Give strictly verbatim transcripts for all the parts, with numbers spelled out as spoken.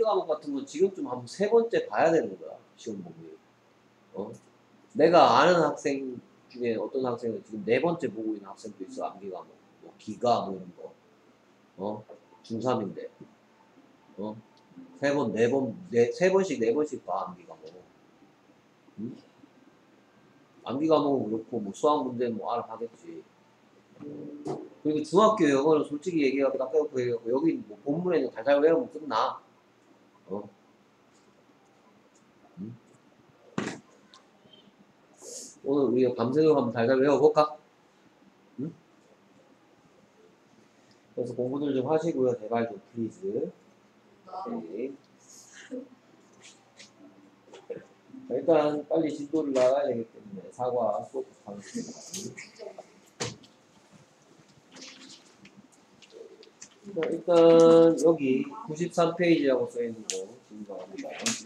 암기 과목 같은 건 지금쯤 한 세 번째 봐야 되는 거야. 시험 보기. 어? 내가 아는 학생 중에 어떤 학생은 지금 네 번째 보고 있는 학생도 있어. 암기 과목. 뭐 기가 뭐 이런 거. 어? 중삼인데. 어? 세 번, 네 번, 네, 세 번씩, 네 번씩 봐, 암기 과목. 응? 암기 과목은 그렇고, 뭐, 수학 문제는 뭐, 알아 하겠지. 그리고 중학교 영어는 솔직히 얘기하고, 딱 빼놓고 얘기하고, 여기 뭐, 본문에는 달달 외우면 끝나. 어? 응? 오늘 우리가 밤새도록 한번 달달 외워볼까? 응? 그래서 공부들 좀 하시고요. 제발 좀, 플리즈. 오케이. 자, 일단, 빨리 진도를 나가야 되기 때문에, 사과 수업 하겠습니다. 자, 일단 여기 구십삼 페이지라고 써있는 거 진행합니다.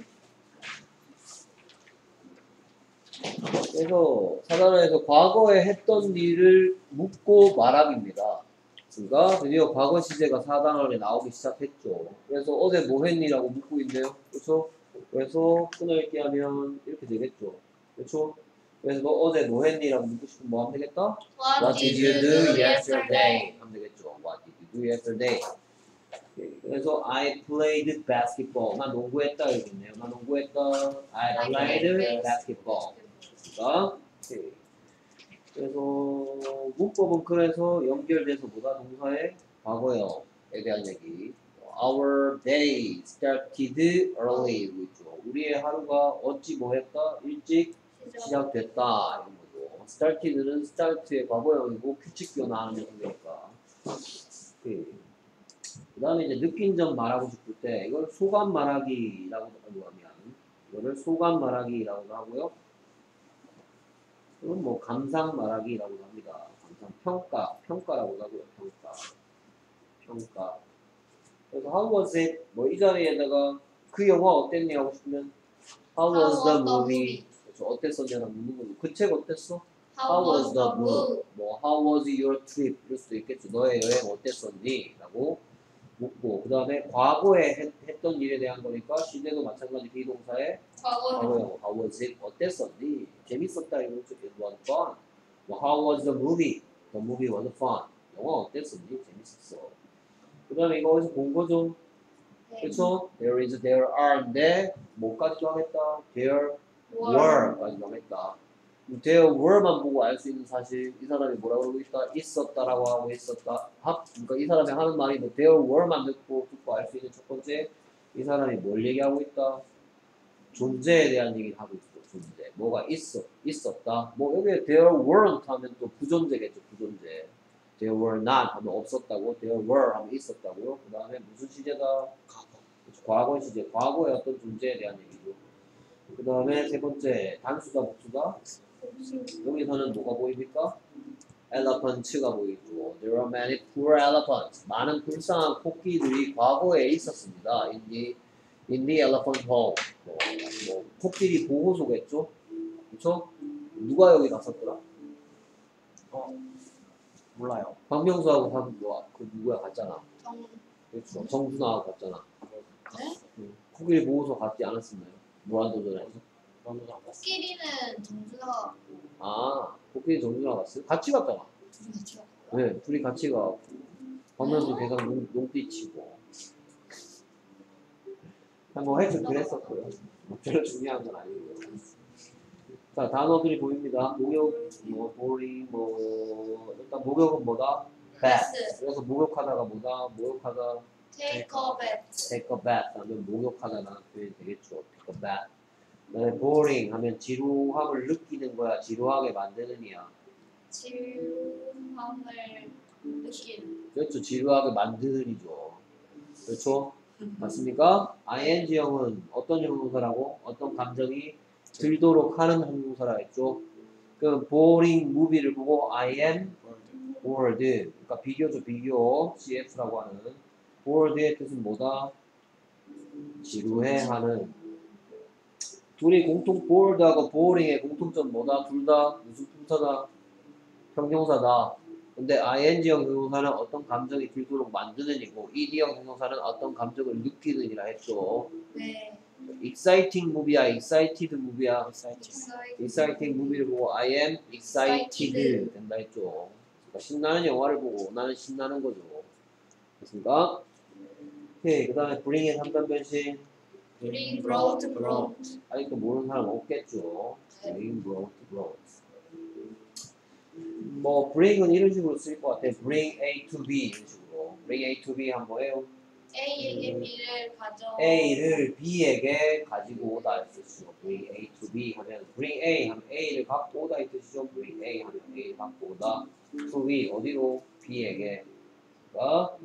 그래서 사단원에서 과거에 했던 일을 묻고 말하기입니다. 그러니까 드디어 과거 시제가 사 단원에 나오기 시작했죠. 그래서 어제 뭐 했니라고 묻고 있네요. 그렇죠? 그래서 끊어읽기 하면 이렇게 되겠죠. 그렇죠? 그래서 너 어제 뭐 했니라고 묻고 싶으면 뭐 하면 되겠다? What did you do yesterday? 하면 되겠죠. What did you do yesterday? 그래서 I played basketball. 나 농구했다 여기있네요. 나 농구했다. I played basketball. 그러니까 그래서 문법은 그래서 연결돼서 뭐다 동사의 과거형에 대한 얘기. Our day started early. 있죠. 우리의 하루가 어찌 뭐했다? 일찍 시작됐다. 이런 거죠. started는 start의 과거형이고 규칙 변화하는 형태니까. 그 다음에 이제 느낀 점 말하고 싶을 때 이걸 소감 말하기라고 하면 이거를 소감 말하기라고 하고요. 이건 뭐 감상 말하기라고 합니다. 감상 평가 평가라고 하고요. 평가 평가. 그래서 how was it 뭐 이 자리에다가 그 영화 어땠니 하고 싶으면 how was the movie 그래서 어땠었냐라고 묻는 거죠. 그 책 어땠어? How was the book? 뭐 how was your trip? 이럴 수도 있겠죠. 너의 여행 어땠었니? 라고 묻고 그 다음에 과거에 했, 했던 일에 대한 거니까 시제도 마찬가지 비동사에 과거형 how was it? 어땠었니? 재밌었다 이런 뜻이 was fun. 뭐 how was the movie? The movie was fun. 영화 어땠었니? 재밌었어. 그 다음에 이거 어디서 본 거죠? 그렇죠? There is, there are인데 뭐까지도 하겠다? There were까지도 하겠다. there were만 보고 알 수 있는 사실 이 사람이 뭐라고 그러고 있다? 있었다라고 하고 있었다. 합, 그러니까 이 사람이 하는 말이 뭐 there were만 듣고 듣고 알 수 있는 첫 번째 이 사람이 뭘 얘기하고 있다? 존재에 대한 얘기를 하고 있어. 존재. 뭐가 있어. 있었다. 뭐 여기에 there weren't 하면 또 부존재겠죠. 부존재. there were not 하면 없었다고. there were 하면 있었다고요. 그 다음에 무슨 시제다? 과거. 과거 시제. 과거의 어떤 존재에 대한 얘기죠. 그 다음에 세 번째 단수다 복수다. 여기서는 뭐가 보입니까? elephant가 보이죠. There are many poor elephants. 많은 불쌍한 코끼리들이 과거에 있었습니다. In the, in the elephant hole. 뭐, 뭐 코끼리 보호소겠죠? 그쵸? 누가 여기 갔었더라? 어, 몰라요. 박명수하고 박, 뭐, 그 누구야 갔잖아. 정... 그렇죠. 정준하고 갔잖아. 네? 응. 코끼리 보호소 갔지 않았었나요? 무한도전에서. 코끼리는 정준하가 아, 코끼리 정준하가 갔어요? 같이 갔잖아. 둘이 같이 갔어요? 네, 둘이 같이 가고 가면서 계속 농, 농띠치고 뭐 해줄 그랬었고요. 별로 중요한 건 아니고요. 자, 단어들이 보입니다. 목욕, 뭐, boring, 뭐 일단 목욕은 뭐다? bath. 그래서 목욕하다가 뭐다? 목욕하다 take a bath. take a bath 하면 목욕하다라는 표현이 되겠죠. take a bath. 그다음에 boring 하면 지루함을 느끼는 거야. 지루하게 만드는 이야. 지루함을 느끼는. 그렇죠. 지루하게 만드는 이죠. 그렇죠? 맞습니까? 아이엔지형은 어떤 형용사라고? 어떤 감정이 들도록 하는 형용사라 했죠. 그 boring movie를 보고 I am bored. 그러니까 비교죠. 비교. 씨에프라고 하는 bored의 뜻은 뭐다? 지루해하는. 둘이 공통 bored하고 boring의 공통점 뭐다? 둘 다 무슨 품사다? 형용사다. 근데 아이엔지형 형용사는 어떤 감정이 들도록 만드는 이고 이디형 형용사는 어떤 감정을 느끼는 이라 했죠. 네. exciting movie야, excited movie야. exciting. exciting movie를 보고 I am excited 된다 했죠. 그러니까 신나는 영화를 보고 나는 신나는 거죠. 됐습니까? 오케이. 그 다음에 bring의 삼 단 변신. Bring, brought, brought. 아직도 모르는 사람 없겠죠. 네. bring, brought, brought. 뭐 bring은 이런 식으로 쓸 것 같아요. bring A to B 이런 식으로. bring A to B 한 뭐예요? A에게 B를 가져. A를 B에게 가지고 오다 이 뜻이죠. bring A to B 하면 bring A 하면 A를 갖고 오다 이 뜻이죠. bring A 하면 A를 갖고 오다. to B 어디로? B에게. 그러니까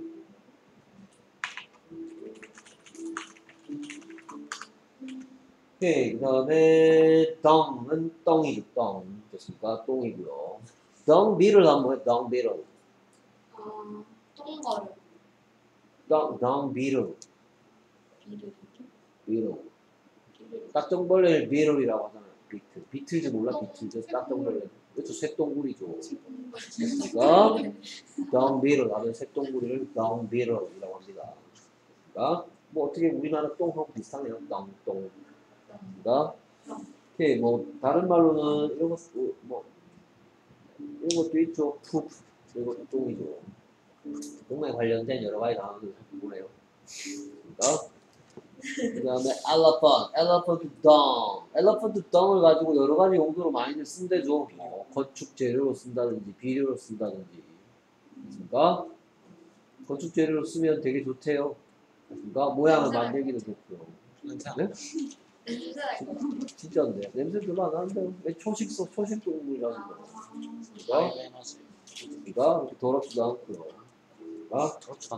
오케이. 그 다음에 덩은 똥이죠. 똥. 됐습니까? 똥이고요. 덩 비를 한번 해. 덩 비를. 어, 똥거를. 덩, 덩 비를. B를. 비를. B를. 딱정벌레를 비럴이라고 하잖아요. 비틀. 비틀즈 몰라? 비틀즈. 딱정벌레. 그렇죠. 새똥구리죠. 됐습니까? 덩 비를 하면 새똥구리를 덩 비럴이라고 합니다. 그러니까 뭐 어떻게 우리나라 똥하고 비슷하네요. 덩, 똥. 그러니까 오케이. 뭐 다른 말로는 이런 거 뭐 이런 것도 있죠. 푸 이것도 똥이죠. 똥에 관련된 여러 가지 단어들 보네요. 그러니까 그 다음에 elephant, elephant dung, elephant dung을 가지고 여러 가지 용도로 많이들 쓴대죠. 뭐 건축 재료로 쓴다든지 비료로 쓴다든지. 그러니까 건축 재료로 쓰면 되게 좋대요. 그러니까 모양을 만들기도 좋고요. 네? 냄새 날 것 같아. 진짜인데 냄새 별로 안 나는데요. 왜 초식소 초식 동물이라는 거. 아, 그러니까 그러니까 그렇게 더럽지도 않고요. 그러니까 그렇죠.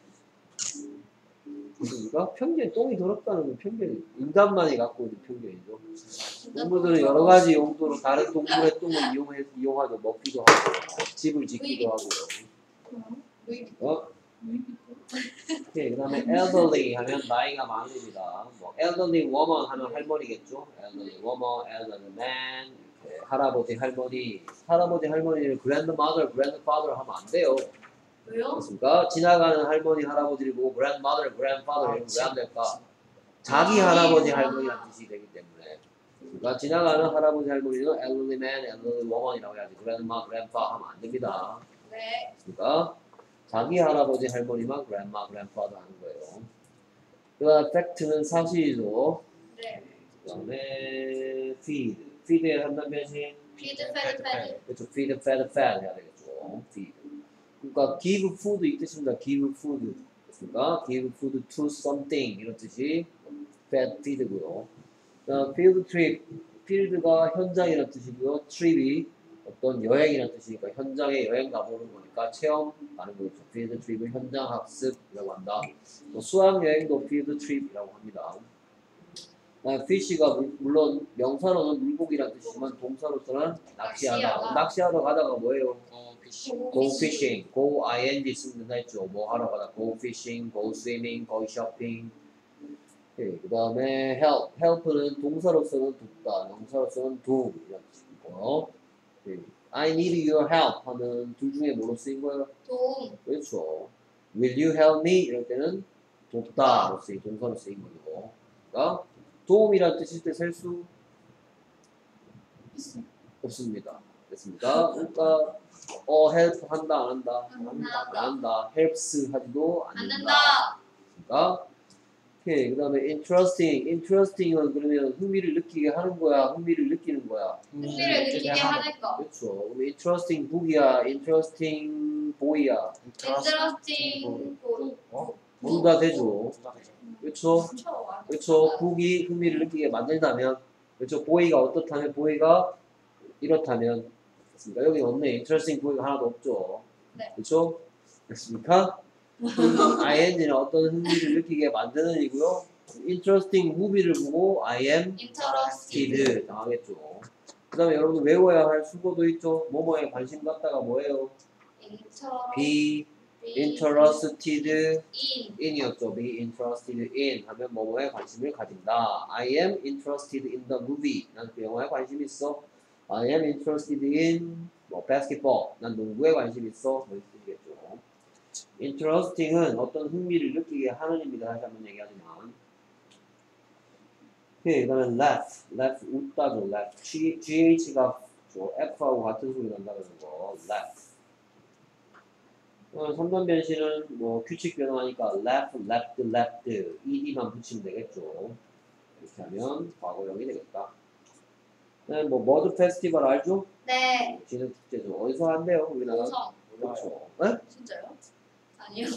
그러니까 편견 똥이 더럽다는 건 편견이 인간만이 갖고 있는 편견이죠. 동물들은 여러 가지 용도로 다른 동물의 똥을 이용해 이용하죠. 먹기도 하고 집을 짓기도 하고요. 어? 오케이. 그다음에 elderly 하면 나이가 많습니다. 뭐 elderly woman 하면 할머니겠죠. elderly woman, elderly man, 이렇게 할아버지 할머니, 할아버지 할머니를 grandmother, grandfather 하면 안 돼요. 왜요? 그렇습니까? 지나가는 할머니 할아버지를 보고 grandmother, grandfather 이러면 왜 안 될까? 자기 할아버지 할머니란 뜻이 되기 때문에. 그러니까 지나가는 할아버지 할머니는 elderly man, elderly woman이라고 해야지 grandma, grandpa 하면 안 됩니다. 네. 그러니까 자기 할아버지 할머니만 grandma, grandfather 하는 거예요. 그 다음 fact는 사실이죠. 네. 그 다음에 feed. feed의 한단 변신. Feed, fed, fed. 그렇죠. feed, fed, fed 해야 되겠죠. feed. 그러니까 give food 이 뜻입니다. give food. 그러니까 give food to something 이런 뜻이 fed, feed고요. 그 다음 field trip. field가 현장이라는 뜻이고요. trip이 어떤 여행이라는 뜻이니까 현장에 여행 가보는 거니까 체험 가는 거죠. field trip을 현장 학습이라고 한다. 뭐 수학 여행도 field trip이라고 합니다. fish가 물론 명사로는 물고기라는 뜻이지만 동사로서는 낚시하다. 낚시하다. 낚시하러 가다가 뭐예요? 어, 피시. go fishing, go ing 쓰면 된다 했죠. 뭐 하러 가다 go fishing, go swimming, go shopping. 그 다음에 help, help는 동사로서는 돕다, 명사로서는 do 이런 뜻이고요. 네. I need your help 하면 둘 중에 뭐로 쓰인 거예요? 도움. 그렇죠. Will you help me? 이럴 때는 돕다로 쓰인 동사로 쓰인 거죠. 그러니까 도움이란 뜻일 때 셀 수 없습니다. 됐습니까? 그러니까 어 help 한다 안 한다? 안 안 한다. 한다. helps 하지도 안 않는다. 된다. 그러니까 오케이. 그 다음에 interesting. interesting은 그러면 흥미를 느끼게 하는 거야? 흥미를 느끼는 거야? 흥미를 느끼게 하는 거. 그렇죠. 그럼 interesting book이야? interesting boy야? Interesting. 보- 어? 모두 다 되죠. 그렇죠. 그쵸. 그렇죠. book이 흥미를 느끼게 만든다면 그렇죠. boy가 어떻다면 boy가 이렇다면 됐습니까? 여기 없네. interesting boy가 하나도 없죠. 네. 그렇죠? 됐습니까? ing는 어떤 흥미를 느끼게 만드는 이고요. interesting movie를 보고 I am Interested. interested 당하겠죠. 그 다음에 여러분 외워야 할 수고도 있죠. 뭐뭐에 관심 갖다가 뭐예요? be interested in. in이었죠. be interested in 하면 뭐뭐에 관심을 가진다. I am interested in the movie. 난 그 영화에 관심이 있어. I am interested in 뭐 basketball. 난 농구에 관심 있어. 뭐 이렇게겠죠. interesting은 어떤 흥미를 느끼게 하는입니다. 다시 한번 얘기하지만. 오케이, 그다음에 laugh, laugh 웃다죠. laugh. G, GH가 F하고 같은 소리 난다는 거. laugh. 어, 삼 번 변신은 뭐 규칙 변화하니까 left, left, left ed만 붙이면 되겠죠. 이렇게 하면 과거형이 되겠다. 네, 뭐 머드 페스티벌 알죠? 네. 지는 축제죠. 어디서 한대요? 우리나라? 우선. 그렇죠. 네? 진짜요? 아니요.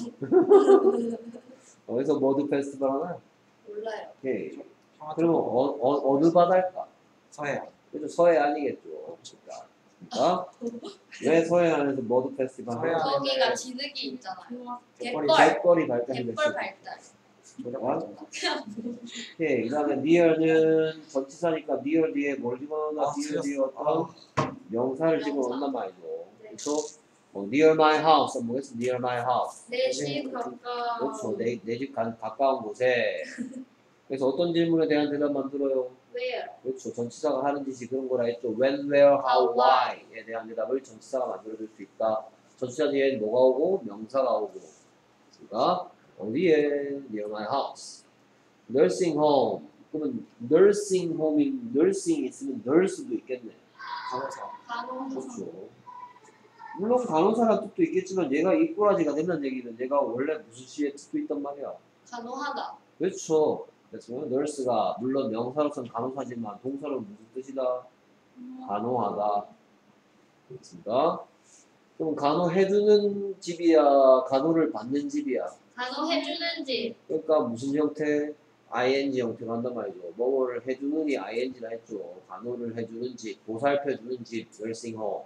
어디서 머드 페스티벌 하나요? 몰라요. 오케이. 평화 그러면 어, 어, 어느 바다일까? 서해안. 그렇죠. 서해안이겠죠. 그러니까. 그러니까 왜 서해안에서 머드 페스티벌 하나? 서해안. 거기가 진흙이 있잖아요. 갯벌이 갯벌. 갯벌이 발달이 갯벌 됐어요. 발달. 노력하잖아. 오케이. 그 다음에 near는 전치사니까 near 뒤에 뭘 집어넣나? 아, near 뒤에 틀렸어. 어떤 명사를 명사. 집어넣는단 말이죠. 네. 그래서 뭐 near my house 뭐겠어? near my house. 내집 가까운. 그렇죠. 내 내 집 가까운 곳에. 그래서 어떤 질문에 대한 대답만 들어요. Where? 그렇죠. 전치사가 하는 짓이 그런 거라 했죠. When, where, how, why에 대한 대답을 전치사가 만들어줄 수 있다. 전치사 뒤에 뭐가 오고 명사가 오고. 그러니까 어디에? Near my house. Nursing home. 그러면 nursing home인 nursing 있으면 nurse도 있겠네. 간호사. 간호사. 그렇죠. 물론 간호사란 뜻도 있겠지만 얘가 이꼬라지가 된다는 얘기는 얘가 원래 무슨 시의 뜻도 있단 말이야. 간호하다. 그렇죠. 그래서 nurse가 물론 명사로서는 간호사지만 동사로 무슨 뜻이다? 간호하다. 그렇습니다. 그럼 간호해주는 집이야, 간호를 받는 집이야. 간호해주는 집. 그러니까 무슨 형태? 아이엔지 형태로 한단 말이죠. 뭐를 해주는이 아이엔지라 했죠. 간호를 해주는 집, 보살펴주는 집, nursing home.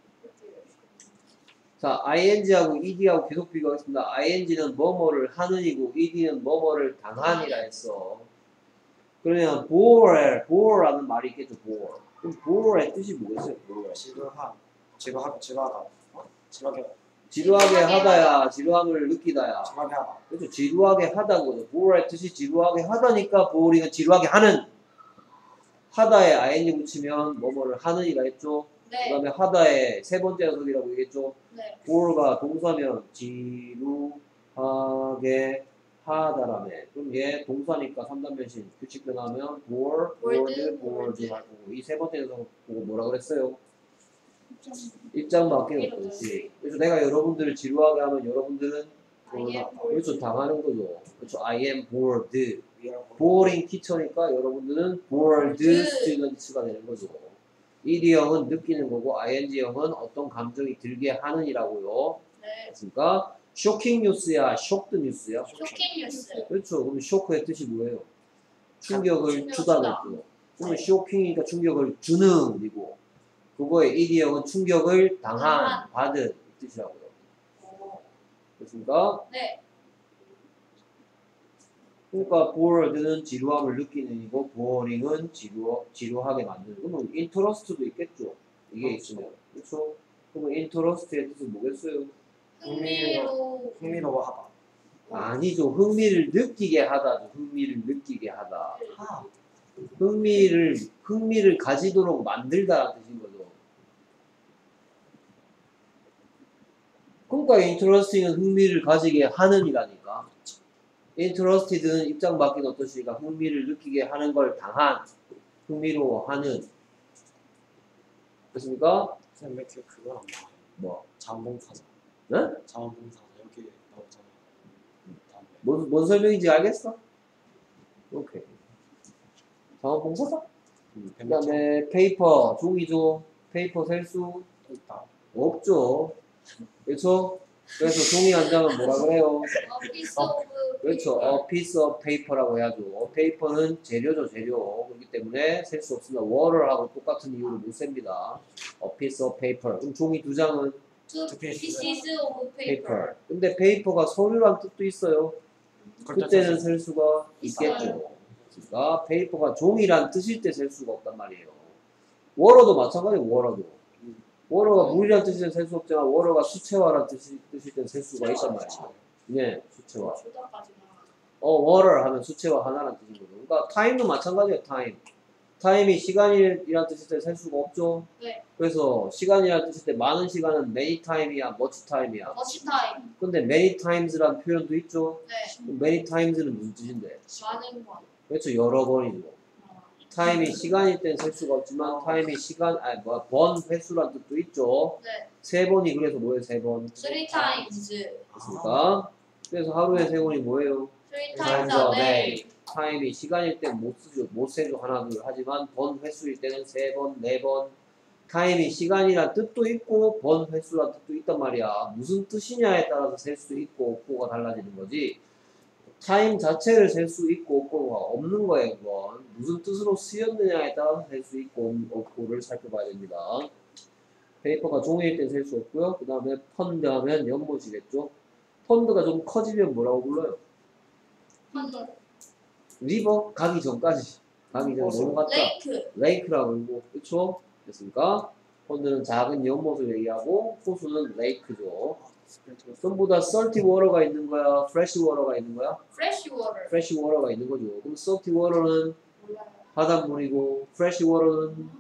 자, 아이엔지하고 이디하고 계속 비교하겠습니다. 아이엔지는 뭐뭐를 하는이고 이디는 뭐뭐를 당한이라 했어. 그러면 bore, bore라는 말이 있겠죠. bore. 그럼 bore의 뜻이 뭐겠어요? bore. 지루한. 지루하, 지루하다. 어? 지루하게. 지루하게 지루하게 하다야, 지루함을 느끼다야. 지루하게 하다. 그렇죠. 지루하게 하다는 거죠. bore의 뜻이 지루하게 하다니까 boring은 지루하게 하는. 하다에 아이엔지 붙이면 뭐뭐를 하는이라 했죠. 그 네. 다음에 하다에 세 번째 녀석이라고 얘기했죠. 네. bore가 동사면 지루하게 하다라며. 그럼 얘 동사니까 삼 단 변신 규칙 변하면 bore, bored, bored, bored bored. 할 거고 이 세 번째 녀석 보고 뭐라 그랬어요? 입장 바뀌는 바뀌는 거지. 거지. 그래서 내가 여러분들을 지루하게 하면 여러분들은 I am bored. 그렇죠. 당하는 거죠. 그렇죠. I am bored. 위라고. boring teacher니까 여러분들은 bored bored. students가 되는 거죠. 이디형은 느끼는 거고 아이엔지형은 어떤 감정이 들게 하는이라고요. 네. 그러니까 쇼킹 뉴스야, 쇼크 뉴스야. 쇼킹 뉴스. 그렇죠. 그럼 쇼크의 뜻이 뭐예요? 충격을 충격 주다는 주다. 뜻. 그러면 쇼킹이니까 충격을 주는 이고 그거의 이디형은 충격을 당한, 당한. 받은 이 뜻이라고요. 오. 그렇습니까? 네. 그러니까 bored는 지루함을 느끼는 이고 boring은 지루, 지루하게 만드는. 그러면 interest도 있겠죠. 이게 그렇죠. 있으면. 그렇죠? 그러면 interest의 뜻은 뭐겠어요? 흥미로. 흥미로워하다. 아니죠. 흥미를 느끼게 하다죠. 흥미를 느끼게 하다. 아, 흥미를 흥미를 가지도록 만들다라는 뜻인 거죠. 그러니까 interesting은 흥미를 가지게 하는이라니까. interested는 입장 바뀐 어떠시니까 흥미를 느끼게 하는 걸 당한, 흥미로워하는. 됐습니까? 선생님 왜 이렇게 그걸 안 나와요? 뭐? 자원봉사자. 네? 자원봉사자 여기 나오잖아요. 다음에. 뭔, 뭔 설명인지 알겠어? 오케이. 자원봉사자? 음, 그 다음에 페이퍼, 종이죠. 페이퍼 셀수 또 있다. 없죠. 그렇죠? 그래서 종이 한 장은 뭐라 그래요? A piece of 그렇죠. paper. A piece of paper라고 해야죠. A paper는 재료죠, 재료. 그렇기 때문에 셀 수 없습니다. water하고 똑같은 이유로 못 셉니다. A piece of paper. 그럼 종이 두 장은 Two Two pieces. pieces of paper. paper. 근데 paper가 서류란 뜻도 있어요. 그때는 셀 수가 있어요. 있겠죠. 그러니까 paper가 종이란 뜻일 때 셀 수가 없단 말이에요. water도 마찬가지예요. water도. water가 물이란 뜻일 때 셀 수 없지만 water가 수채화란 뜻일, 뜻일 때 셀 수가 있단 말이에요. 네, 수채화. 주다까지 나와. 어, water 하면 수채화 하나란 뜻인 거죠. 그러니까 time도 마찬가지예요. time. 타임이 시간이란 뜻일 때 셀 수가 없죠. 네. 그래서 시간이란 뜻일 때 많은 시간은 many time이야, much time이야. 머치 타임. 근데 many times라는 표현도 있죠. 네. many times는 무슨 뜻인데? 많은 건. 그렇죠. 여러 번이죠. 타임이 시간일 땐 셀 수가 없지만 타임이 시간 아니 뭐야 번 횟수란 뜻도 있죠. 네. 세 번이 그래서 뭐예요? 세 번. Three times. 됐습니까? 그래서 하루에 세 번이 뭐예요? Three times times a a day. day. 타임이 시간일 땐 못 쓰죠. 못 세죠. 하나 둘 하지만 번 횟수일 때는 세 번, 네 번. 타임이 시간이란 뜻도 있고 번 횟수란 뜻도 있단 말이야. 무슨 뜻이냐에 따라서 셀 수 있고 없고가 달라지는 거지. 타임 자체를 셀 수 있고 없고가 없는 거예요. 이건 무슨 뜻으로 쓰였느냐에 따라서 셀 수 있고 없고를 살펴봐야 됩니다. 페이퍼가 종이일 땐 셀 수 없고요. 그 다음에 펀드 하면 연못이겠죠. 펀드가 좀 커지면 뭐라고 불러요? 펀드. 리버 가기 전까지 가기 전에 호수. 넘어갔다 레이크. 레이크라고 그러고 그쵸? 됐습니까? 펀드는 작은 연못을 얘기하고 호수는 레이크죠. 전부 다 salty water가 있는 거야? fresh water가 있는 거야? Fresh water. fresh water가 있는 거죠. 그럼 salty water는 몰라요. 바닷물이고 fresh water는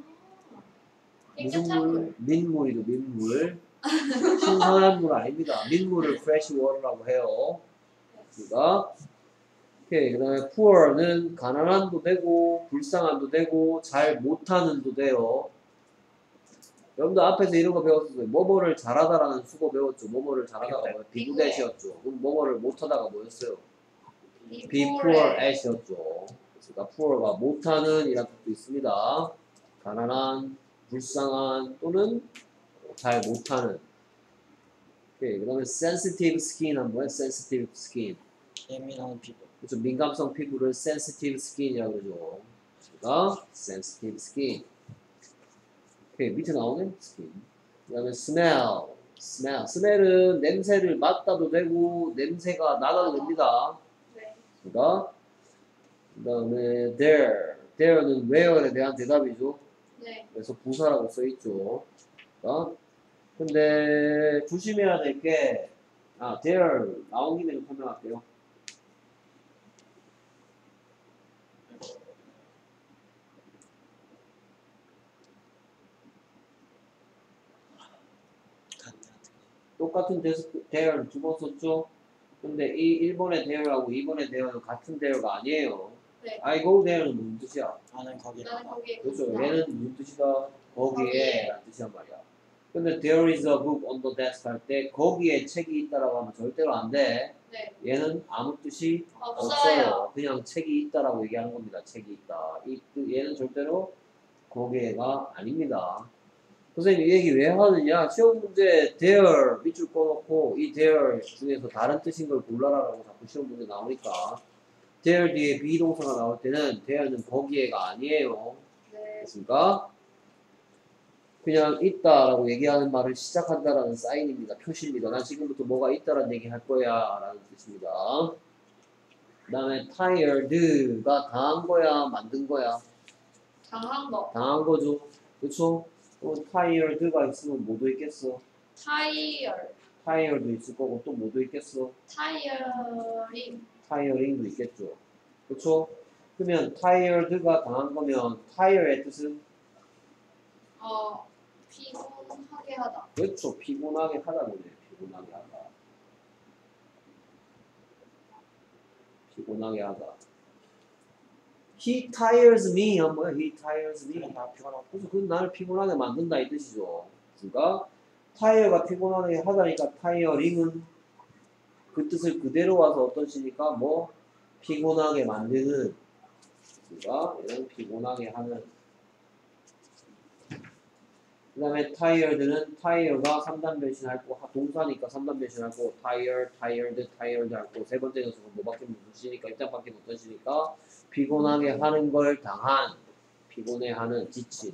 무슨 깨끗한 물? 민물이죠. 민물. 신선한 물 아닙니다. 민물을 fresh water라고 해요. 그러니까 오케이. 그 다음에 poor는 가난한도 되고 불쌍한도 되고 잘 못하는도 돼요. 여러분들 앞에서 이런 거 배웠었어요. 뭐뭐를 잘하다라는 수고 배웠죠. 뭐뭐를 잘하다가 뭐예요? 비구대시였죠. 그럼 뭐뭐를 못하다가 뭐였어요? be poor at이었죠. 그러니까 poor가 못하는 이란 뜻도 있습니다. 가난한, 불쌍한 또는 잘 못하는. 오케이. 그 다음에 sensitive skin은 뭐예요? sensitive skin. 예민한 피부. 그래서 민감성 피부를 sensitive skin이라고 그러죠. 그러니까 sensitive skin. 오케이, 밑에 나오네. skin. 그 다음에 smell. smell. smell은 냄새를 맡아도 되고 냄새가 나가도 됩니다. 네. 그러니까 그 다음에 there. there는 where에 대한 대답이죠. 네. 그래서 부사라고 써있죠. 그러니까 근데 조심해야 될 게 아, there 나온 김에 좀 설명할게요. 똑같은 데스크 대열을 두 번 썼죠? 근데 이 일 번의 대열하고 이 번의 대열은 같은 대열가 아니에요. 네. I go there는 무슨 뜻이야? 나는 거기 나는 가다. 거기에 그렇죠. 갔다. 얘는 무슨 뜻이다? 거기에 거기에. 라는 뜻이란 말이야. 근데 there is a book on the desk 할 때 거기에 책이 있다라고 하면 절대로 안 돼. 네. 얘는 아무 뜻이 없어요. 없어요. 그냥 책이 있다라고 얘기하는 겁니다. 책이 있다. 이, 그 얘는 절대로 거기에가 아닙니다. 선생님 이 얘기 왜 하느냐? 시험 문제 there 밑줄 꺼놓고 이 there 중에서 다른 뜻인 걸 골라라라고 자꾸 시험 문제 나오니까 there 뒤에 비동사가 나올 때는 there는 거기에가 아니에요. 네. 됐습니까? 그냥 있다라고 얘기하는 말을 시작한다라는 사인입니다. 표시입니다. 난 지금부터 뭐가 있다라는 얘기 할 거야 라는 뜻입니다. 그 다음에 tired가 당한 거야 만든 거야? 당한 거. 당한 거죠. 그쵸? 또 tired가 있으면 뭐도 있겠어? 타이어. tired도 있을 거고 또 뭐도 있겠어? 타이어링. tiring도 있겠죠. 그쵸? 그러면 tired가 당한 거면 tire의 뜻은? 어, 피곤하게 하다. 그렇죠. 피곤하게 하다 보네. 피곤하게 하다. 피곤하게 하다. He tires me. 한 뭐야? He tires me. 그래, 나 피곤하고. 그래서 그건 나를 피곤하게 만든다 이 뜻이죠. 그러니까 타이어가 피곤하게 하다니까 타이어링은 그 뜻을 그대로 와서 어떤 시니까 뭐 피곤하게 만드는. 그러니까 얘는 피곤하게 하는. 그 다음에 tired는 tire가 삼 단 변신할 거 동사니까 삼 단 변신할 거 tired, tired, tired 할 거 세 번째 녀석은 뭐 바뀌면 무슨 시니까 입장 바뀌면 어떤 시니까 피곤하게 하는 걸 당한 피곤해하는 지친.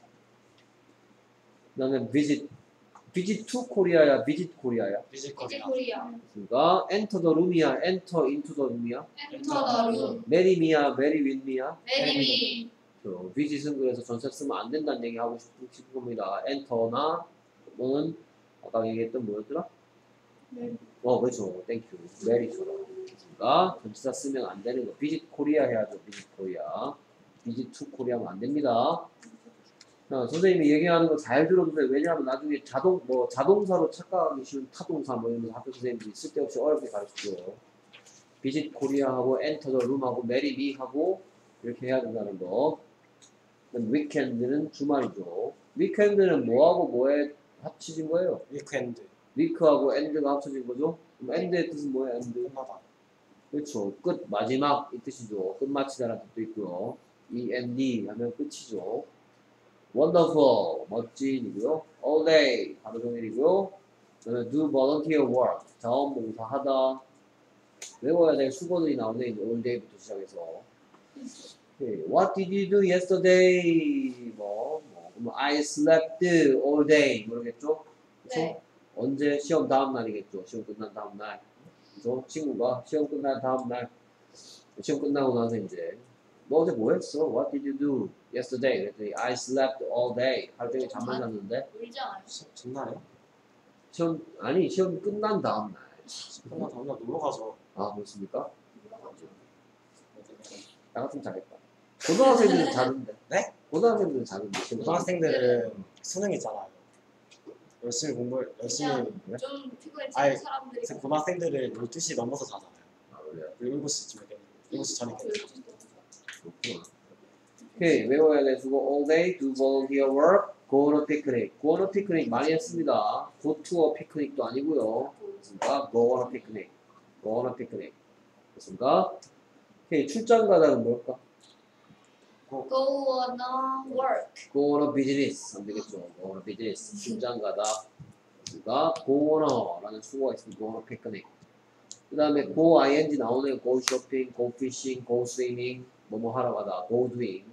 그 다음에 visit visit to Korea야 visit Korea야? 이제 뮤지컬이야. 코리아. 그러니까 enter the room이야 enter into the room이야? 엔터 더 룸. marry me야 marry with me야? 메리미. 그 visit은 그래서 전체 쓰면 안 된다는 얘기 하고 싶은, 싶은 겁니다. enter나 또는 아까 얘기했던 뭐였더라? 네. 어 그렇죠. 땡큐. 메리처럼. 그러니까 전치사 쓰면 안 되는 거. 비짓 코리아 해야죠. 비짓 코리아. visit to Korea면 안 됩니다. 자, 선생님이 얘기하는 거 잘 들어주세요. 왜냐하면 나중에 자동, 뭐, 자동사로 착각하기 쉬운 타동사 뭐 이런 거 학교 선생님들이 쓸데없이 어렵게 가르치죠. visit Korea하고 enter the room하고 marry me 하고 이렇게 해야 된다는 거. weekend는 주말이죠. weekend는 뭐하고 뭐에 합쳐진 거예요? 위크엔드 week하고 end가 합쳐진 거죠? 그럼 end의 뜻은 뭐예요? end? 끝나다. 그렇죠. 끝, 마지막 이 뜻이죠. 끝마치다라는 뜻도 있고요. end 하면 끝이죠. wonderful, 멋진이고요. all day, 하루 종일이고요. 그다음에 do volunteer work, 자원봉사하다. 외워야 될 수고들이 나오네. 이제 all day부터 시작해서. Okay. What did you do yesterday? 뭐, 뭐, 그러면 I slept all day. 모르겠죠? 그쵸? 네. 언제? 시험 다음 날이겠죠. 시험 끝난 다음 날. 그죠? 친구가 시험 끝난 다음 날. 시험 끝나고 나서 이제 너 어제 뭐 했어? What did you do yesterday? 그랬더니 I slept all day. 하루 종일 잠만 잤는데. 울잖아요. 시- 전날에? 시험 아니 시험 끝난 다음 날. 끝나 다음날 놀러 가서 아 그렇습니까? 어디 나 같으면 잘했다. 고등학생들은 자는데. 네? 고등학생들은 자는데. 시험 고등학생들은 수능 있잖아요. 열심히 공부 열심히 그냥 좀 피곤해지는 아이, 사람들이 그래서 고등학생들은 열두 시 넘어서 자잖아요. 아 그래요? 그리고 일곱 시쯤에 깨 일곱 시 전에 깨 그렇구나. 오케이 외워야 돼. 수고 all day do volunteer work go on a picnic. go on a picnic 많이 했습니다. go to a picnic도 아니고요. 그렇습니까? go on a picnic. go on a picnic. 그렇습니까? 오케이 출장 가다는 뭘까? go on a work. go on a business 안 되겠죠. go on a business 출장 가다. 그러니까 go on a라는 수고가 있으면 go on a picnic. 그 다음에 go ing 나오네요. go shopping, go fishing, go swimming 뭐뭐 하러 가다. go doing.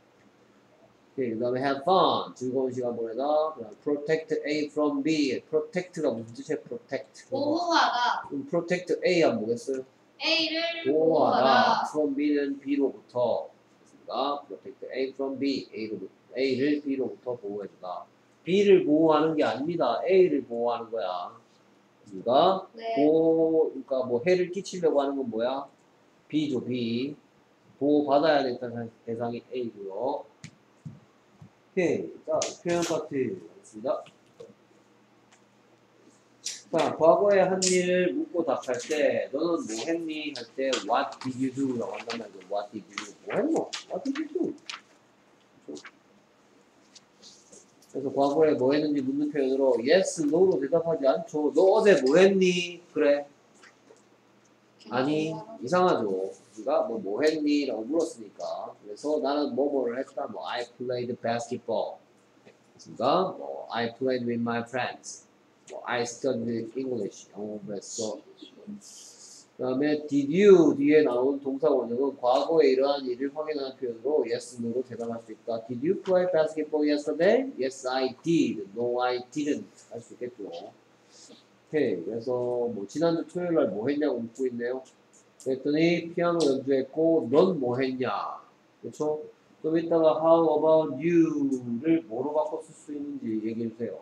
오케이, 그 다음에 have fun 즐거운 시간 보내다. 그 다음 protect A from B. protect가 무슨 뜻이에요? protect. 보호하다. 그럼 protect A 하면 뭐겠어요? A를 보호하다. 보호하다. from B는 B로부터. 그러니까 protect A from B. A로부터, A를 B로부터 보호해주다. B를 보호하는 게 아닙니다. A를 보호하는 거야. 그러니까 네. 보호, 그러니까 뭐 해를 끼치려고 하는 건 뭐야? B죠, B. 보호받아야 될 대상이 A고요. 오케이. 자, 표현 파트 하겠습니다. 자, 과거에 한 일을 묻고 답할 때 너는 뭐 했니? 할 때 what did you do? 라고 한단 말이죠. what did you do? 뭐 했노? what did you do? 그래서 과거에 뭐 했는지 묻는 표현으로 yes, no로 대답하지 않죠. 너 어제 뭐 했니? 그래. 아니, 이상하죠. 우리가 뭐, 뭐 했니? 라고 물었으니까. 그래서 나는 뭐 뭐를 했다. 뭐, I played basketball. 그러니까 뭐, I played with my friends. 뭐, I studied English. 영어 공부했어. 그 다음에 did you 뒤에 나온 동사 원형은 과거에 이러한 일을 확인하는 표현으로 yes, no로 대답할 수 있다. Did you play basketball yesterday? Yes, I did. No, I didn't. 할 수 있겠죠. 오케이. 그래서 뭐 지난주 토요일 날 뭐 했냐고 묻고 있네요. 그랬더니 피아노 연주했고 넌 뭐 했냐? 그렇죠? 좀 이따가 how about you를 뭐로 바꿔 쓸 수 있는지 얘기해 주세요.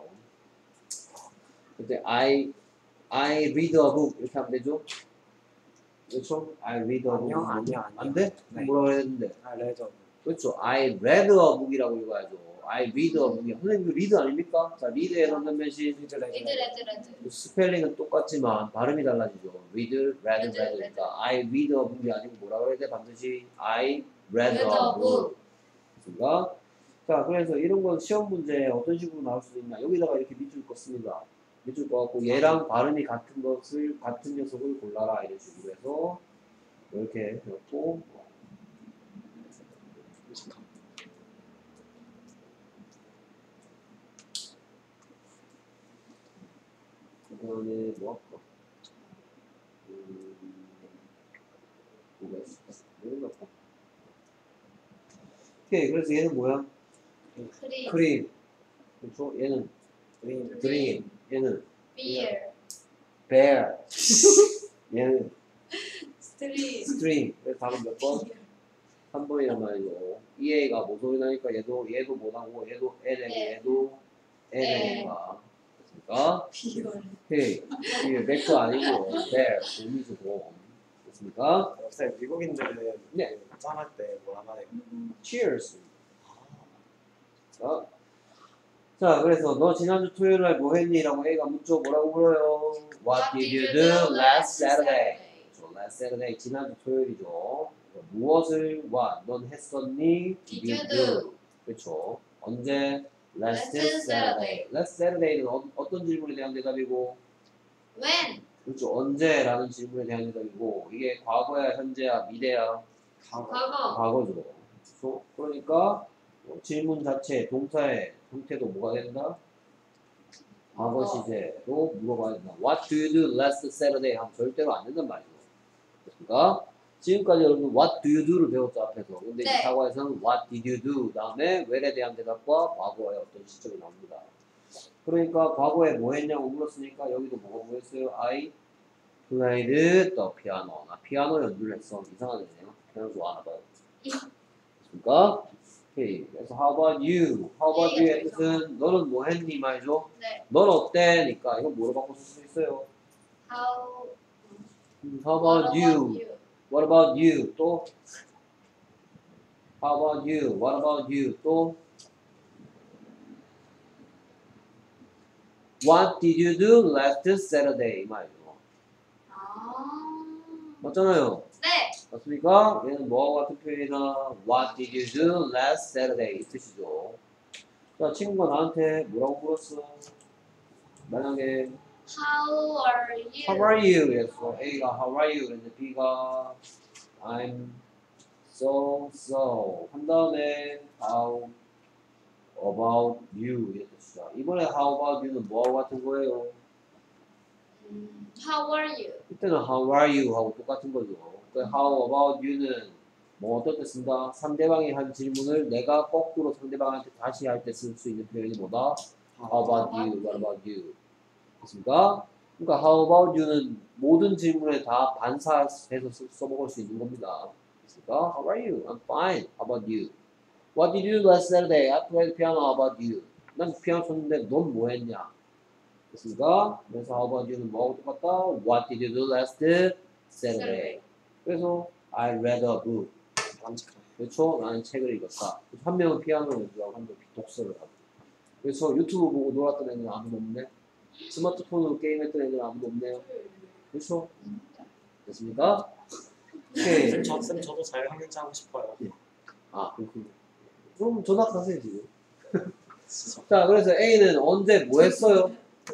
그때 I I read a book 이렇게 하면 되죠? 그렇죠? I read a book. 아니요, 아니요, 아니요. 안 돼? 네. 뭐라고 했는데? 아 레저 그렇죠. I read a book이라고 읽어야죠. I read a book이 선생님 리드 아닙니까? 자, 리드에 넣는 면시 리드 레저 레드 레드 레드. 스펠링은 똑같지만 발음이 달라지죠. read, read, read, read니까 I read a book이 아니고 뭐라고 해야 돼? 반드시 I read read a a book. book. 그렇습니까? 자, 그래서 이런 건 시험 문제 어떤 식으로 나올 수 있냐? 여기다가 이렇게 밑줄 껐습니다. 밑줄 꺼갖고 얘랑 발음이 같은 것을 같은 녀석을 골라라 이런 식으로 해서 이렇게 해놓고 그다음에 뭐 할까? 음, 뭐가 있을까? 이런 거 할까? 오케이, 그래서 얘는 뭐야? 크림. 크림. 그렇죠? 얘는 그린 드림. 얘는 beer. bear. 얘는 스트림. string. 그래서 답은 몇 번? 한 번이란 말이죠. 이 A가 뭐 소리 나니까 얘도 얘도 못하고 얘도 N에 네. 얘도 N에가 그러니까 비열. 오케이. 이게 맥도 아니고 bear. 곰이죠 곰. 됐습니까? 쌤 미국인들은 네. 그 짠할 때 뭐라 말해요? Cheers. 자, 자, 그래서 너 지난주 토요일 날 뭐 했니? 라고 A가 묻죠. 뭐라고 물어요? What did you do last Saturday? 그렇죠. last Saturday, 지난주 토요일이죠. 무엇을 what? 넌 했었니? Did you do? 그렇죠. 언제? last Last Saturday. Saturday. last Saturday는 어, 어떤 질문에 대한 대답이고? When? 그렇죠. 언제라는 질문에 대한 대답이고 이게 과거야, 현재야, 미래야? 과거. 과거. 과거죠. 그렇죠? 그러니까 어, 질문 자체, 동사의 형태도 뭐가 된다? 과거 어. 시제로 물어봐야 된다. What do you do last Saturday? 하면 절대로 안 된단 말이죠. 그러니까 지금까지 여러분 What do you do를 배웠죠 앞에서. 근데 이 네. 사과에서는 What did you do? 다음에 where에 대한 대답과 과거의 어떤 시점이 나옵니다. 그러니까 과거에 뭐 했냐고 물었으니까 여기도 뭐가 뭐였어요? I played the piano. 나 피아노 연주를 했어. 이상하네요. 피아노 좋아하나 봐요. 그러니까 오케이. 그래서 how about you? how about you의 뜻은 너는 뭐 했니 말이죠? 네. 넌 어때?니까 이거 뭐로 바꿔 쓸 수 있어요? How? 음, how about What you? about you? What about you? 또 how about you? What about you? 또 What did you do last Saturday? 말이죠. 아. 맞잖아요. 네. 맞습니까? 얘는 뭐와 같은 표현이나 What did you do last Saturday? 이 뜻이죠. 자, 친구가 나한테 뭐라고 물었어? 만약에 How are you? How are you? 그랬어. A가 How are you? 그랬는데 B가 I'm so so 한 다음에 How about you? 이런 뜻이죠. 이번에 How about you는 뭐하고 같은 거예요? 음, How are you? 이때는 How are you? 하고 똑같은 거죠. 그 How about you는 뭐 어떨 때 쓴다? 상대방이 한 질문을 내가 거꾸로 상대방한테 다시 할 때 쓸 수 있는 표현이 뭐다? How about you? What about you? 됐습니까? 그러니까 How about you는 모든 질문에 다 반사해서 쓰- 써먹을 수 있는 겁니다. 됐습니까? How are you? I'm fine. How about you? What did you do last Saturday? I played piano. How about you? 난 피아노 쳤는데 넌 뭐 했냐? 됐습니까? 그래서 How about you는 뭐하고 똑같다? What did you do last Saturday? 그래서 I read a book. 바람직하네. 그렇죠? 나는 책을 읽었다. 한 명은 피아노 연주하고 한 명은 독서를 하고. 그래서 유튜브 보고 놀았던 애는 아무도 없네. 스마트폰으로 게임했던 애는 아무도 없네요. 그렇죠? 됐습니까? 오케이. 쌤, 저, 쌤 저도 자유학년제 하고 싶어요. 아, 그렇군요. 그럼 전학하세요, 지금. 진짜. 자, 그래서 A는 언제 뭐 했어요?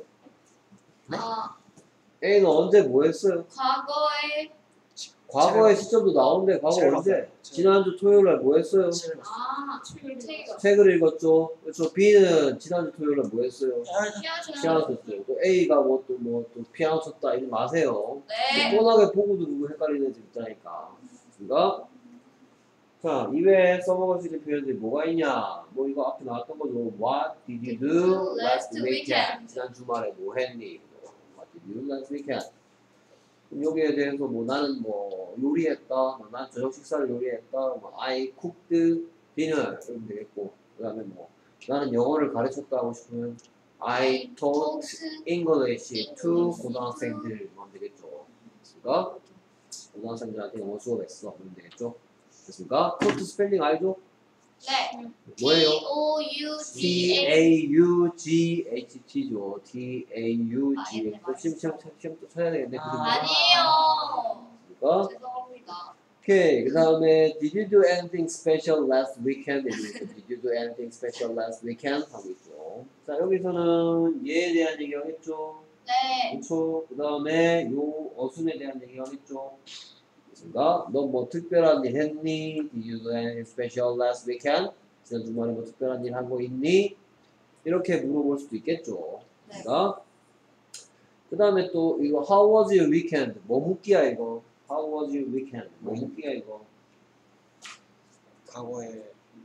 아, A는 언제 뭐 했어요? 과거에 과거의 시점도 나오는데, 과거 책 언제? 봤어요. 지난주 토요일 날 뭐 했어요? 칠 봤어요. 아, 책을 책을 읽었죠. 그렇죠. B는 지난주 토요일 날 뭐 했어요? 피아노 피아노 쳤어요. 또 A가 뭐 또 뭐 또 피아노 쳤다 이러지 마세요. 네. 뻔하게 보고도 그거 헷갈리는 애들 있다니까. 그러니까 자, 이외에 써먹을 수 있는 표현들이 뭐가 있냐? 뭐 이거 앞에 나왔던 거죠. What did you do last weekend? 지난 주말에 뭐 했니? What did you do last weekend? 그럼 여기에 대해서 뭐 나는 뭐 요리했다, 뭐 난 저녁 식사를 요리했다, 뭐 I cooked dinner 이러면 되겠고, 그 다음에 뭐 나는 영어를 가르쳤다 하고 싶으면 I taught English to 고등학생들 하면 되겠죠. 됐습니까? 고등학생들한테 영어 수업했어 하면 되겠죠. 됐습니까? taught 스펠링 알죠? 네. 뭐예요? T O U T G H. A U G H T죠. T A U G H. 또 시험 시험 시험 또 쳐야 되겠네. 그죠? 아. 아니에요. 됐습니까? 죄송합니다. 오케이. 그 다음에 Did you do anything special last weekend? Did you do anything special last weekend? 하고 있죠. 자, 여기서는 얘에 대한 얘기 하겠죠. 네. 그렇죠. 그 다음에 요 어순에 대한 얘기 하겠죠. 됐습니까? 너 뭐 특별한 일 했니? Did you do anything special last weekend? 지난 주말에 뭐 특별한 일 하고 있니? 이렇게 물어볼 수도 있겠죠. 네. 그 다음에 또 이거 How was your weekend? 뭐 묻기야 이거? How was your weekend? 뭐 묻기야 이거? 과거에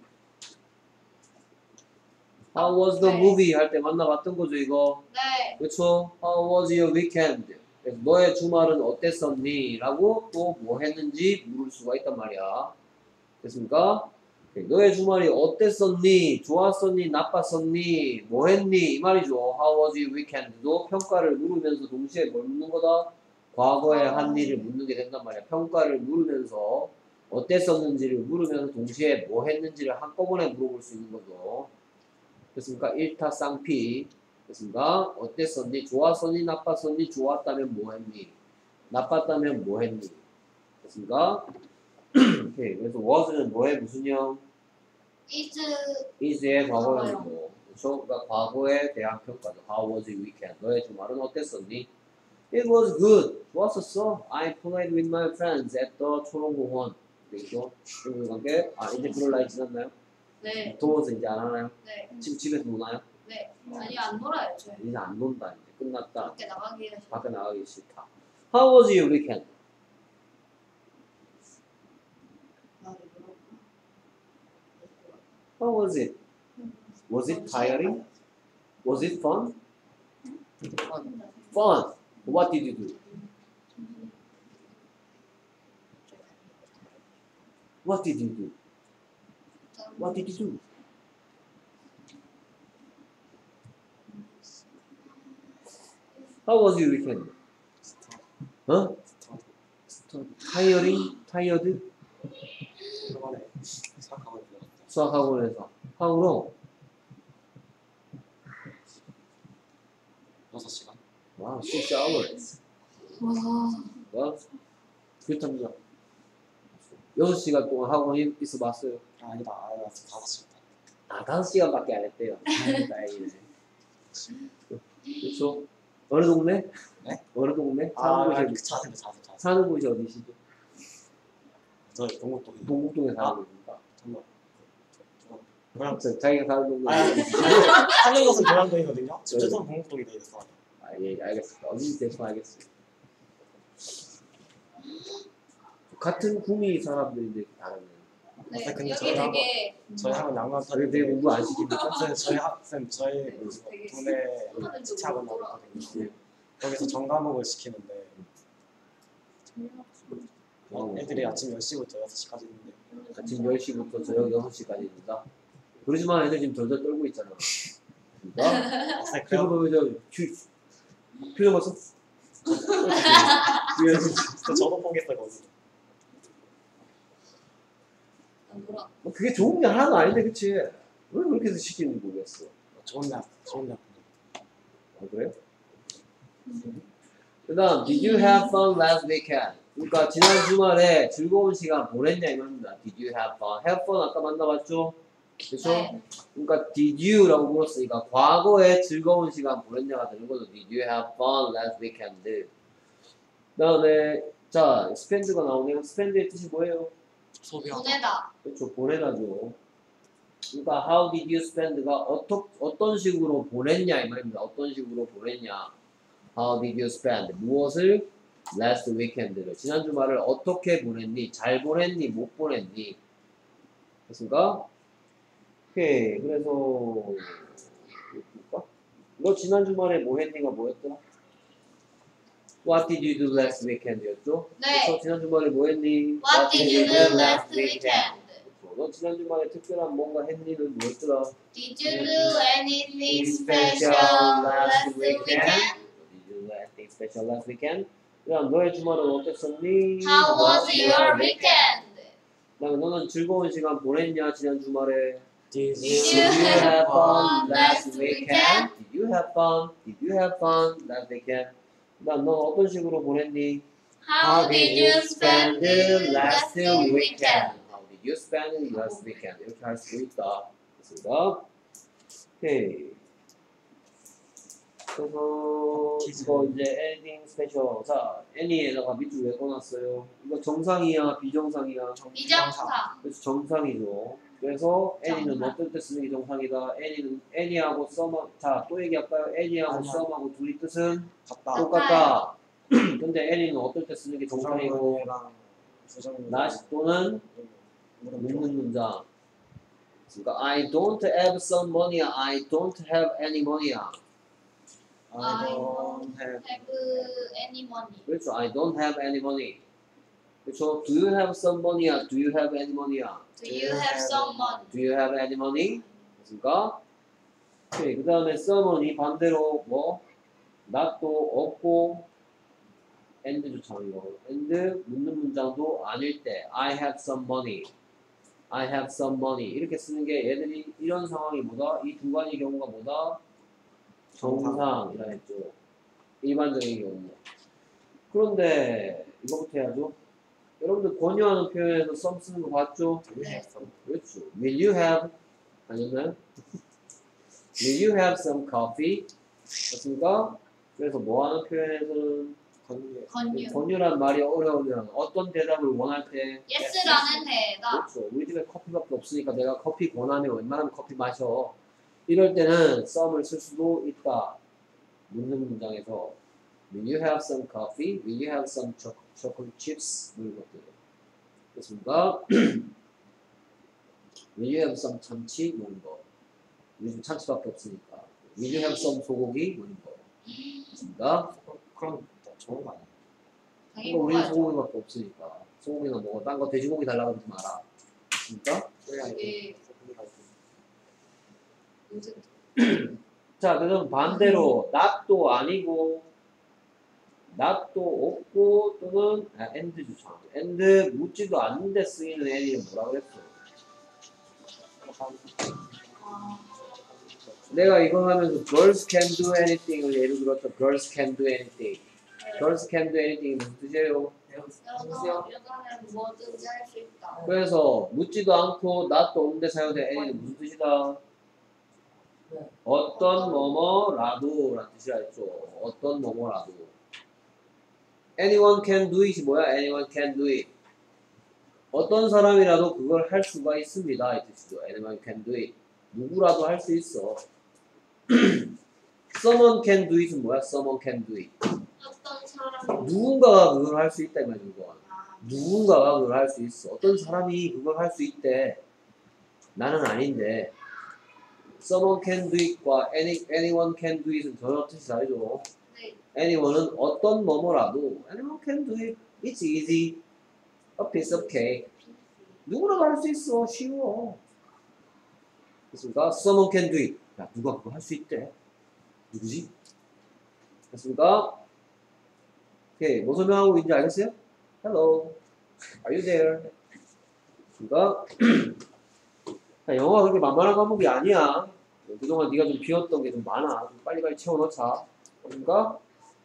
How was the 네. movie? 할 때 만나봤던 거죠 이거? 네. 그렇죠? How was your weekend? 그래서 너의 주말은 어땠었니? 라고 또 뭐 했는지 물을 수가 있단 말이야. 됐습니까? 너의 주말이 어땠었니? 좋았었니? 나빴었니? 뭐 했니? 이 말이죠. How was your weekend도 평가를 물으면서 동시에 뭘 묻는 거다? 과거에 한 일을 묻는 게 된단 말이야. 평가를 물으면서 어땠었는지를 물으면서 동시에 뭐 했는지를 한꺼번에 물어볼 수 있는 거죠. 됐습니까? 일타 쌍피. 됐습니까? 어땠었니? 좋았었니? 나빴었니? 좋았다면 뭐 했니? 나빴다면 뭐 했니? 됐습니까? 오케이. 그래서 was는 뭐에 무슨 형? is is의 과거형이고. 과거형. 그렇죠? 그러니까 과거에 대한 평가죠. How was your weekend? 너의 주말은 어땠었니? It was good. 좋았었어. I played with my friends at the 초롱공원. 되겠죠? 그리고 관계. 아, 이제 그럴 나이 지났나요? 네. 더워서 이제 안 하나요? 네. 지금 집에서 노나요? 네. 아니 안 놀아요. 저 이제 안 논다. 이제 끝났다. 밖에 나가기가 싫어. 밖에 나가기 싫다. How was your weekend? 아, 네, 그렇구나. How was it? Was it tiring? Was it fun? Fun. What did you do? What did you do? What did you do? How was your weekend? 어? Tiring? Tired? 저번에 수학학원 들어갔다. 수학학원에서 how 여섯 시간. Wow, six hours. 와. 와, 그렇답니다. 여섯 시간 동안 학원에 있어 봤어요. 아, 아니다. 아, 다섯 시간. 아, 다섯 시간밖에 안 했대요. 다행이네. 그렇죠? 어느 동네? 네? 어느 동네? 사는 아, 곳이 그 어디? 자세, 자세, 자세. 사는 곳이 어디시죠? 저희 동국동이. 동국동에 사는 아. 곳입니까? 정말. 그냥 자, 자기가 사는 동네. 아, 사는 곳은 고양동이거든요. 집주소는 동국동이 돼 있어. 아, 예, 알겠습니다. 어딘지 대충 알겠습니다. 같은 구미 사람들인데 다르네. 네. 아, 근데 여기 저희가 되게 저희 학원 다들 양반파인데 되게 공부 안 시킵니까? 선 저희 학생 저희 되게 동네 하는 지체학원 줄 나왔거든요. 예. 거기서 전과목을 시키는데 어, 애들이 아침 열 시부터 여섯 시까지 있는데 아침 열 시부터 저녁 여섯 시까지 있다. 그러지만 애들 지금 덜덜 떨고 있잖아. 그러니까 학생 지금 그래요. 보면 저 휴, 표정 봤어? 진짜 저도 포기했어요 거기. 안 놀아. 뭐 그게 좋은 게 하나도 아닌데, 그치? 왜 그렇게 해서 시키는지 모르겠어. 좋은 날 좋은 날. 아, 그래요? 그 다음, Did you have fun last weekend? 그러니까 지난 주말에 즐거운 시간 보냈냐 이 말입니다. Did you have fun? have fun 아까 만나봤죠? 그쵸? 네. 그러니까 Did you라고 물었으니까 과거에 즐거운 시간 보냈냐가 되는 거죠. Did you have fun last weekend? 그 다음에 자, spend가 나오네요. spend의 뜻이 뭐예요? 소비하다. 보내다. 그렇죠. 보내다죠. 그러니까 how did you spend가 어떠, 어떤 식으로 보냈냐 이 말입니다. 어떤 식으로 보냈냐. How did you spend? 무엇을? Last weekend를. 지난 주말을 어떻게 보냈니? 잘 보냈니? 못 보냈니? 됐습니까? 오케이. 그래서 볼까? 너 지난 주말에 뭐 했니가 뭐였더라? What did you do last weekend였죠? 네. 그래서 지난 주말에 뭐 했니? What did you do last weekend? 너 지난 주말에 특별한 뭔가 했니는 뭐였더라? Did you do anything special last weekend? Did you do anything special last weekend? 그다음 너의 주말은 어땠었니? How was your weekend? 그다음에 너는 즐거운 시간 보냈냐 지난 주말에? Did Did Did you have fun last last weekend? Did you have fun? Did you have fun last weekend? 그다음 너 어떤 식으로 보냈니? How did you spend the last weekend? How did you spend the last weekend? 이렇게 할 수 있다. 됐습니다. 오케이. 그래서 이거 이제 엔딩 스페셜. 자, 애니에다가 밑줄 왜 꺼놨어요? 이거 정상이야, 비정상이야? 비정상. 그래서 정상이죠. 그래서 애니는 정상. 어떨 때 쓰는 게 정상이다? 애니는 애니하고 썸하고 자, 또 얘기할까요? 애니하고 아니야. 썸하고 둘이 뜻은 갔다. 똑같다. 근데 애니는 어떨 때 쓰는 게 정상이고 부정문이랑 부정문. 나 또는 묻는 문장. 그러니까 I don't have some money. I don't have any money. I don't have. Have any money? 그렇죠. I don't have any money. 그렇죠. Do you have some money? Do you have any money? Do you have some money? Do you have any money? 그러니까 오케이. 그 다음에 someone이 반대로 뭐 not도 없고 and 조차이고 and 묻는 문장도 아닐 때 I have some money, I have some money 이렇게 쓰는 게 얘들이 이런 상황이 뭐다? 이 두 가지 경우가 뭐다? 정상이라 했죠. 일반적인 경우. 그런데 이거부터 해야죠. 여러분들 권유하는 표현에서 some 쓰는 거 봤죠? 네. 그렇죠. Will you have 아니면 Will you have some coffee? 맞습니까? 그래서 뭐 하는 표현에서는 건유. 건유. 권유란 말이 어려우면 어떤 대답을 원할 때 예스라는 대답. 그렇죠. 우리 집에 커피밖에 없으니까 내가 커피 권하면 웬만하면 커피 마셔. 이럴 때는 some을 쓸 수도 있다. 묻는 문장에서 Will you have some coffee? Will you have some cho- chocolate chips? 뭐 이런 것들. 그렇습니까? Will you have some 참치? 뭐 이런 거. 우리 집 참치밖에 없으니까. Will you have some 소고기? 뭐 이런 거. 그렇습니까? 그럼 좋은 거 아니에요? 당연히 이거 우리 먹어야죠. 소고기밖에 없으니까. 소고기나 먹어. 딴 거 돼지고기 달라고 하지 마라. 그렇습니까? 예. 요새 자, 그럼 반대로 not도 아니고 not도 없고 또는 아, and 주창. and 묻지도 않는데 쓰이는 any는 뭐라 그랬어? 아, 내가 이거 하면서 girls can do anything을 예를 들었죠. girls can do anything. girls can do anything 무슨 뜻이에요? 여러 여자는 뭐든지 할 수 있다. 그래서 묻지도 않고 not도 없는데 사용된 any는 무슨 뜻이다? 어떤 뭐뭐라도 라는 뜻이라 했죠. 어떤 뭐뭐라도. anyone can do it이 뭐야? anyone can do it. 어떤 사람이라도 그걸 할 수가 있습니다. 이 뜻이죠. anyone can do it. 누구라도 할 수 있어. someone can do it은 뭐야? someone can do it. 어떤 사람이 누군가가 그걸 할 수 있다 이 말이죠. 이건. 아, 누군가가 그걸 할 수 있어. 어떤 사람이 그걸 할 수 있대. 나는 아닌데. someone can do it과 any, anyone can do it은 전혀 뜻이 다르죠. 네. anyone은 어떤 뭐뭐라도 anyone can do it. It's easy. A piece of cake. 누구라도 할 수 있어. 쉬워. 됐습니까? someone can do it. 야, 누가 그거 할 수 있대? 누구지? 됐습니까? 오케이. 뭐 설명하고 있는지 알겠어요? Hello. Are you there? 됐습니까? 자, 영어가 그렇게 만만한 과목이 아니야. 그동안 네가 좀 비웠던 게 좀 많아. 좀 빨리빨리 채워넣자. 그러니까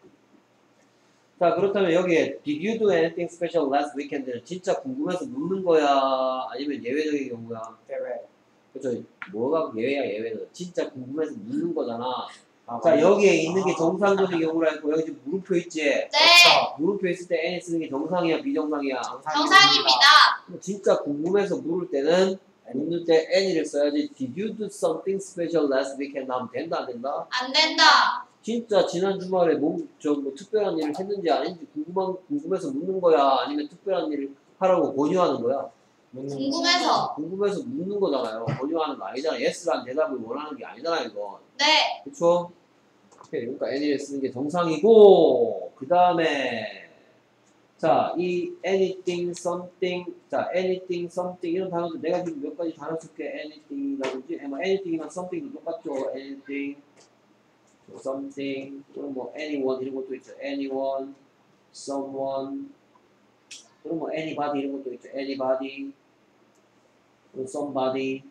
자, 그렇다면 여기에 Did you do anything special last weekend는 진짜 궁금해서 묻는 거야? 아니면 예외적인 경우야? 대회. 그렇죠. 뭐가 예외야, 예외는. 진짜 궁금해서 묻는 거잖아. 아, 자, 맞네. 여기에 있는 게 아. 정상적인 경우라 했고, 여기 지금 물음표 있지? 네. 그렇죠. 물음표 있을 때 any 쓰는 게 정상이야, 비정상이야? 정상입니다. 그럼 진짜 궁금해서 물을 때는 묻는 때 any를 써야지. Did you do something special last weekend? 하면 된다, 안 된다? 안 된다. 진짜 지난 주말에 뭐, 저, 뭐 특별한 일을 했는지 아닌지 궁금한, 궁금해서 묻는 거야? 아니면 특별한 일을 하라고 권유하는 거야? 궁금해서. 궁금해서 묻는 거잖아요. 권유하는 거 아니잖아. yes라는 대답을 원하는 게 아니잖아, 이건. 네. 그쵸? 오케이, 그러니까 any를 쓰는 게 정상이고, 그 다음에, 자, 이 anything, something, 자, anything, something, 이런 단어들 내가 지금 몇 가지 단어 쓸게. anything이라든지, 뭐 anything이나 something도 똑같죠. anything, something, 또는 뭐 anyone 이런 것도 있죠. anyone, someone, 또는 뭐 anybody 이런 것도 있죠. anybody, 또는 somebody,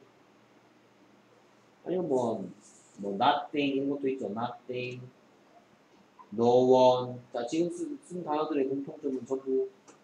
아니면 뭐, 뭐 nothing 이런 것도 있죠. nothing, no one. 자, 지금 쓴, 쓴 단어들의 공통점은 전부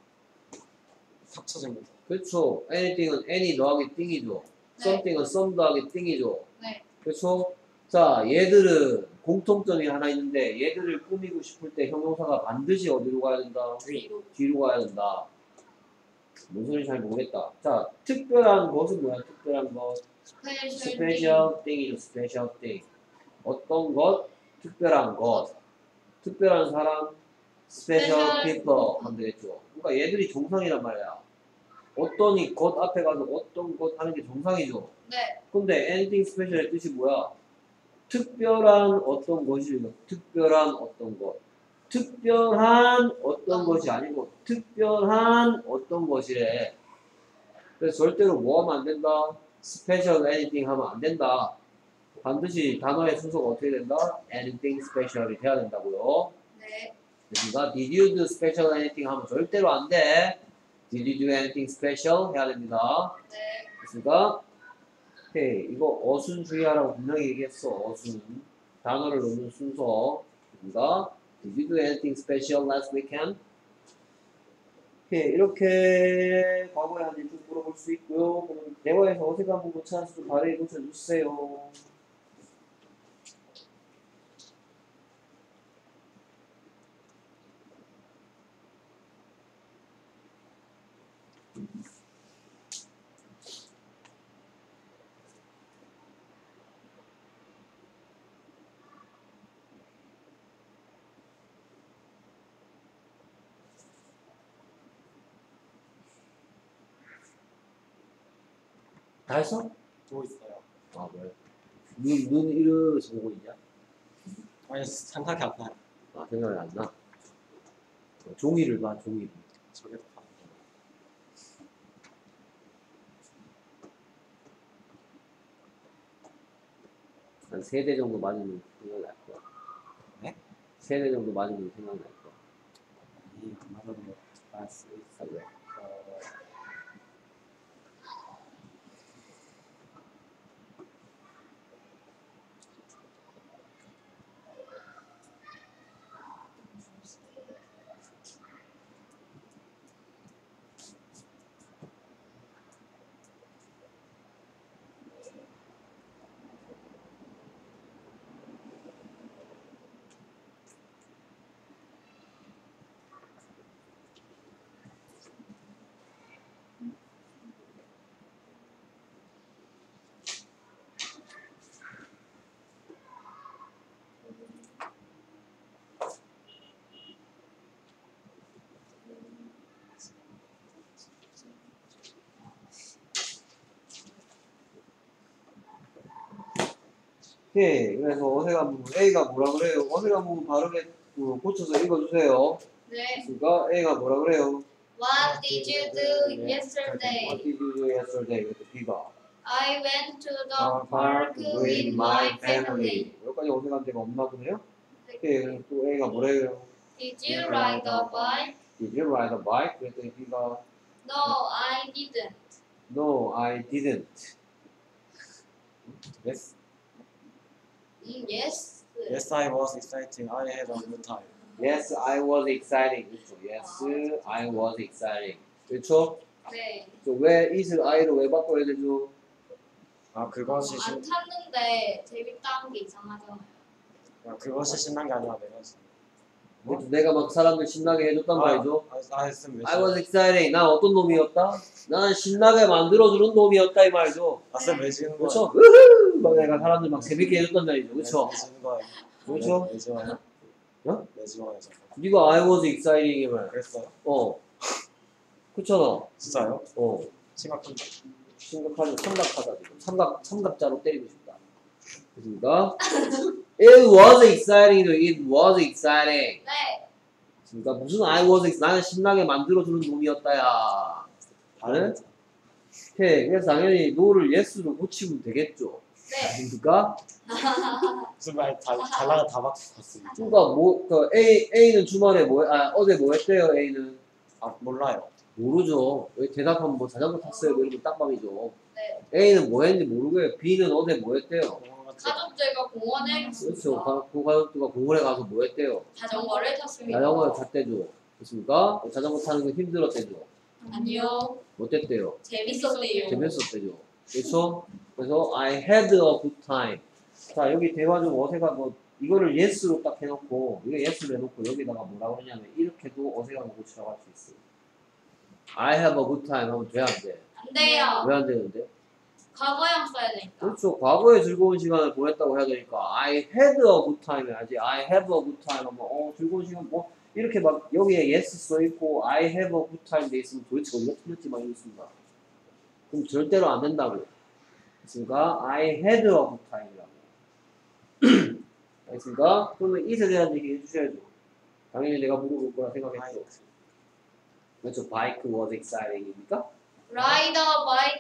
합쳐집니다. 그렇죠. anything은 any 더하기 thing이죠. 네. something은 some 더하기 thing이죠. 네. 그렇죠. 자, 얘들은 공통점이 하나 있는데 얘들을 꾸미고 싶을 때 형용사가 반드시 어디로 가야 된다? 뒤로. 뒤로 가야 된다. 무슨 소리인지 잘 모르겠다. 자, 특별한 것은 뭐야? 특별한 것. 스페셜. special thing이죠. special thing. 어떤 것? 특별한 것. 특별한 사람? special Special people 하면 되겠죠. 그러니까 얘들이 정상이란 말이야. 어떤 이 것 앞에 가서 어떤 것 하는 게 정상이죠. 네. 근데 anything special의 뜻이 뭐야? 특별한 어떤 것이죠. 특별한 어떤 것. 특별한 어떤 것이 아니고 특별한 어떤 것이래. 그래서 절대로 뭐 하면 안 된다? special anything 하면 안 된다. 반드시 단어의 순서가 어떻게 된다? anything special이 돼야 된다고요. 네. 됐습니까? Did you do special anything 하면 절대로 안 돼. Did you do anything special? 해야 됩니다. 네. 됐습니까? 오케이. 이거 어순 주의하라고 분명히 얘기했어. 어순. 단어를 넣는 순서. 됐습니까? Did you do anything special last weekend? 오케이. 이렇게 과거에 한 일 쭉 물어볼 수 있고요. 그럼 대화에서 어색한 부분 찬스 좀 발휘해 보셔주세요. 다 했어? 또 있어요. 아, 왜? 눈, 눈 이러면서 보고 있냐? 아니 생각이 안 나요. 아, 생각이 안 나? 어, 종이를 봐, 종이를. 저게 더 다른 한 세 대 정도 맞으면 생각날 거야. 네? 세 대 정도 맞으면 생각날 거야. 이 맞았네. 나이스. 아, 왜? 어, 오케이. 그래서 어색한 부분 A가 뭐라 그래요? 어색한 부분 바르게 어, 고쳐서 읽어주세요. 네. 그러니까 A가 뭐라 그래요? What did you do What yesterday? did you do yesterday? 그때 B가 I went to the 아, park with my family. 여기까지 어색한 데가 없나 보네요? 네. 오케이. 그럼 또 A가 뭐래요? Did you ride a bike? Did you ride a bike? 그랬더니 B가 No, I didn't. No, I didn't. yes. 음, yes. Yes, I was exciting. I had a good time. Yes, I was exciting. 그렇죠. Yes, I was exciting. 그렇죠? 네. 그렇죠. 왜 it을 I로 왜 바꿔야 되죠? 아 그것이 안 신 탔는데 재밌다는 게 이상하잖아요. 아, 그것이 신난 게 아니라 내가 그렇죠. 내가 막 사람들 신나게 해줬단 말이죠. 아, 아, 했으면 왜 I was exciting. 난 어떤 놈이었다? 난 신나게 만들어주는 놈이었다 이 말이죠. 아쌤 왜 지는 거야? 그렇죠? 우후! 막 내가 사람들 막 재밌게 해줬단 말이죠. 그렇죠? 왜 지는 거야? 그렇죠? 왜, 왜 지워요? 어? 왜 지워요 저거? 네가 I was exciting이 말. 그랬어요? 어. 그렇잖아. 진짜요? 어. 심각한데? 심각하죠. 삼각하다 지금. 삼각 삼각자로 때리고 싶다. 그러니까 It was exciting. It was exciting. 네. 그러니까 무슨 I was exciting. 나는 신나게 만들어주는 놈이었다야. 다른 오케이. 그래서 당연히 no를 yes로 고치면 되겠죠. 네. 그러니까 무슨 말 다, 달라가 다 바꿨어. 그러니까 뭐 그 A A는 주말에 뭐 아 어제 뭐 했대요 A는 아 몰라요. 모르죠. 왜 대답하면 뭐 자전거 탔어요 뭐 이러면 딱밤이죠. 네. A는 뭐 했는지 모르고요. B는 어제 뭐 했대요. 공원 같은 가족들과 공원에 그렇죠. 갔습니다. 가- 그 가족들과 공원에 가서 뭐 했대요. 자전거를 탔습니다. 자전거를 탔대죠. 그렇습니까? 자전거 타는 거 힘들었대죠. 아니요. 못했대요. 재밌었대요. 재밌었대죠. 그렇죠? 그래서 I had a good time. 자 여기 대화 좀 어색한 거 이거를 yes로 딱 해놓고 이거 yes로 해놓고 여기다가 뭐라 그러냐면 이렇게도 어색한 거 고치라고 할 수 있어요. I have a good time 하면 돼 안 돼? 안 돼요. 왜 안 되는데? 과거형 써야 되니까. 그렇죠. 과거에 즐거운 시간을 보냈다고 해야 되니까 I had a good time 해야지. I have a good time 하면 어 즐거운 시간 뭐 이렇게 막 여기에 yes 써 있고 I have a good time 돼 있으면 도대체 어디가 틀렸지 막 이렇습니다. 그럼 절대로 안 된다고. 그러니까 I had a good time이라고. 알겠습니까? 그러면 it에 대한 얘기 해주셔야죠. 당연히 내가 물어볼 거라 생각했죠. 그렇죠. Bike was exciting입니까? Ride a bike.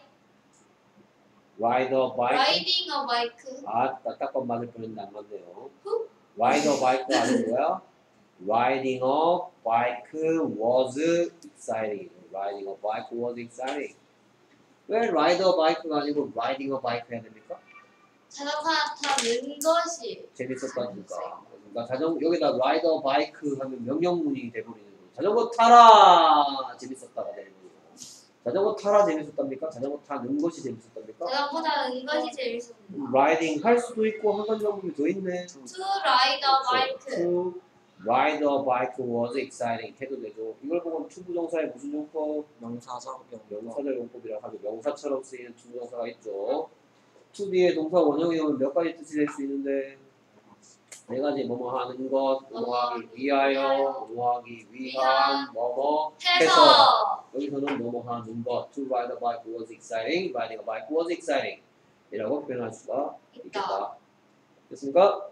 Ride a bike. Riding a bike. 아, 딱딱밤 맞을 뻔했는데 안 맞네요. Ride a bike 아는 거야? Riding a bike was exciting. Riding a bike was exciting. 왜 ride a bike가 아니고 riding a bike 해야 됩니까? 자전거 타는 것이 재밌었다니까. 그러니까 자전 여기다 ride a bike 하면 명령문이 돼버리는 거예요. 자전거 타라 재밌었다가 되는 거예요. 자전거 타라 재밌었답니까? 자전거 타는 것이 재밌었답니까? 자전거 타는 것이 재밌었습니다. riding 할 수도 있고 한 가지 방법이 더 있네. To ride a bike. To ride a bike was exciting 해도 되죠. 이걸 보면 to 부정사의 무슨 용법? 명사적 용법. 명사적 용법이라고 하죠. 명사처럼 쓰이는 to 부정사가 있죠. to 뒤에 동사 원형이 오면 몇 가지 뜻이 될 수 있는데 네 가지 뭐뭐 하는 것, 뭐뭐 하기 위하여, 뭐뭐 하기 위한, 뭐뭐 해서 해서 여기서는 뭐뭐 하는 것 to ride a bike was exciting, riding a bike was exciting 이라고 표현할 수가 있다. 있겠다. 됐습니까?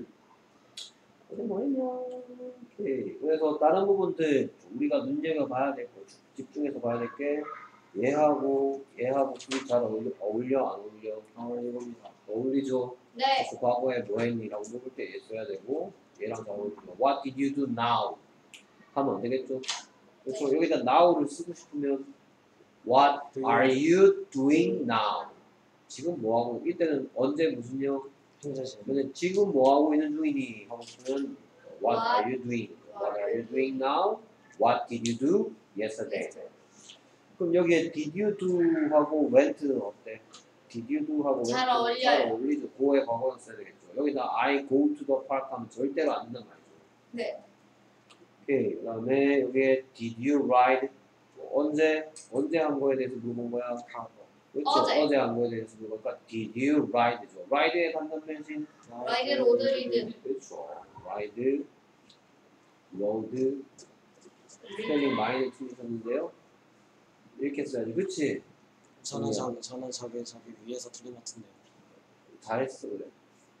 어디 뭐 했냐? 오케이. 그래서 다른 부분들 우리가 눈여겨봐야 될 거, 집중해서 봐야 될 게 얘하고 얘하고 둘이 잘 어울려, 어울려 안 어울려? 어울립니다. 어울리죠. 네. 그래서 과거에 뭐 했니라고 물을 때 얘 써야 되고 얘랑 잘 어울리죠. What did you do now? 하면 안 되겠죠. 그래서 여기다 now를 쓰고 싶으면 What are you doing now? 지금 뭐 하고 이때는 언제 무슨 형? 현재 시제. 근데 지금 뭐 하고 있는 중이니? 하고 싶으면 What are you doing? What are you doing now? What did you do yesterday? 그럼 여기에 did you do 하고 went는 어때? did you do 하고 잘 went 어울려요. 잘 어울리죠. 고의 과거는 써야 되겠죠. 여기다 I go to the park 하면 절대로 안 된단 말이죠. 네. 오케이. 그 다음에 여기에 did you ride? 언제? 언제 한 거에 대해서 물어본 거야? 과거. 그렇죠. 어제. 어제 한 거에 대해서 물어보니까 did you ride죠. ride의 단전 변신? 라이드 로드 리드. 그렇죠. ride, road, 스펠링 많이 틀리셨는데요. 이렇게 써야지. 그치? 저는 저기 저는 저기 저기 위에서 들린 것 같은데요. 잘했어 그래.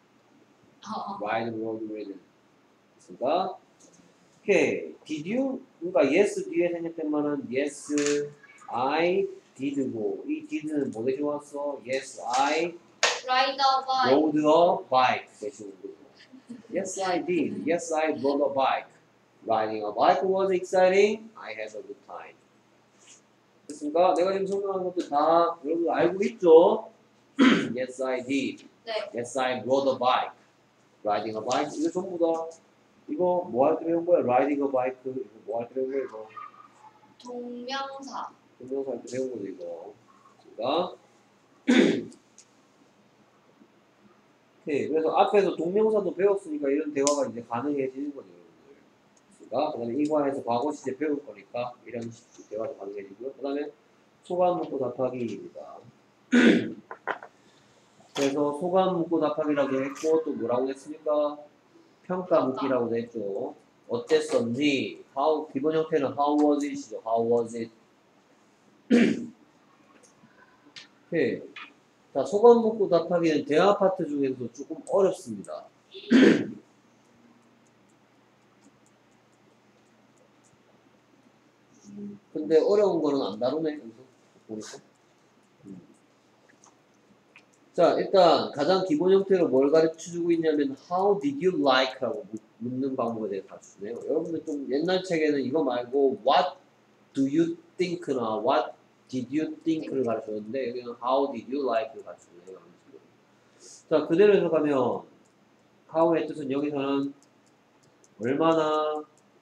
어. ride, road, read. 됐습니까? 오케이. did you? 그러니까 yes 뒤에 생략된 말은 yes, I did고 이 did는 뭐 대신 왔어? yes, I Ride a bike. rode a bike 대신 온 거죠. Yes, I did. Yes, I rode a bike. Riding a bike was exciting. I had a good time. 됐습니까? 내가 지금 설명한 것도 다 여러분 알고 있죠? Yes, I did. 네. Yes, I rode a bike. Riding a bike. 이거 전부 다 이거 뭐 할 때 배운 거야? Riding a bike. 이거 뭐 할 때 배운 거야? 이거 동명사. 동명사 할 때 배운 거죠 이거. 됐습니까? 오케이. 그래서 앞에서 동명사도 배웠으니까 이런 대화가 이제 가능해지는 거죠 여러분들. 됐습니까? 그 다음에 이과에서 과거 시제 배울 거니까 이런 식 대화도 가능해지고요. 그 다음에 소감 묻고 답하기입니다. 그래서 소감 묻고 답하기라고 했고 또 뭐라고 했습니까? 평가 묻기라고 했죠. 어땠었니? How, 기본 형태는 how was it이죠. How was it? 오케이. 자, 소감 묻고 답하기는 대화 파트 중에서도 조금 어렵습니다. 근데 어려운 거는 안 다루네. 여기서 보니까. 음. 자, 일단 가장 기본 형태로 뭘 가르쳐주고 있냐면 How did you like? 라고 묻는 방법에 대해 가르쳐주네요. 여러분들 좀 옛날 책에는 이거 말고 What do you think나 What did you think를 가르쳐줬는데 여기는 How did you like를 가르쳐주네요. 자, 그대로 해석하면 how의 뜻은 여기서는 얼마나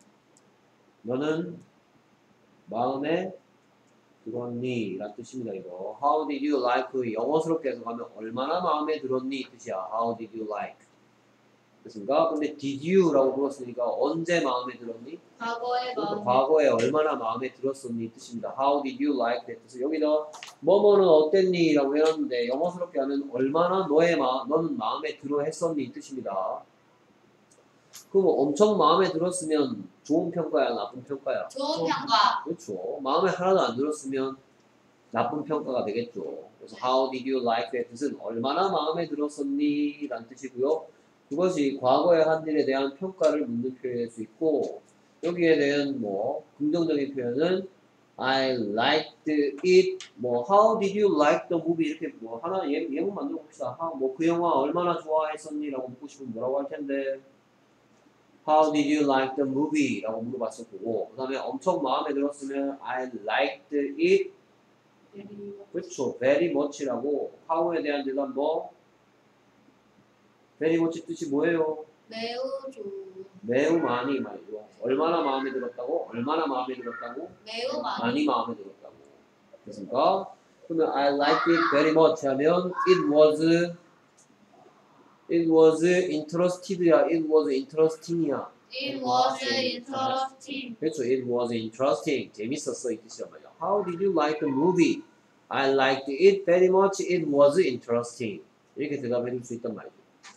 너는 마음에 들었니? 라는 뜻입니다. 이거 How did you like? 영어스럽게 해석하면 얼마나 마음에 들었니? 이 뜻이야. How did you like? 됐습니까? 근데 did you? 라고 불렀으니까 언제 마음에 들었니? 과거의 그러니까 마음. 과거에 얼마나 마음에 들었었니? 이 뜻입니다. How did you like? 의 뜻은 여기다 뭐뭐는 어땠니? 라고 해놨는데 영어스럽게 하면 얼마나 너의 마, 너는 마음에 들어 했었니? 이 뜻입니다. 그럼 엄청 마음에 들었으면 좋은 평가야, 나쁜 평가야? 좋은 평가. 그렇죠. 마음에 하나도 안 들었으면 나쁜 평가가 되겠죠. 그래서 How did you like의 뜻은 얼마나 마음에 들었었니? 라는 뜻이고요. 그것이 과거에 한 일에 대한 평가를 묻는 표현일 수 있고 여기에 대한 뭐 긍정적인 표현은 I liked it. 뭐 How did you like the movie? 이렇게 뭐 하나 예, 예문 만들어 봅시다. 뭐 그 영화 얼마나 좋아했었니? 라고 묻고 싶으면 뭐라고 할 텐데 How did you like the movie? 라고 물어봤을 거고 그 다음에 엄청 마음에 들었으면 I liked it 그렇죠. very much라고 how에 대한 대답 뭐? very much 뜻이 뭐예요? 매우 좋은. 매우 많이 말이죠. 얼마나 마음에 들었다고? 얼마나 마음에 들었다고? 매우 많이. 많이 마음에 들었다고. 됐습니까? 그러면 I liked it very much 하면 it was it was interested야 it was interesting이야. It was interesting. 그렇죠. It was interesting. 재밌었어 이 뜻이란 말이야. How did you like the movie? I liked it very much. It was interesting. 이렇게 대답해 줄 수 있단 말이죠.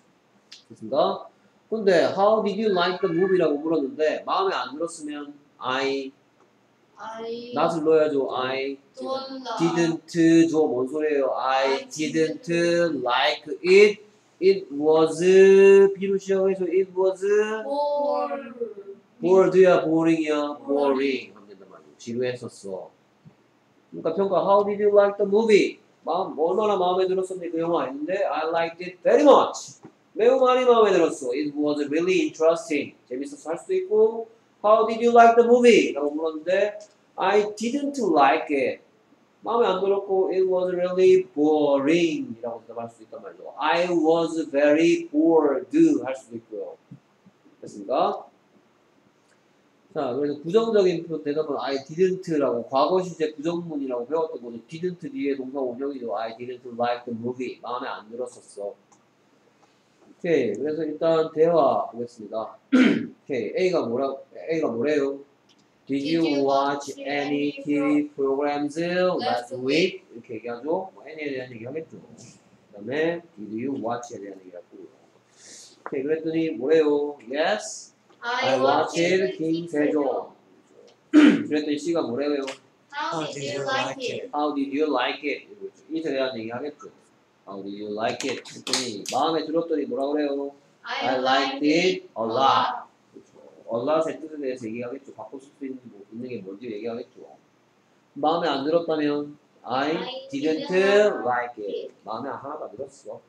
됐습니까? 근데 How did you like the movie라고 물었는데 마음에 안 들었으면 I I not을 넣어야죠. I don't didn't 줘. 뭔 소리예요? I didn't like it. It was B로 시작해서 it was bore. bored야 boring이야 boring 하면 된단 말이야. 지루했었어. 그러니까 평가 How did you like the movie? 마음 얼마나 마음에 들었었는데 그 영화 했는데 I liked it very much. 매우 많이 마음에 들었어. It was really interesting. 재밌었어 할 수도 있고 How did you like the movie? 라고 물었는데 I didn't like it. 마음에 안 들었고 It was really boring 이라고 대답할 수 있단 말이죠. I was very bored 할 수도 있고요. 됐습니까? 자, 그래서 부정적인 표 대답은 I didn't라고 과거 시제 부정문이라고 배웠던 거죠. didn't 뒤에 동사 원형이죠. I didn't like the movie. 마음에 안 들었었어. 오케이. 그래서 일단 대화 보겠습니다. 오케이. A가 뭐라 A가 뭐래요? Did you watch any 티비 programs last week? 이렇게 얘기하죠. 뭐 any에 대한 얘기 하겠죠. 그 다음에 Did you watch에 대한 얘기 하고요. 오케이. 그랬더니 뭐래요? Yes. I watched 킹 세종. 그랬더니 C가 뭐래요? How did you like it? How did you like it? 이에 대한 얘기 하겠죠. How did you like it? 그랬더니 마음에 들었더니 뭐라 그래요? I liked it a lot. a lot의 뜻에 대해서 얘기하겠죠. 바꿔 쓸 수 있는, 뭐, 있는 게 뭔지 얘기하겠죠. 마음에 안 들었다면 I didn't like it. 마음에 하나도 안 들었어.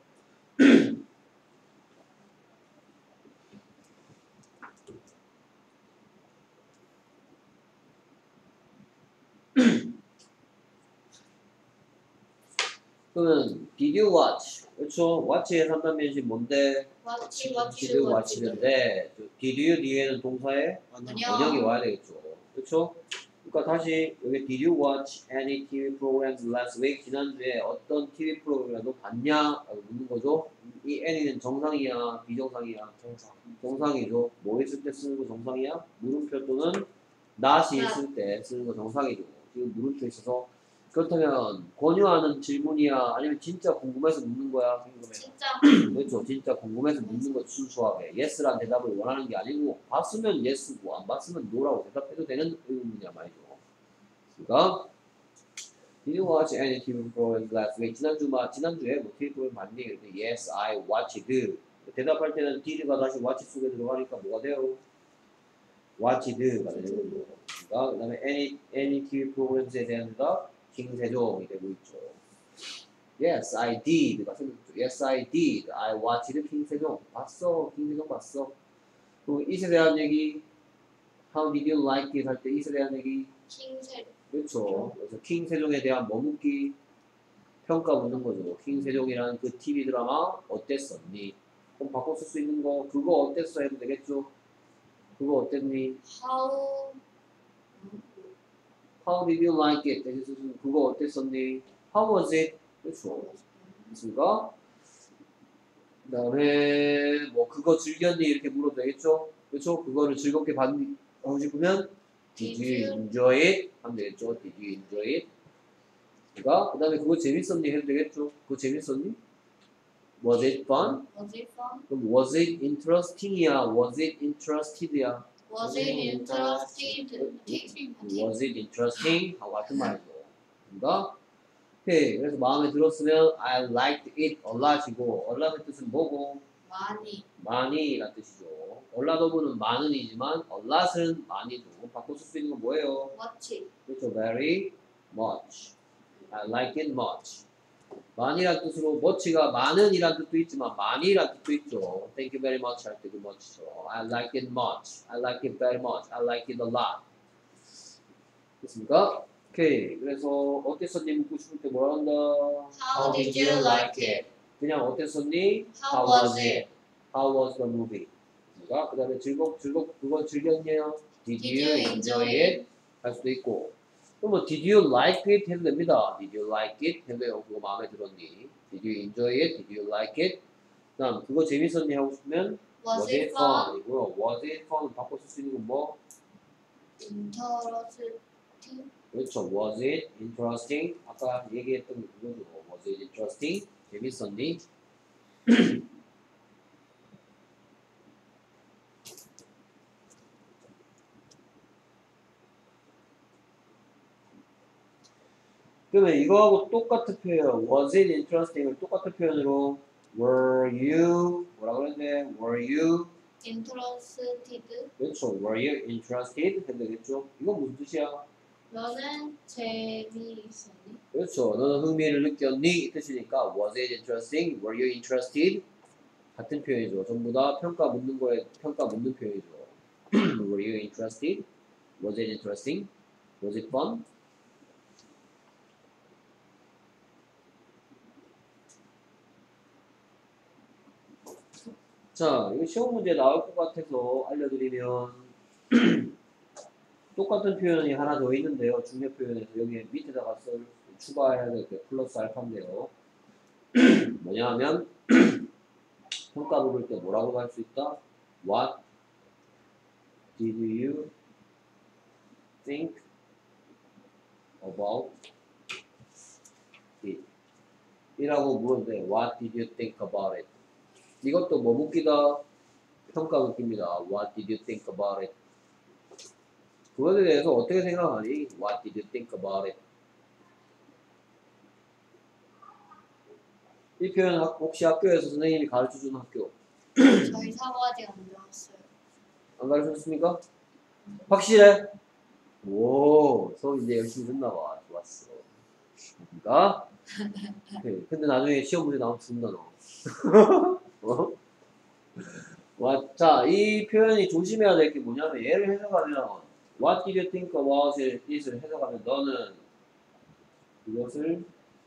그러면 did you watch? 그렇죠. watch의 삼 단변식 뭔데? Watch, did watch, you watch. watch인데 did you 뒤에는 동사에 원형이 와야 되겠죠. 그렇죠? 그러니까 다시 여기 did you watch any 티비 programs last week? 지난주에 어떤 티비 프로그램이라도 봤냐? 라고 묻는 거죠. 이 any는 정상이야? 비정상이야? 동사. 정상이죠. 뭐 있을 때 쓰는 거 정상이야? 물음표 또는 not이 있을 때 쓰는 거 정상이죠. 지금 물음표 있어서 그렇다면 권유하는 질문이야? 아니면 진짜 궁금해서 묻는 거야? 궁금해. 진짜. 그렇죠. 진짜 궁금해서 묻는 거 순수하게. yes란 대답을 원하는 게 아니고 봤으면 yes고 안 봤으면 no라고 대답해도 되는 의문이야 말이죠. 그러니까 Did you watch any 티비 programs last week? 지난주 마, 지난주에 뭐 티비 프로그램 봤니? 그랬더니 Yes, I watched. 대답할 때는 did가 다시 watch 속에 들어가니까 뭐가 돼요? watched가 되는 거죠. 그러니까 그 다음에 any, any 티비 프로그램스에 대한 대답 킹세종이 되고 있죠. Yes, I did가 생겼죠. Yes, I did. I watched 킹세종. 봤어. 킹세종 봤어. 그리고 이에 대한 얘기 How did you like it? 할 때 이에 대한 얘기 킹세. 그렇죠. 그래서 킹세종에 대한 뭐 묻기 평가 묻는 거죠. 킹세종이라는 그 티비 드라마 어땠었니? 그럼 바꿔 쓸 수 있는 거 그거 어땠어 해도 되겠죠. 그거 어땠니? How How did you like it? 대신 그거 어땠었니? How was it? 그렇죠. 됐습니까? 그 다음에 뭐 그거 즐겼니? 이렇게 물어도 되겠죠? 그렇죠? 그거를 즐겁게 봤니? 하고 싶으면 Did you enjoy it? 하면 되겠죠? Did you enjoy it? 그러니까 그 다음에 그거 재밌었니? 해도 되겠죠? 그거 재밌었니? Was it fun? was it fun? 그럼 was it interesting이야? Was it interested이야? Was it interested? Was it interesting? 하고 같은 말이죠. 그러니까 오케이. 그래서 마음에 들었으면 I liked it a lot이고 a lot의 뜻은 뭐고? 많이. 많이 라는 뜻이죠. a lot of는 많은이지만 a lot은 많이죠. 바꿔 쓸 수 있는 건 뭐예요? Watch. 그렇죠. very much. I like it much. 많이란 뜻으로 much가 많은이란 뜻도 있지만 많이란 뜻도 있죠. Thank you very much 할 때 그 much죠. I like it much. I like it very much. I like it a lot. 됐습니까? 오케이. 그래서 어땠었니 묻고 싶을 때 뭐라 한다? How did you like it? 그냥 어땠었니? How was it? How was the movie? 그 다음에 즐겁, 즐겁, 그거 즐겼냐? Did, Did you you enjoy enjoy it? 할 수도 있고. 그럼 뭐 Did you like it? 해도 됩니다. Did you like it? 해도 돼요. 그거 마음에 들었니? Did you enjoy it? Did you like it? 그 다음 그거 재밌었니? 하고 싶으면 Was it fun? 이고요. Was it fun? 바꿔 쓸 수 있는 건 뭐? Interesting? 그렇죠. Was it interesting? 아까 얘기했던 게 그거죠. Was it interesting? 재밌었니? 그러면 이거하고 똑같은 표현, was it interesting을 똑같은 표현으로 were you 뭐라 그랬는데 were you Interested? 그렇죠. were you interested 해도 되겠죠. 이건 무슨 뜻이야? 너는 재미있었니? 그렇죠. 너는 흥미를 느꼈니? 이 뜻이니까 was it interesting? were you interested? 같은 표현이죠. 전부 다 평가 묻는 거에 평가 묻는 표현이죠. were you interested? was it interesting? was it fun? 자, 이거 시험 문제 나올 것 같아서 알려드리면 똑같은 표현이 하나 더 있는데요. 중요 표현에서 여기 밑에다가 쓸, 추가해야 될 게 플러스 알파인데요. 뭐냐 하면 평가 부를 때 뭐라고 할 수 있다? What did you think about it? 이라고 물었는데 What did you think about it? 이것도 뭐 묻기다? 평가 묻기입니다. What did you think about it? 그것에 대해서 어떻게 생각하니? What did you think about it? 이 표현 혹시 학교에서 선생님이 가르쳐준 학교 저희 사고 아직 안 배웠어요. 안 가르쳤습니까? 확실해? 오, 수업 이제 열심히 듣나봐. 좋았어. 그러니까 네, 근데 나중에 시험 문제 나오면 죽는다 너. 어? 와, 자, 이 표현이 조심해야 될 게 뭐냐면 얘를 해석하면 What did you think about it을 해석하면 너는 이것을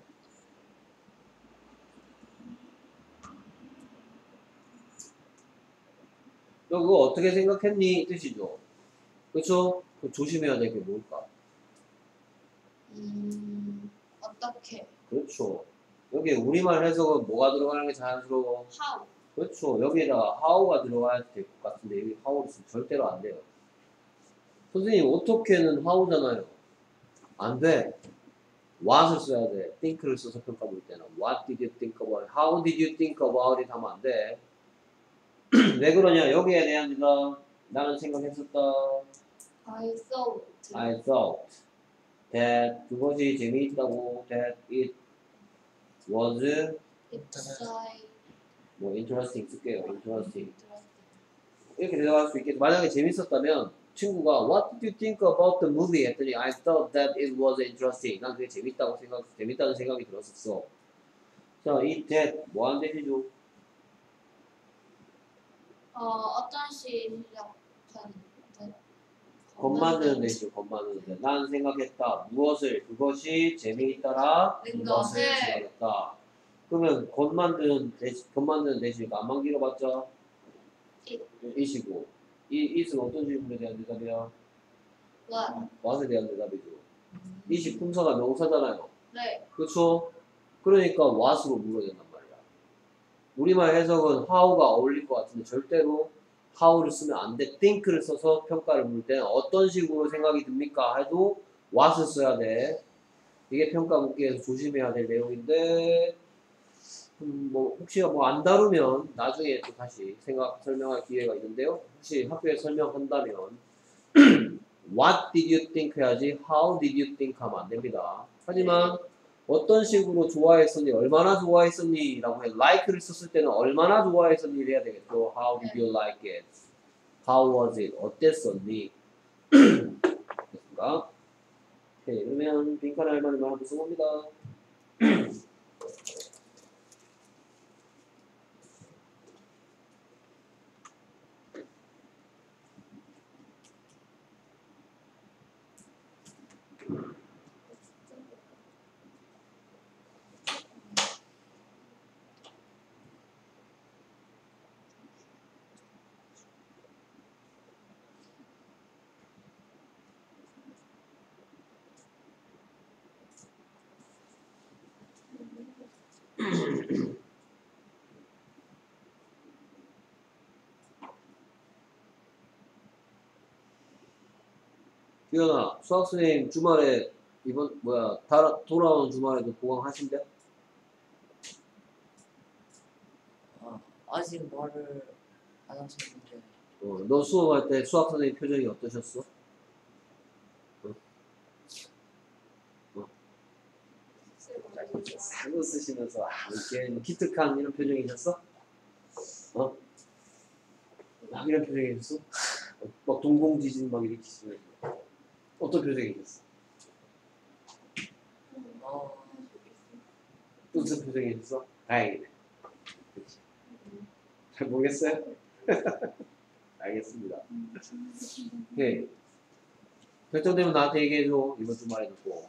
너 그거 어떻게 생각했니? 이 뜻이죠. 그렇죠? 그 조심해야 될 게 뭘까? 음, 어떻게? 그렇죠. 여기 우리말 해석은 뭐가 들어가는 게 자연스러워? How? 그렇죠. 여기에다가 how가 들어가야 될 것 같은데 여기 how를 쓰면 절대로 안 돼요. 선생님 어떻게는 how잖아요. 안 돼. what을 써야 돼. think를 써서 평가 볼 때는 what did you think about it? How did you think about it? 하면 안 돼. 왜 그러냐? 여기에 대한 대답 나는 생각했었다. I thought. I thought that 그것이 재미있다고 that it was It's like 뭐 interesting 쓸게요. interesting 이렇게 대답할 수 있겠죠. 만약에 재밌었다면 친구가 What did you think about the movie? 했더니 I thought that it was interesting. 난 그게 재밌다고 생각, 재밌다는 생각이 들었었어. 자, 이 that 뭐하는 대시죠? 어, 어떤 시작하는 것 만드는 대시죠. 것 만드는 대. 난 생각했다. 무엇을? 그것이 재미있다라 는 것을 것을. 생각했다. 그러면 것 만드는 대시, 것 만드는 대시니까 안만 길어봤자 it. 이시고 이 it은 어떤 질문에 대한 대답이야? What? what에 대한 대답이죠. it이 품사가 명사잖아요. 네. 그렇죠? 그러니까 what으로 물어야 된단 말이야. 우리말 해석은 how가 어울릴 것 같은데 절대로 how를 쓰면 안 돼. think를 써서 평가를 물 때는 어떤 식으로 생각이 듭니까? 해도 what을 써야 돼. 이게 평가 묻기에서 조심해야 될 내용인데 음, 뭐 혹시 뭐 안 다루면 나중에 또 다시 생각 설명할 기회가 있는데요. 혹시 학교에 설명한다면 What did you think 해야지 How did you think 하면 안 됩니다. 하지만 어떤 식으로 좋아했었니? 얼마나 좋아했었니? 라고 해 like를 썼을 때는 얼마나 좋아했었니? 해야 되겠죠. How did you like it? How was it? 어땠었니? 됐습니까? 오케이, 그러면 빈칸 할머니만 한번 써봅니다. 규현아, 수학 선생님 주말에 이번 뭐야 다, 돌아오는 주말에도 보강 하신대? 아, 아직 말을 안 하셨는데 어, 너 수업할 때 수학 선생님 표정이 어떠셨어? 어? 어? 싹 웃으시면서 아, 이렇게 기특한 이런 표정이셨어? 어? 막 이런 표정이셨어? 어, 막 동공지진 막 이렇게 시면서 어떤 표정이셨어? 어, 무슨 표정이셨어? 다행이네. 그치? 잘 모르겠어요? 알겠습니다. 오케이. 결정되면 나한테 얘기해줘. 이번 주말에 듣고.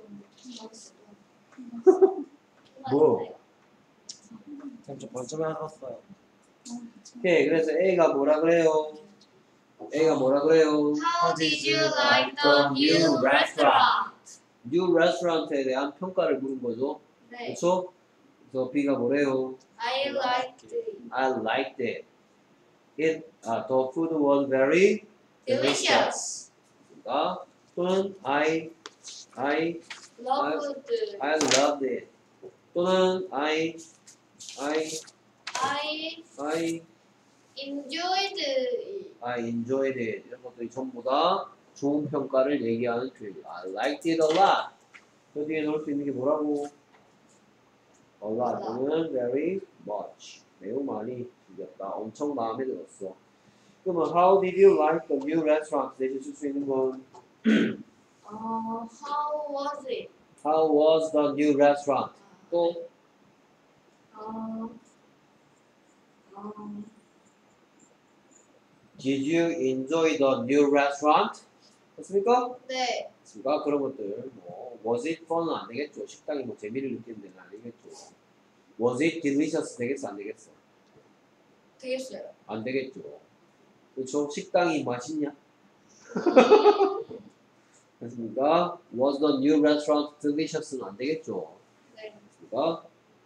뭐? 그냥 좀 번점에 알았어요. 오케이. 그래서 A가 뭐라 그래요? A가 뭐라 그래요? How did you like the new restaurant? New restaurant에 대한 평가를 물은 거죠. 네. 그렇죠? 그래서 B가 뭐래요? I liked it. I liked it. It, 아, the food was very Delicious. 아, 또는 I, I, Loved. I loved it. 또는 I, I, I I, enjoyed it. I enjoyed it. 이런 것들이 전부 다 좋은 평가를 얘기하는 표현이에요. I liked it a lot. 그 뒤에 넣을 수 있는 게 뭐라고? A lot 또는 very much. 매우 많이 즐겼다. 엄청 마음에 들었어. 그러면 how did you like the new restaurant? 대신 쓸 수 있는 건 Uh, how was it? how was the new restaurant? 또 Uh, um, did you enjoy the new restaurant? 됐습니까? 네. 됐습니까? 그런 것들 뭐 was it fun은 안 되겠죠. 식당이 뭐 재미를 느끼는 데는 아니겠죠. was it delicious 되겠어 안 되겠어? 되겠어요. 안 되겠죠. 그렇죠? 식당이 맛있냐? 됐습니까? Was the new restaurant delicious는 안 되겠죠. 네. 됐습니까?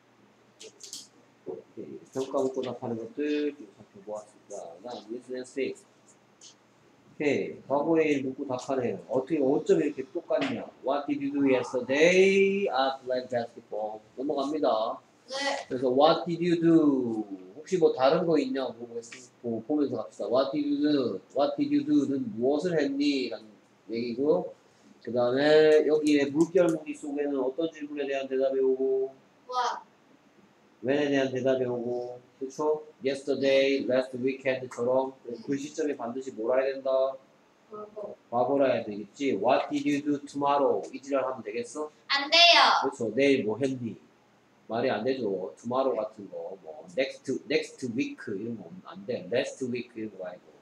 오케이. 평가 묻고 답하는 것들 좀 살펴보았습니다. 다음 리슨 앤 스테이. 오케이. 과거에 묻고 답하네요. 어떻게 어쩜 이렇게 똑같냐? What did you do yesterday? I played basketball. 넘어갑니다. 네. 그래서 what did you do? 혹시 뭐 다른 거 있냐고 보겠- 보- 보면서 갑시다. What did you do? What did you do는 무엇을 했니? 라는 얘기고 그 다음에 여기에 물결 무기 속에는 어떤 질문에 대한 대답이 오고 What? when에 대한 대답이 오고 그렇죠? Yesterday, last weekend처럼 그 시점에 반드시 뭐라 해야 된다? 그거. 과거라 해야 되겠지. What did you do tomorrow? 이 지랄 하면 되겠어? 안 돼요. 그렇죠. 내일 뭐 했니? 말이 안 되죠. tomorrow 같은 거, 뭐 next next week 이런 거 안 돼. last week 이런 거 말고.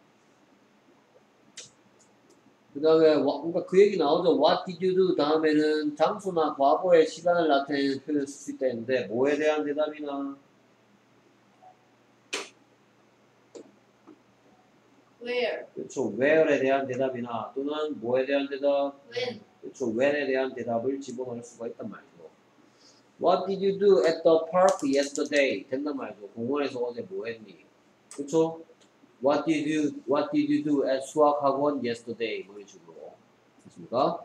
그 다음에 그러니까 그 얘기 나오죠. What did you do? 다음에는 장소나 과거의 시간을 나타내는 표현을 쓸 수 있다 했는데 뭐에 대한 대답이나 Where? 그렇죠. where에 대한 대답이나 또는 뭐에 대한 대답 When? 그렇죠. when에 대한 대답을 집어넣을 수가 있단 말이죠. What did you do at the park yesterday? 된단 말이죠. 공원에서 어제 뭐 했니? 그렇죠? What did you What did you do at 수학학원 yesterday? 뭐 이런 식으로 됐습니까?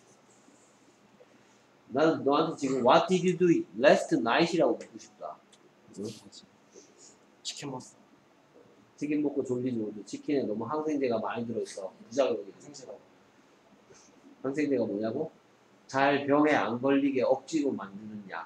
나는 너한테 지금 What did you do last night이라고 묻고 싶다. 응? 치킨 먹었어. 튀김 먹고 졸리지 못해. 치킨에 너무 항생제가 많이 들어있어. 부작용이. 생새가. 항생제가 뭐냐고? 잘 병에 안 걸리게 억지로 만드는 약.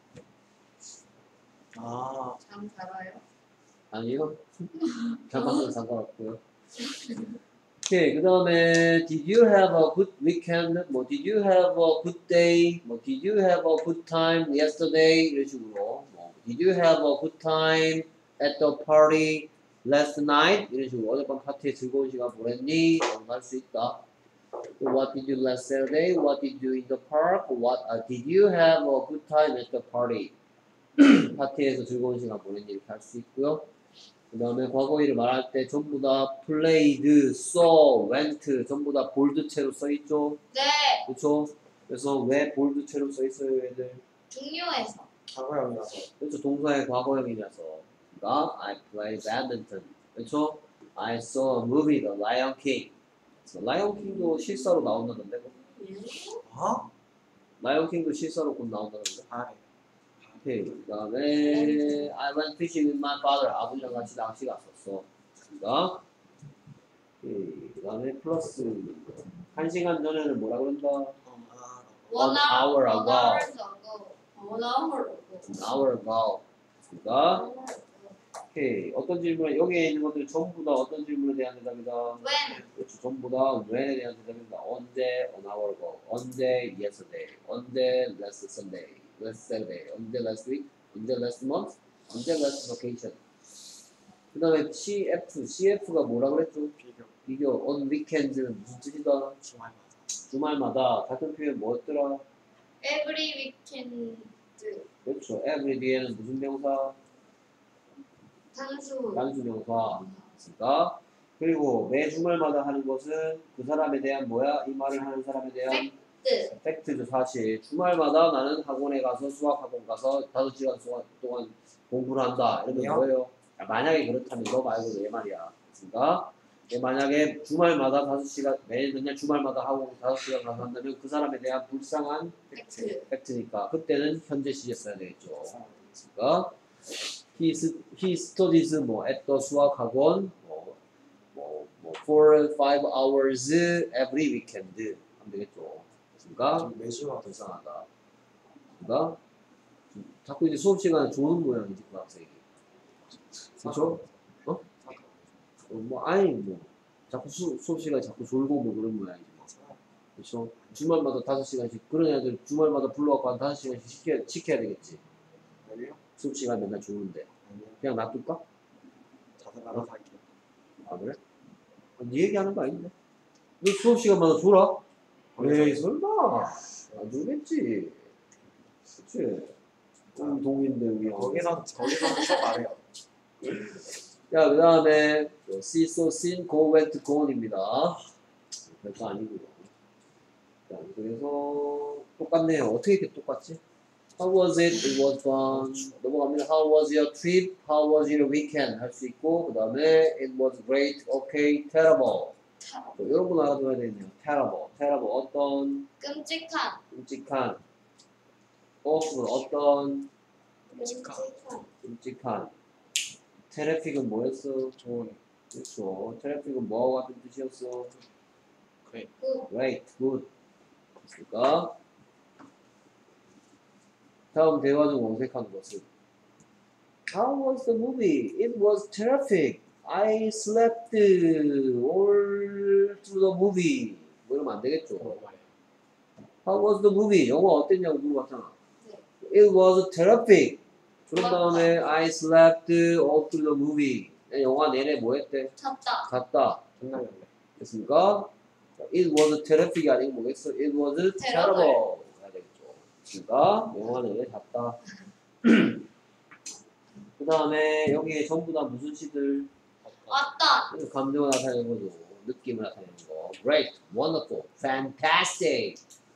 아, 참 잘아요. 아니요. 잠깐만 상관없고요. 오케이. 그 다음에 Did you have a good weekend? 뭐 Did you have a good day? 뭐 Did you have a good time yesterday? 이런 식으로 뭐 Did you have a good time at the party last night? 이런 식으로 어젯밤 파티에 즐거운 시간 보냈니? 라고 할 수 있다. What did you last Saturday? What did you do in the park? What uh, did you have a good time at the party? 파티에서 즐거운 시간 보냈니? 이렇게 할 수 있고요. 그 다음에 과거일을 말할 때 전부 다 played, saw, went 전부 다 볼드체로 써있죠? 네. 그렇죠? 그래서 왜 볼드체로 써있어요, 얘들? 중요해서. 과거형이라서. 그렇죠. 동사의 과거형이라서. 그러니까 I play badminton. 그렇죠. I saw a movie, The Lion King. 라이온 킹도 실사로 나온다던데. 어? 라이온 킹도 실사로 곧 나온다던데. 아, 네. 오케이. 그다음에 I went fishing with my father. 아버지랑 같이 낚시 갔었어. 그러니까 오케이. 그다음에 플러스 한 시간 전에는 뭐라 그런다? 어, 아, One One hour, hour one ago. hour ago. One hour ago. An hour ago. 그러니까 오케이. 어떤 질문? 여기에 있는 것들 전부 다 어떤 질문에 대한 대답이다. When? 그렇죠. 전부 다 when에 대한 대답입니다. 언제, an hour ago. 언제, yesterday. 언제, last Sunday. last Saturday. 언제, last week. 언제, last month. 언제, last vacation. 그 다음에 씨에프. 씨에프가 뭐라 그랬죠? 비교. 비교. on weekend는 무슨 뜻이다? 주말마다. 주말마다. 같은 표현 뭐였더라? Every weekend. 그렇죠. every 뒤에는 무슨 명사? 단수. 단수 명사. 있으니까. 그리고 매 주말마다 하는 것은 그 사람에 대한 뭐야? 이 말을 하는 사람에 대한 팩트. 팩트죠. 사실 주말마다 나는 학원에 가서 수학학원 가서 다섯 시간 동안 공부를 한다. 이러면 아니요. 뭐예요? 야, 만약에 그렇다면 너 말고 내 말이야. 그러니까 만약에 주말마다 다섯 시간 매일 맨날 주말마다 학원 다섯 시간 가서 한다면 그 사람에 대한 불쌍한 팩트. 팩트니까 그때는 현재 시제 써야 되겠죠. 그러니까 he, s- he studies 뭐 at the 수학학원 뭐, 뭐, 뭐 for five hours every weekend 하면 되겠죠. 그러니까 좀 매주마다 불쌍하다. 그러니까 자꾸 이제 수업 시간에 조는 모양이지 그 학생이. 그렇죠? 어? 어, 뭐 아니 뭐 자꾸 수, 수업 시간에 자꾸 졸고 뭐 그런 모양이지 뭐. 그렇죠? 주말마다 다섯 시간씩 그런 애들 주말마다 불러갖고 한 다섯 시간씩 시켜야, 시켜야 되겠지. 아니요? 수업 시간 맨날 조는데 아니요. 그냥 놔둘까? 다들 알아서 할게요. 아 그래? 아, 네 얘기하는 거 아닌데? 너 수업 시간마다 졸아? 에이 설마 안 졸겠지. 그치? 운동인데 우리 거기서 거기서는 수업 안 해요. 자, 그 다음에 see, so, seen, go, went, gone입니다. 별거 아니고요. 자, 그래서 똑같네요. 어떻게 이렇게 똑같지? How was it? It was fun. 넘어갑니다. How was your trip? How was your weekend? 할 수 있고 그 다음에 it was great, okay, terrible. 또 이런 거 알아둬야 되겠네요. terrible. terrible 어떤 끔찍한. 끔찍한 awful 어떤 끔찍한. 끔찍한 트래픽은 뭐였어? 좋은. 그렇죠. 트래픽은 뭐와 같은 뜻이었어? 그래. 굿. Great, good. 됐을까? 다음 대화 중 어색한 것은 How was the movie? It was terrific. I slept all through the movie. 뭐 이러면 안 되겠죠. 그런 말이에요. How was the movie? 영화 어땠냐고 물어봤잖아. 네. It was terrific. 그런 맞다. 다음에 I slept all through the movie. 영화 내내 뭐 했대? 잤다. 잤다. 끝나겠네. 됐습니까? It was terrific이 아니고 뭐겠어? It was terrible. 해야 되겠죠. 그러니까 영화 내내 잤다. 그 다음에 여기에 전부 다 무슨 시들? 왔다. 감정을 나타내는 거죠. 느낌을 나타내는 거. Great, wonderful, fantastic.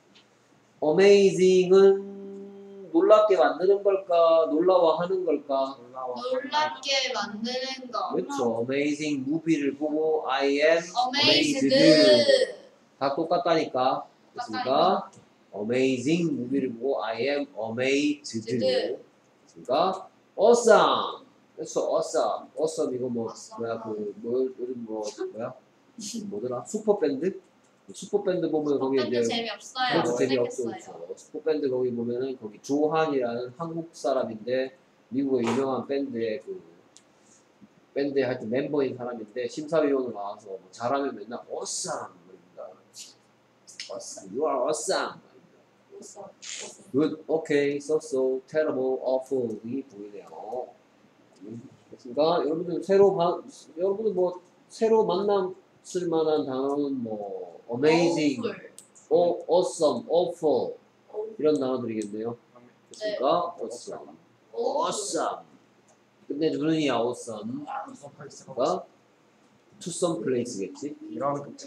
Amazing은 놀랍게 만드는 걸까? 놀라워하는 걸까? 올라와. 놀랍게 만드는 거. 그렇죠. Amazing movie를 보고 I am Amazed. amazed. 다 똑같다니까. 됐습니까? Amazing movie를 보고 I am amazed. 드. 됐습니까? Awesome. 그렇죠. Awesome. Awesome 이거 뭐 Awesome. 뭐야 그뭐 요즘 뭐 뭐야 뭐더라? 슈퍼밴드? 슈퍼밴드 보면 거기 밴드 이제 재미없어요. 그렇죠. 재미없죠. 생각했어요. 그렇죠. 슈퍼밴드 거기 보면은 거기 조한이라는 한국 사람인데 미국의 유명한 밴드의 그 밴드의 하여튼 멤버인 사람인데 심사위원으로 나와서 뭐 잘하면 맨날 awesome 그럽니다. awesome. You are awesome. 없어. good, okay, so so, terrible, awful이 보이네요. 음, 됐습니까? 여러분들 새로 봐, 여러분들 뭐 새로 만났을 만한 단어는 뭐 amazing, Awful. o, awesome, awful 이런 단어들이겠네요. 됐습니까? awesome, awesome. 끝내주느냐 awesome. 가 to some place겠지? 이런 그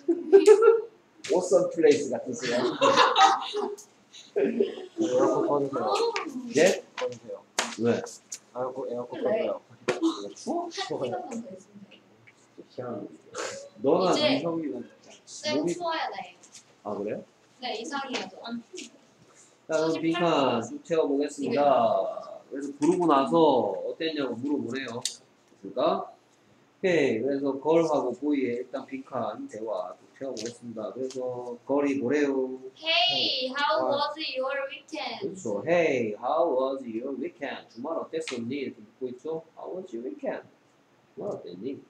awesome place 같은 소리. 이런 거 보는데요. 예? 꺼주세요. 왜? 에어컨 에어컨 그래. 꺼줘요. 이거 추워? 한 시간만 더 있으면 돼. 희한하네. 너나 이제 이성이는 쌤 몸이 추워야 돼요. 아 그래? 네, 이상이야죠. 자 그럼 빈칸 쭉 채워보겠습니다. 그래서 부르고 나서 어땠냐고 물어보네요. 됐습니까? 오케이. 그래서 걸하고 보이에 일단 빈칸 대화 쭉 채워보겠습니다. 그래서 걸이 뭐래요? Hey, how was your weekend? 그렇죠. Hey, how was your weekend? 주말 어땠었니? 이렇게 묻고 있죠. How was your weekend? 주말 어땠니?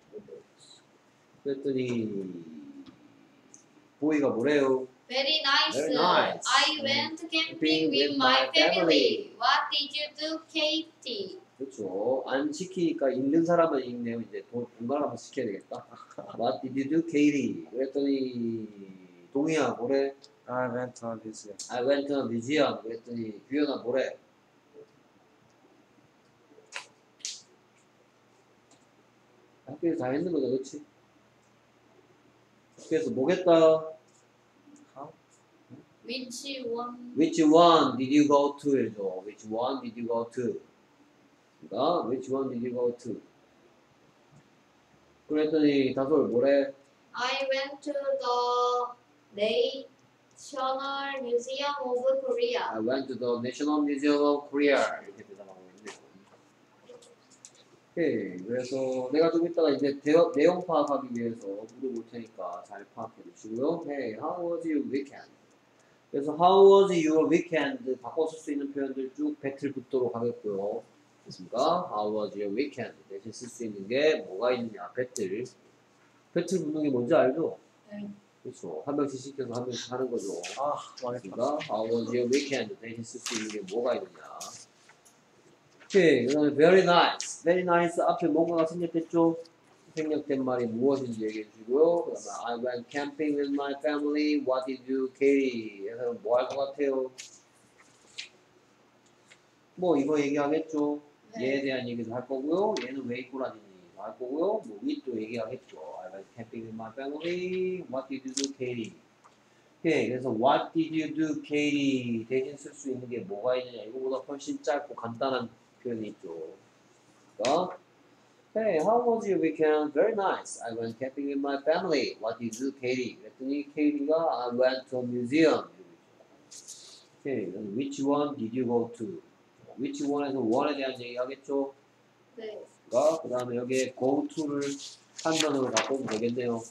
그랬더니 보이가 뭐래요? Very nice. Very nice. I went camping with my family. What did you do, Katie? 그렇죠. 안 시키니까 읽는 사람은 읽네요. 이제 돈 공간을 한번 시켜야 되겠다. What did you do, Katie? 그랬더니 동희야 뭐래? I went to a museum. I went to a museum. 그랬더니 규현아 뭐래? 학교에서 다 했는 거죠, 그렇지? 학교에서 뭐겠다? Which one? Which one did you go to? 해줘. Which one did you go to? 그러니까 which one did you go to? 그랬더니 다솔 뭐래? I went to the National Museum of Korea. I went to the National Museum of Korea. 이렇게 대답하고 있네요. 오케이. 그래서 내가 좀 이따가 이제 대어, 내용 파악하기 위해서 물어볼 테니까 잘 파악해 주시고요. Hey, how was your weekend? 그래서 how was your weekend? 바꿔 쓸 수 있는 표현들 쭉 배틀 붙도록 하겠고요. 됐습니까? How was your weekend? 대신 쓸 수 있는 게 뭐가 있느냐? 배틀. 배틀 붙는 게 뭔지 알죠? 네. 그렇죠. 한 명씩 시켜서 한 명씩 하는 거죠. 아 망했다. 됐습니까? How was your weekend? 대신 쓸 수 있는 게 뭐가 있느냐? 오케이. 그 다음에 very nice. very nice 앞에 뭔가가 생략됐죠? 생략된 말이 무엇인지 얘기해 주시고요. 그 다음에 I went camping with my family. What did you, Katie? 그래서 뭐 할 것 같아요? 뭐 이거 얘기하겠죠. 네. 얘에 대한 얘기도 할 거고요. 얘는 왜 입고 다니니? 할 거고요. 뭐 윗도 얘기하겠죠. I went camping with my family. What did you do, Katie? 오케이. 그래서 What did you do, Katie? 대신 쓸 수 있는 게 뭐가 있느냐? 이거보다 훨씬 짧고 간단한 표현이 있죠. 그러니까 Hey, how was your weekend? Very nice. I went camping with my family. What did you do, Katie? 그랬더니 Katie가 I went to a museum. 오케이. 그럼 Which one did you go to? Which one에서 one에 대한 얘기 하겠죠? 네. 그 다음에 여기에 go to를 한 단어로 바꾸면 되겠네요.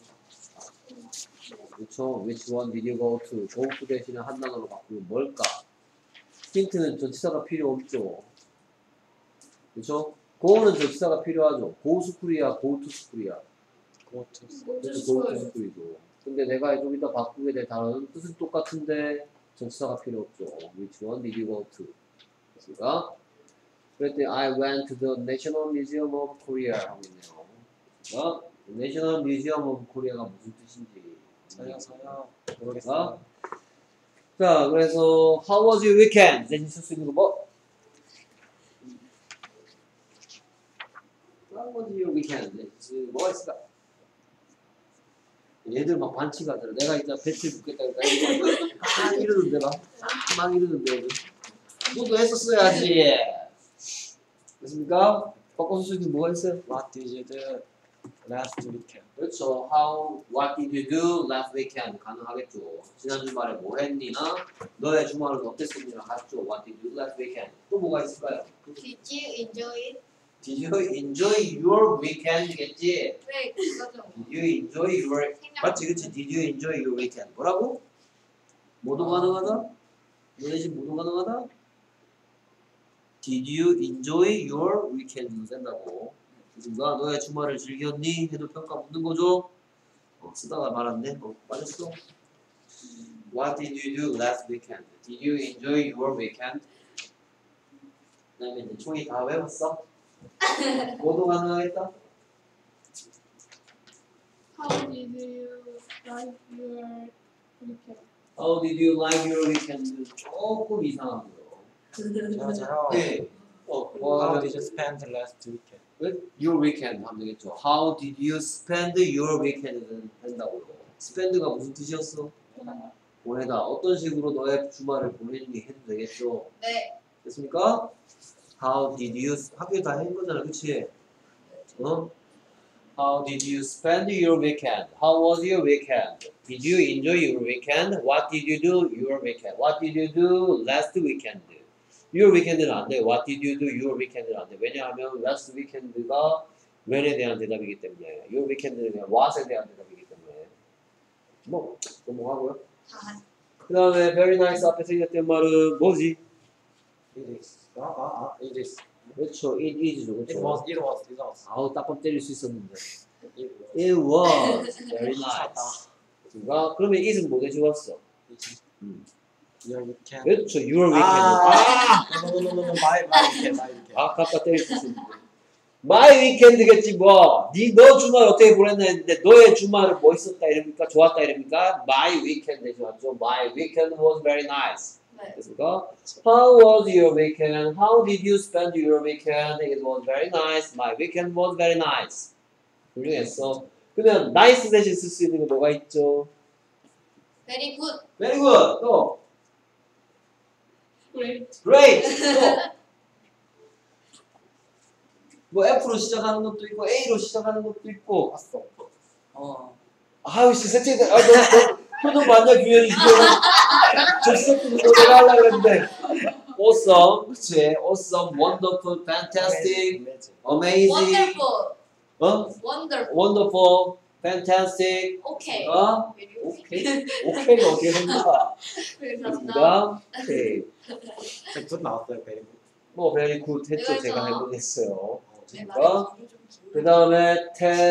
그렇죠? Which one did you go to? go to 대신에 한 단어로 바꾸면 뭘까? 힌트는 전치사가 필요 없죠. 그렇죠? go는 전치사가 필요하죠. go school이야, go to school이야. Go to 그래서 go to school이죠. 근데 내가 좀 이따 바꾸게 될 단어는 뜻은 똑같은데 전치사가 필요 없죠. Which one did you go to? 그러니까 그랬더니 I went to the National Museum of Korea 하고 있네요. 그러니까 National Museum of Korea가 무슨 뜻인지 저요 저요 그러니까 모르겠어요. 자 그래서 How was your weekend? 대신 쓸 수 있는 거 뭐? How was your weekend? 대신 뭐가 있을까? 얘들 막 반칙하더라. 내가 이제 배틀 붙겠다 그러니까 막 이러는데 막, 막 이러는데 애들. 너도 했었어야지. 됐습니까? 바꿔서 쓸 수 있는 뭐가 있어요? What did you do last weekend? 그렇죠. How, what did you do last weekend? 가능하겠죠. 지난 주말에 뭐 했니나 너의 주말은 어땠었니나 같죠. What did you do last weekend? 또 뭐가 있을까요? Did you enjoy it? Did you enjoy your weekend겠지? 네, 그거죠. Did you enjoy your 맞지 그치? Did you enjoy your weekend? 뭐라고? 모두 가능하다? 너 대신 모두 가능하다? Did you enjoy your weekend도 된다고. 누가 너의 주말을 즐겼니? 해도 평가 묻는 거죠? 어, 쓰다가 말았네. 어, 빠졌어. What did you do last weekend? Did you enjoy your weekend? 그 다음에 이제 총이 다 외웠어? 모두 가능하겠다? How did you like your weekend? How did you like your weekend? 조금 이상하고요. 저요 저요. 네. 어, 뭐 How 하면 did you spend last weekend? your weekend 하면 되겠죠. How did you spend your weekend는 된다고요. spend가 무슨 뜻이었어? 보내다. 어떤 식으로 너의 주말을 보냈니 해도 되겠죠. 네. 됐습니까? How did you 학교 다 한 거잖아, 그치? 어? How did you spend your weekend? How was your weekend? Did you enjoy your weekend? What did you do your weekend? What did you do last weekend? Your weekend는 안 돼. What did you do your weekend는 안 돼. 왜냐하면 last weekend가 when에 대한 대답이기 때문에 your weekend는 그냥 what에 대한 대답이기 때문에 뭐 넘어가고요. 다 그 다음에 very nice 앞에 생겼던 말은 뭐지? It is. 아, 아, 아, it is. 그렇죠. it is죠. It 그렇죠. was, it was, it was. 아우 딱밤 때릴 수 있었는데. It was. It was very nice. 그러니까 그러면 it은 뭐에 주었어? 음. Your weekend. 그렇죠. Your weekend. 아, 아, no, no, no, no, no, my, my weekend, my weekend. 아깝다 때릴 수 있었는데. My weekend겠지 뭐. 네 너 주말 어떻게 보냈나 했는데 너의 주말은 뭐 있었다 이럽니까? 좋았다 이럽니까? My weekend 좋았죠. My weekend was very nice. 네. 됐습니까? How was your weekend? How did you spend your weekend? It was very nice. My weekend was very nice. 훌륭했어. 그러면 nice 대신 쓸 수 있는 게 뭐가 있죠? very good. Very good. 또 great. great. 또 뭐 F로 시작하는 것도 있고 A로 시작하는 것도 있고. 봤어. 어. 아유 씨 셋째 아, 너, 너 표정 봤냐 규현이 규현이 저 시작부터 너 내가 하려고 했는데 awesome 그치 awesome wonderful fantastic Amazing. amazing wonderful. 어 wonderful. wonderful fantastic okay. 어 very 오케이 오케이가 어떻게 됩니까? 감사합니다. 됐습니다. 오케이 제 굿 나왔어요, very good. 뭐 very good 했죠 내가 제가 했잖아. 해보겠어요. 네, 됐습니까? 말해주기 좀 그 길어. 다음에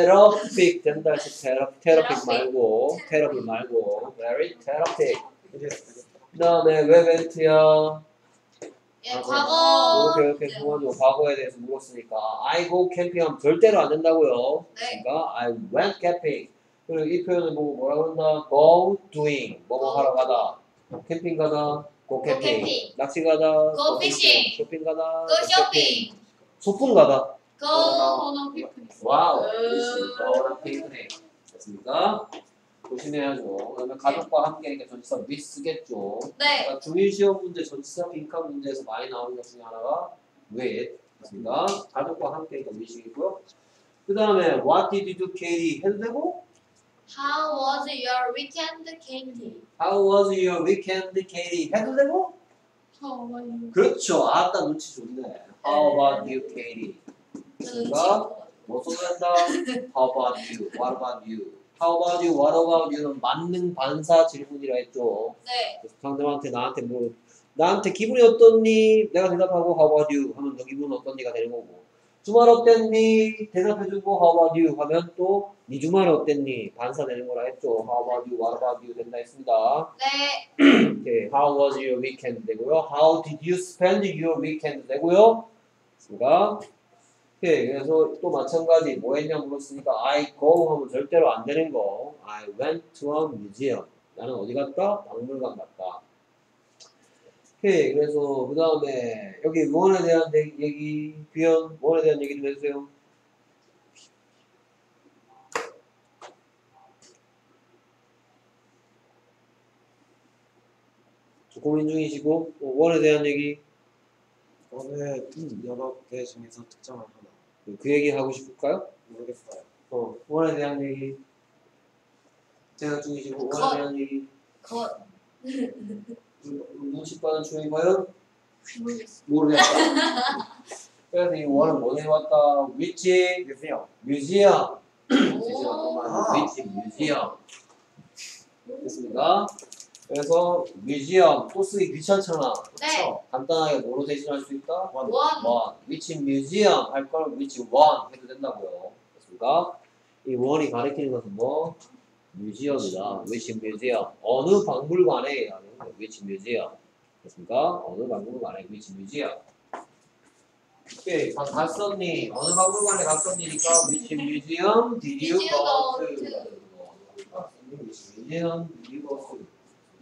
테러픽 된다 해서 테러 테러픽 테러픽. 말고 테러픽 말고 very 테러픽 It is. 그 다음에 웹엔트야 예, 아, 과거. 이렇게 이렇게 네. 동안으로 과거에 대해서 물었으니까 I go camping 하면 절대로 안 된다고요. 네. 그러니까 I went camping. 그리고 이 표현을 보고 뭐라고 한다? go doing. 뭐뭐 하러 가다. 캠핑 가다. go camping. camping. 낚시 가다. Go fishing. 쇼핑 가다. go shopping. 소풍 가다. go on a picnic. 와우. 음. go picnic. 됐습니까? 조심해야죠. 그다음에 가족과 함께니까 전치사 with 쓰겠죠. 네. 그러니까 중일 시험 문제, 전치사 빈칸 문제에서 많이 나오는 것 중에 하나가 with. 맞습니다. 가족과 함께니까 with이고요. 그 다음에 what did you do, Katie? 해도 되고 How was your weekend, Katie? how was your weekend, Katie? 해도 되고 How was you? 그렇죠. 아따 눈치 좋네. How about you, Katie? 저는 됐습니까? 지금 뭐 써야 한다? How about you? What about you? How about you? What about you는 만능 반사 질문이라 했죠. 네. 그래서 상대방한테 나한테 뭐 나한테 기분이 어떻니? 내가 대답하고 How about you? 하면 너 기분은 어떻니가 되는 거고 주말 어땠니? 대답해주고 How about you? 하면 또 네 주말 어땠니? 반사 되는 거라 했죠. How about you? What about you? 된다 했습니다. 네. 오케이. How was your weekend? 되고요. How did you spend your weekend? 되고요. 됐습니다. 오케이. 그래서 또 마찬가지 뭐 했냐 물었으니까 I go 하면 절대로 안 되는 거. I went to a museum. 나는 어디 갔다? 박물관 갔다. 오케이. 그래서 그 다음에 여기 무언에 대한 대- 얘기, 규현 무언에 대한 얘기 좀 해주세요. 저 고민 중이시고 어, 무언에 대한 얘기 오늘 여러 개 중에서 특정을 하나. 그 얘기 하고 싶을까요? 모르겠어요. 어, 무언에 대한 얘기 생각 중이시고 무언에 거- 대한 얘기 거 눈치 빠는 초이 과연 모르겠어. 모르겠다. 그래서 이 원은 뭐 해왔다? 위치 뮤지엄. 뮤지엄. 오. 위치 뮤지엄. 됐습니까? 그래서 뮤지엄 또 쓰기 귀찮잖아. 네. 간단하게 뭐로 대신할 수 있다? 원. 원. 원. 위치 뮤지엄 할 걸 위치 원 해도 된다고요. 됐습니까? 이 원이 가리키는 것은 뭐? 뮤지엄이다. 위치 뮤지엄. 어느 박물관에 하는 거예요. 위치 뮤지엄. 됐습니까? 어느 박물관에 위치 뮤지엄. 오케이. 가- 갔었니? 어느 박물관에 갔었니니까 위치 뮤지엄 did you Did you go go to? 위치 뮤지엄 did you go to?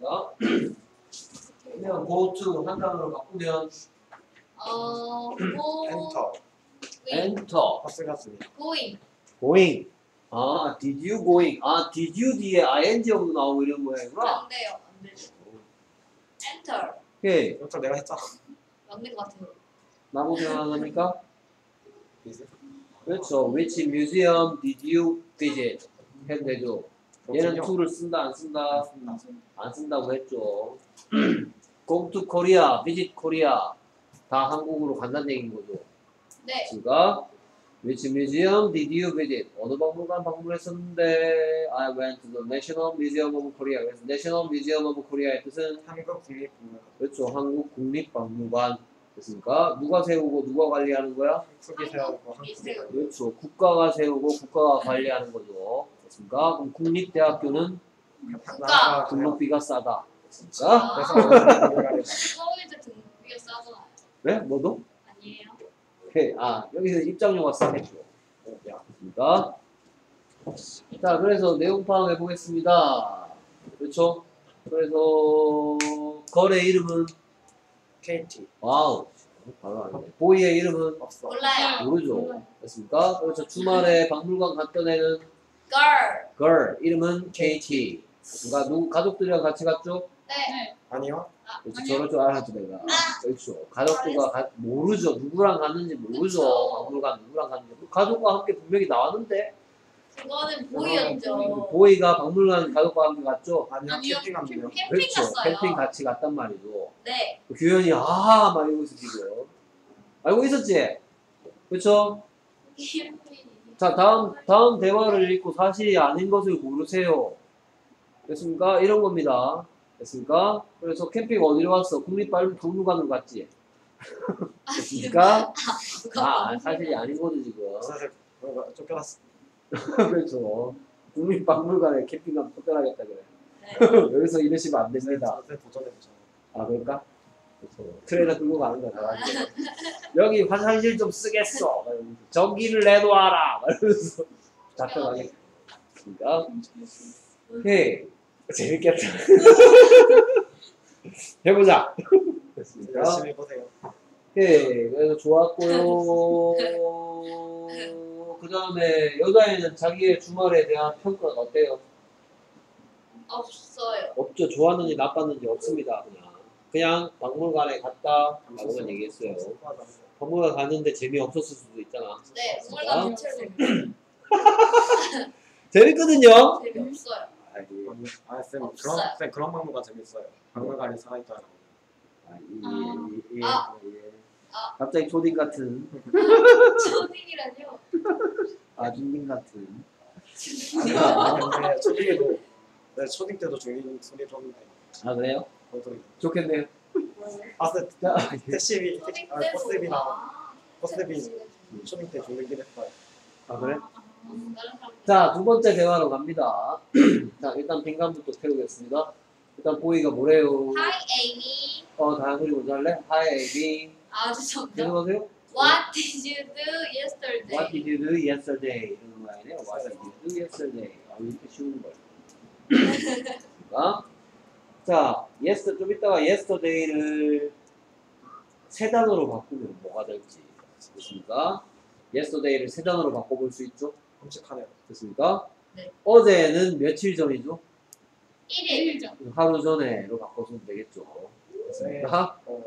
그냥 go to 한 단어로 바꾸면 어. go. 엔터. enter. 파스가 쓰니. going. going. 아, did you going? 아, did you 뒤에 ing하고 나오고 이런 모양이구나. 안 돼요. 안 돼요. enter. 오케이. 이것도 내가 했잖아. 맞는 것 같아요. 나무 생각합니까? 비슷. 그렇죠. Which museum did you visit? 해도 되죠. 얘는 그렇군요. to를 쓴다 안 쓴다? 맞습니다. 안 쓴다고 했죠. Go to Korea, visit Korea. 다 한국으로 간다는 얘기인 거죠. 네. 그러니까 Which museum did you visit? 어느 박물관 방문했었는데 I went to the National Museum of Korea. 그래서 National Museum of Korea의 뜻은 한국 국립박물관. 그렇죠. 한국 국립박물관 됐습니까? 누가 세우고 누가 관리하는 거야? 한국이 세우고 한국이 한국이 세우고. 그렇죠. 국가가 세우고 국가가 관리하는 거죠. 됐습니까? 그럼 국립대학교는 국가. 등록비가 싸다. 됐습니까? 그래서 아, 박물관에 서울대 등록비가 싸잖아요. 네? 뭐도? 아니에요? 오케이. 아, 여기서 입장료가 싸겠죠. 야, 됐습니까? 자, 그래서 내용 파악해 보겠습니다. 그렇죠? 그래서 거래 이름은 케이티 와우. 바로 알네. 보이의 이름은 없어. 몰라요. 모르죠. 됐습니까? 그렇죠. 주말에 박물관 갔던 애는 Girl. girl. 이름은 케이티. 그러니까 누구 가족들이랑 같이 갔죠? 네. 아니요. 아, 그렇죠. 아니요. 저럴 줄 알았죠, 내가. 그렇죠. 가족들과 가, 모르죠. 누구랑 갔는지 모르죠. 그쵸. 박물관 누구랑 갔는지. 가족과 함께 분명히 나왔는데 그거는 보이였죠. 보이가 박물관 가족과 함께 갔죠. 아니요. 아니요. 캠핑합니다. 캠핑 그렇죠. 갔어요. 캠핑 같이 갔단 말이죠. 네. 규현이 아, 막 이러고 있어 지금. 알고 있었지? 그렇죠? 자, 다음 다음 대화를 읽고 사실이 아닌 것을 고르세요. 됐습니까? 이런 겁니다. 됐습니까? 그래서 캠핑 어디로 갔어? 국립박물관으로 갔지. 됐습니까? 아, 사실이 아닌 거죠 지금. 사실 뭐가 쫓겨났어. 그렇죠. 국립박물관에 캠핑 가면 쫓겨나겠다 그래. 네. 여기서 이러시면 안 됩니다. 저한테 도전해보자. 아, 그럴까? 그렇죠. 트레이너 끌고 가는 거야. 여기 화장실 좀 쓰겠어. 전기를 내놓아라. 이러면서 잡혀가겠습니다. 오케이. 재밌겠다. 해보자. 됐습니까? 열심히 해보세요. 오케이. 그래서 좋았고요. 그 다음에 여자애는 자기의 주말에 대한 평가가 어때요? 없어요. 없죠. 좋았는지 나빴는지 없습니다. 그냥. 그냥 박물관에 갔다 라고만 얘기했어요. 박물관 갔는데 재미없었을 수도 있잖아. 네. 아? 정말 대체로 재밌거든요. 재미없어요. 아, 쌤 없어요. 그런 쌤 그런 박물관 재밌어요. 박물관에 살아있다는. 아, 이, 이, 이, 아. 예. 아. 갑자기 초딩 같은, 초딩이라뇨. 아, 중딩 같은. 아, 근데 초딩에도 네, 초딩 때도 중딩 소리 줬는데. 아, 그래요? 저도 좋겠네요. 아, 쌤 자, 택시비 초딩 아, 때도. 버스비나 아, 버스비 초딩 때 중딩 했어요. 아, 그래? 다른 사람들. 자, 두 번째 대화로 갑니다. 자, 일단 빈칸부터 태우겠습니다. 일단 보이가 뭐래요? Hi Amy. 어, 다음 소리 먼저 할래? Hi, Amy. 아 죄송합니다. 계속하세요. What did you do yesterday? What did you do yesterday? 이러는 거 아니에요? What did you do yesterday? 아, 이렇게 쉬운 걸. 그러니까 자, yes, 좀 이따가 yesterday를 세 단어로 바꾸면 뭐가 될지. 됐습니까? yesterday를 세 단어로 바꿔볼 수 있죠? 끔찍하네요. 됐습니까? 네. 어제는 며칠 전이죠? 일 일. 하루 전에로 바꿔주면 되겠죠. 됐습니까? 어,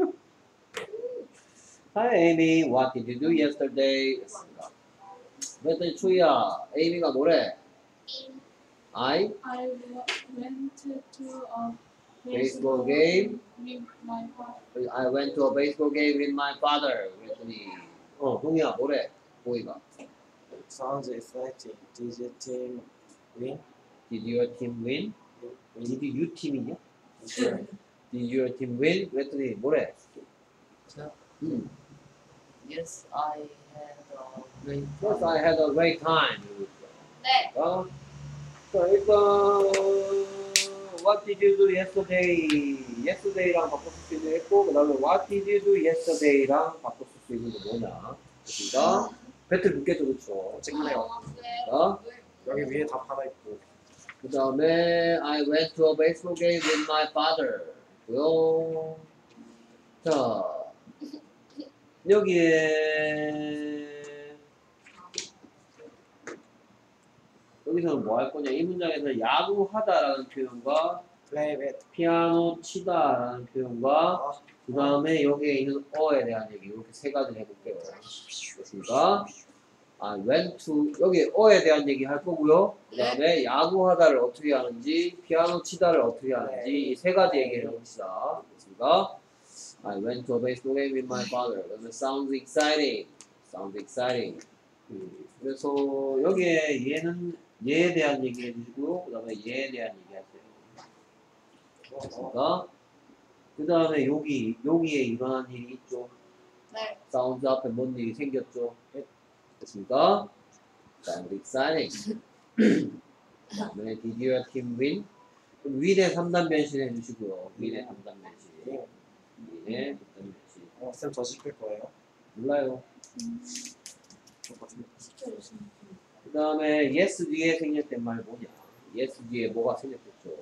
Hi Amy, what did you do yesterday? 됐습니다. 그랬더니 추이야, 에이미가 뭐래? I I went to a baseball game. with my father. I went to a baseball game with my father. 그랬더니 어, 동이야 뭐래? 보이가. sounds exciting. Did your team win? Did your team win? Did you team이냐? win? Did your team win? 그랬더니 뭐래? 저 음. Yes, I had a great Yes, time. I had a great time. 네. 어? 자, 일단 What did you do yesterday? Yesterday랑 바꿔 쓸 수 있는 거 했고, 그 다음에 What did you do yesterday랑 바꿔 쓸 수 있는 거 뭐냐? 됐습니다. 배틀 붙겠죠, 그렇죠? 끔찍하네요. 아, 네. 어? 여기 위에 답 하나 있고. 그 다음에 I went to a baseball game with my father. 고요. 자, 여기에 여기서는 뭐 할 거냐? 이 문장에서 야구하다라는 표현과 play with. 피아노 치다라는 표현과 아, 그 다음에 여기에 있는 어에 대한 얘기 이렇게 세 가지를 해볼게요. 됐습니까? 아, went to 여기 어에 대한 얘기 할 거고요. 그 다음에 야구하다를 어떻게 하는지, 피아노 치다를 어떻게 하는지 이 세 가지 얘기를 해봅시다. 됐습니까? I went to a baseball game with my father. 그러면 sounds exciting. Sounds exciting. 음, 그래서 여기에 얘는 얘에 대한 얘기 해주시고요. 그 다음에 얘에 대한 얘기 하세요. 됐습니까? 그 다음에 여기, 여기에 일어난 일이 있죠. 네. 사운드 앞에 뭔 일이 생겼죠. 됐습니까? Sounds exciting. 그 다음에 did your team win? 그럼 win의 삼 단 변신 해주시고요. win의 삼 단 변신. win의 삼 단 변신. 어, 쌤 저 시킬 거예요. 몰라요. 똑같은데. 그 다음에 yes 뒤에 생겼던 말 뭐냐? yes 뒤에 뭐가 생겼겠죠?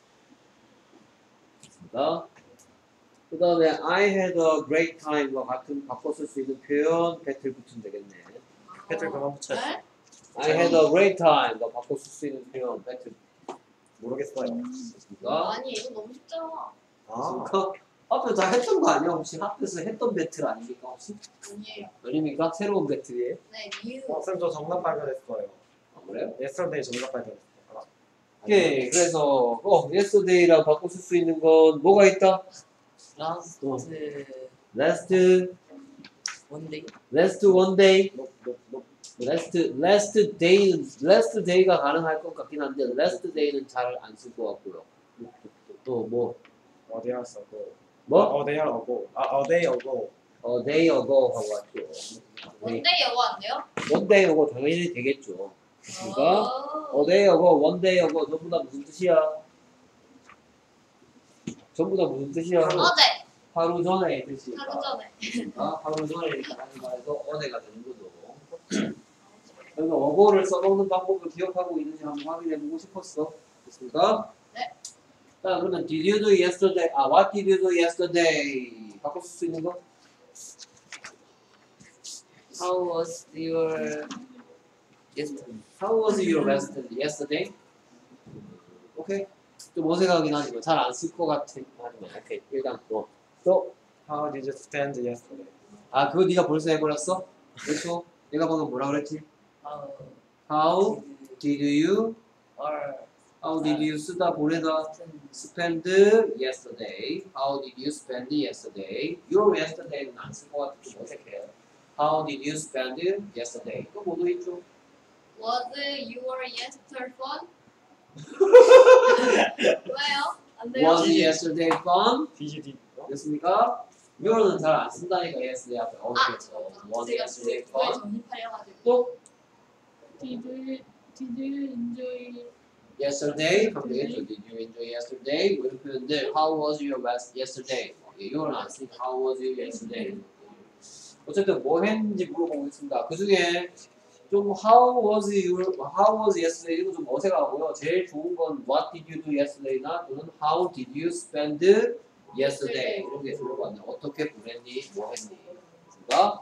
됐습니까? 그 다음에 I had a great time과 같은 바꿔 쓸 수 있는 표현 배틀 붙으면 되겠네. 패들 그만 붙여요. 네? I had a great time과 바꿔 쓸 수 있는 표현 배틀 모르겠어요. 됐습니까? 아니 이거 너무 쉽잖아. 아, 됐습니까? 앞에 다 했던 거 아니야? 혹시 학교에서 했던 배틀 아닙니까? 혹시? 아니에요. 아닙니까? 새로운 배틀이에요? 네, 이유. 어, 쌤 저 정답 발견했어요. 아, 그래요? yesterday 정답 발견했어요. 아, 오케이. 그래서 어, yesterday랑 바꿔 쓸 수 있는 건 뭐가 있다? Last 어. last last one day. last one day 높, 높, 높. last last day last day가 가능할 것 같긴 한데 last day는 잘 안 쓸 것 같고요. 또 뭐? 어, they are so go. 뭐? 어, they are ago. 아, a day ago. 어, day ago 하고 왔죠. 뭔데 영어 안 돼요? one day ago 당연히 되겠죠. 그러니까 오. a day ago, one day ago 전부 다 무슨 뜻이야? 전부 다 무슨 뜻이야? 어제. 하루 전에 뜻이니까. 하루 전에. 아, 하루 전에 이렇게 하는 말에서 어제가 되는 거죠. 그래서 어고를 써먹는 방법을 기억하고 있는지 한번 확인해보고 싶었어. 됐습니까? 네. 자, 그러면 did you do yesterday? 아, what did you do yesterday? 바꿔 쓸 수 있는 거? How was your yesterday? How was your rest yesterday? 오케이. 좀 어색하긴 하지만 잘 안 쓸 것 같은 하지만 오케이. 일단 뭐. 또, How did you spend yesterday? 아, 그거 네가 벌써 해버렸어? 그렇죠? 내가 방금 뭐라 그랬지? How How did did you or How did you 쓰다 보내다 spend yesterday? How did you spend yesterday? Your yesterday는 안 쓸 것 같아 좀 어색해요. How did you spend yesterday? 또 뭐도 있죠? Was your yesterday fun? 왜요? 안 돼요? Was yesterday fun? Did you did? 어? 됐습니까? Your는 잘 안 쓴다니까 yesterday 앞에 아, 어색해서 Was 제가 yesterday 그거에 fun? 정립하려가지고. 또 Did you did you enjoy yesterday 하면 되겠죠. Did you enjoy yesterday? 뭐 이런 표현들 How was your best yesterday? your는 안 쓰니까 How was your yesterday? 어쨌든 뭐 했는지 물어보겠습니다. 그 중에 좀 How was your How was yesterday 이거 좀 어색하고요. 제일 좋은 건 What did you do yesterday나 또는 How did you spend yesterday 이런 게 좋을 것 같네요. 어떻게 보냈니? 뭐 했니? 그러니까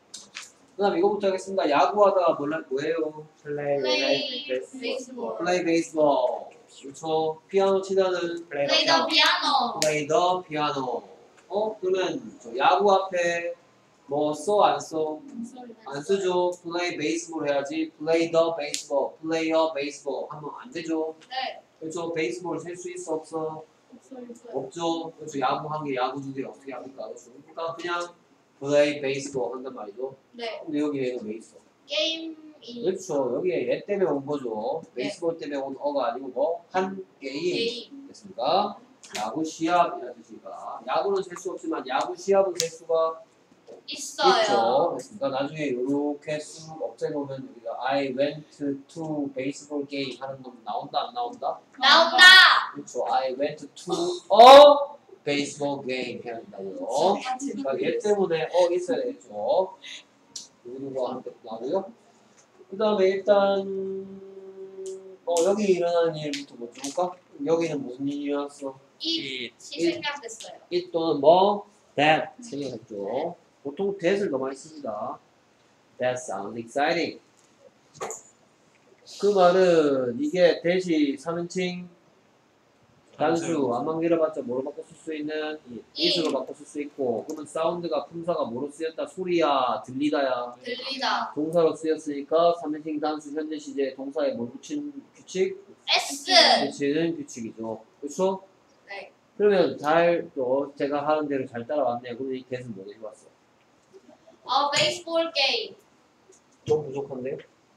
그다음 이거부터 하겠습니다. 야구하다가 뭘 뭐예요? Play Play baseball. baseball. Play baseball. 그렇죠. 피아노 치다는 Play Play the piano. play the piano. 어 그러면 저 야구 앞에 뭐 써 안 써? I'm sorry. 안 쓰죠. play baseball 해야지. play the baseball, play a baseball 하면 안 되죠. 네. 그렇죠. 베이스볼 셀 수 있어 없어? I'm sorry. sorry. 없죠. 그렇죠. 야구 한 개, 야구 두 개 어떻게 합니까? 그렇죠. 그러니까 그냥 play baseball 한단 말이죠. 네. 근데 여기 얘는 왜 있어? 게임이 그렇죠. 여기에 얘 때문에 온 거죠. 네. 베이스볼 때문에 온 어가 아니고 뭐 한 게임. 게임. 됐습니까? 야구 시합이라는 뜻이니까 야구는 셀 수 없지만 야구 시합은 셀 수가 있어요. 있죠. 됐습니까? 나중에 이렇게 쑥 없애놓으면 여기가 I went to baseball game 하는 놈 나온다 안 나온다? 나온다. 그렇죠. I went to a baseball game 해야 된다고요. 그러니까 얘 때문에 어 있어야 되겠죠. 누구누구와 함께 나오고요. 그 다음에 일단 어 여기 일어나는 일부터 먼저 볼까? 여기는 무슨 일이 일어났어? 이 생각됐어요. it 또는 뭐 that 생각했죠. 보통 that을 더 많이 씁니다. That sounds exciting. 그 말은 이게 that이 삼인칭 단수 안만 길어봤자 뭐로 바꿔 쓸 수 있는 이. it으로 바꿔 쓸 수 있고 그러면 사운드가 품사가 뭐로 쓰였다 소리야 들리다야 들리다. 동사로 쓰였으니까 삼인칭 단수 현재 시제 동사에 뭘 붙인 규칙? S. 붙이는 규칙이죠. 그렇죠? 네. 그러면 잘 또 제가 하는 대로 잘 따라왔네요. 그럼 이 개는 뭐 해봤어? 어, 베이스볼 게임. 좀 부족한데요?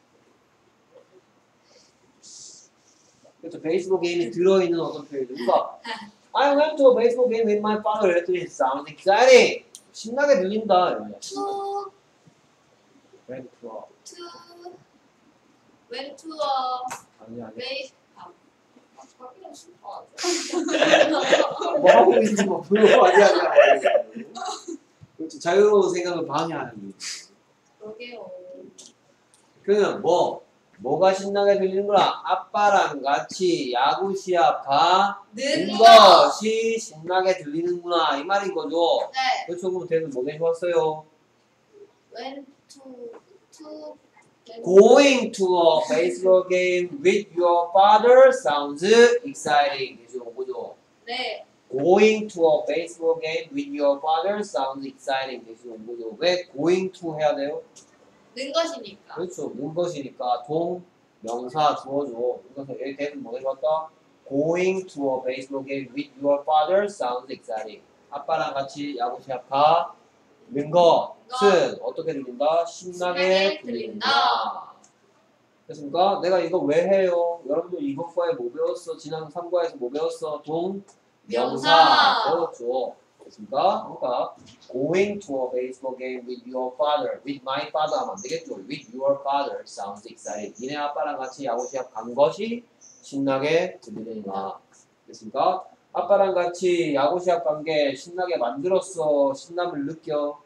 그렇죠. 베이스볼 게임이 들어있는 어떤 표현이죠. 그러니까 I went to a baseball game with my father. 했더니 it sounds exciting. 신나게 들린다. 이러면. To went to a to went to a 아니 아니. base. 아, 바뀌는 싶어. 뭐 하고 있는지 뭐 불러 아니 아니. 그렇죠. 자유로운 생각을 방해하는 거지. 그러게요. 그러면 뭐 뭐가 신나게 들리는구나. 아빠랑 같이 야구 시합 가는 는 것이 신나게 들리는구나 이 말인 거죠. 네. 그렇죠. 그럼 대는 뭐 해봤어요? went to to Going to a baseball game with your father sounds exciting. 그죠, 그죠. 네. Going to a baseball game with your father sounds exciting. 그죠, 그죠. 왜 going to 해야 돼요? 는 것이니까. 그렇죠. 는 것이니까 동, 명사 주어줘. 그래서 여기 대는 뭐 해봤다? Going to a baseball game with your father sounds exciting. 아빠랑 같이 야구 시합 가는 것은 어떻게 들린다? 신나게 신나게 들린다. 들린다. 됐습니까? 내가 이거 왜 해요? 여러분들 이번 과에 뭐 배웠어? 지난 삼 과에서 뭐 배웠어? 동, 명사 명사. 배웠죠. 됐습니까? 그러니까 going to a baseball game with your father, with my father 하면 안 되겠죠. with your father sounds exciting. 니네 아빠랑 같이 야구 시합 간 것이 신나게 들리느냐. 됐습니까? 아빠랑 같이 야구 시합 간 게 신나게 만들었어. 신남을 느껴.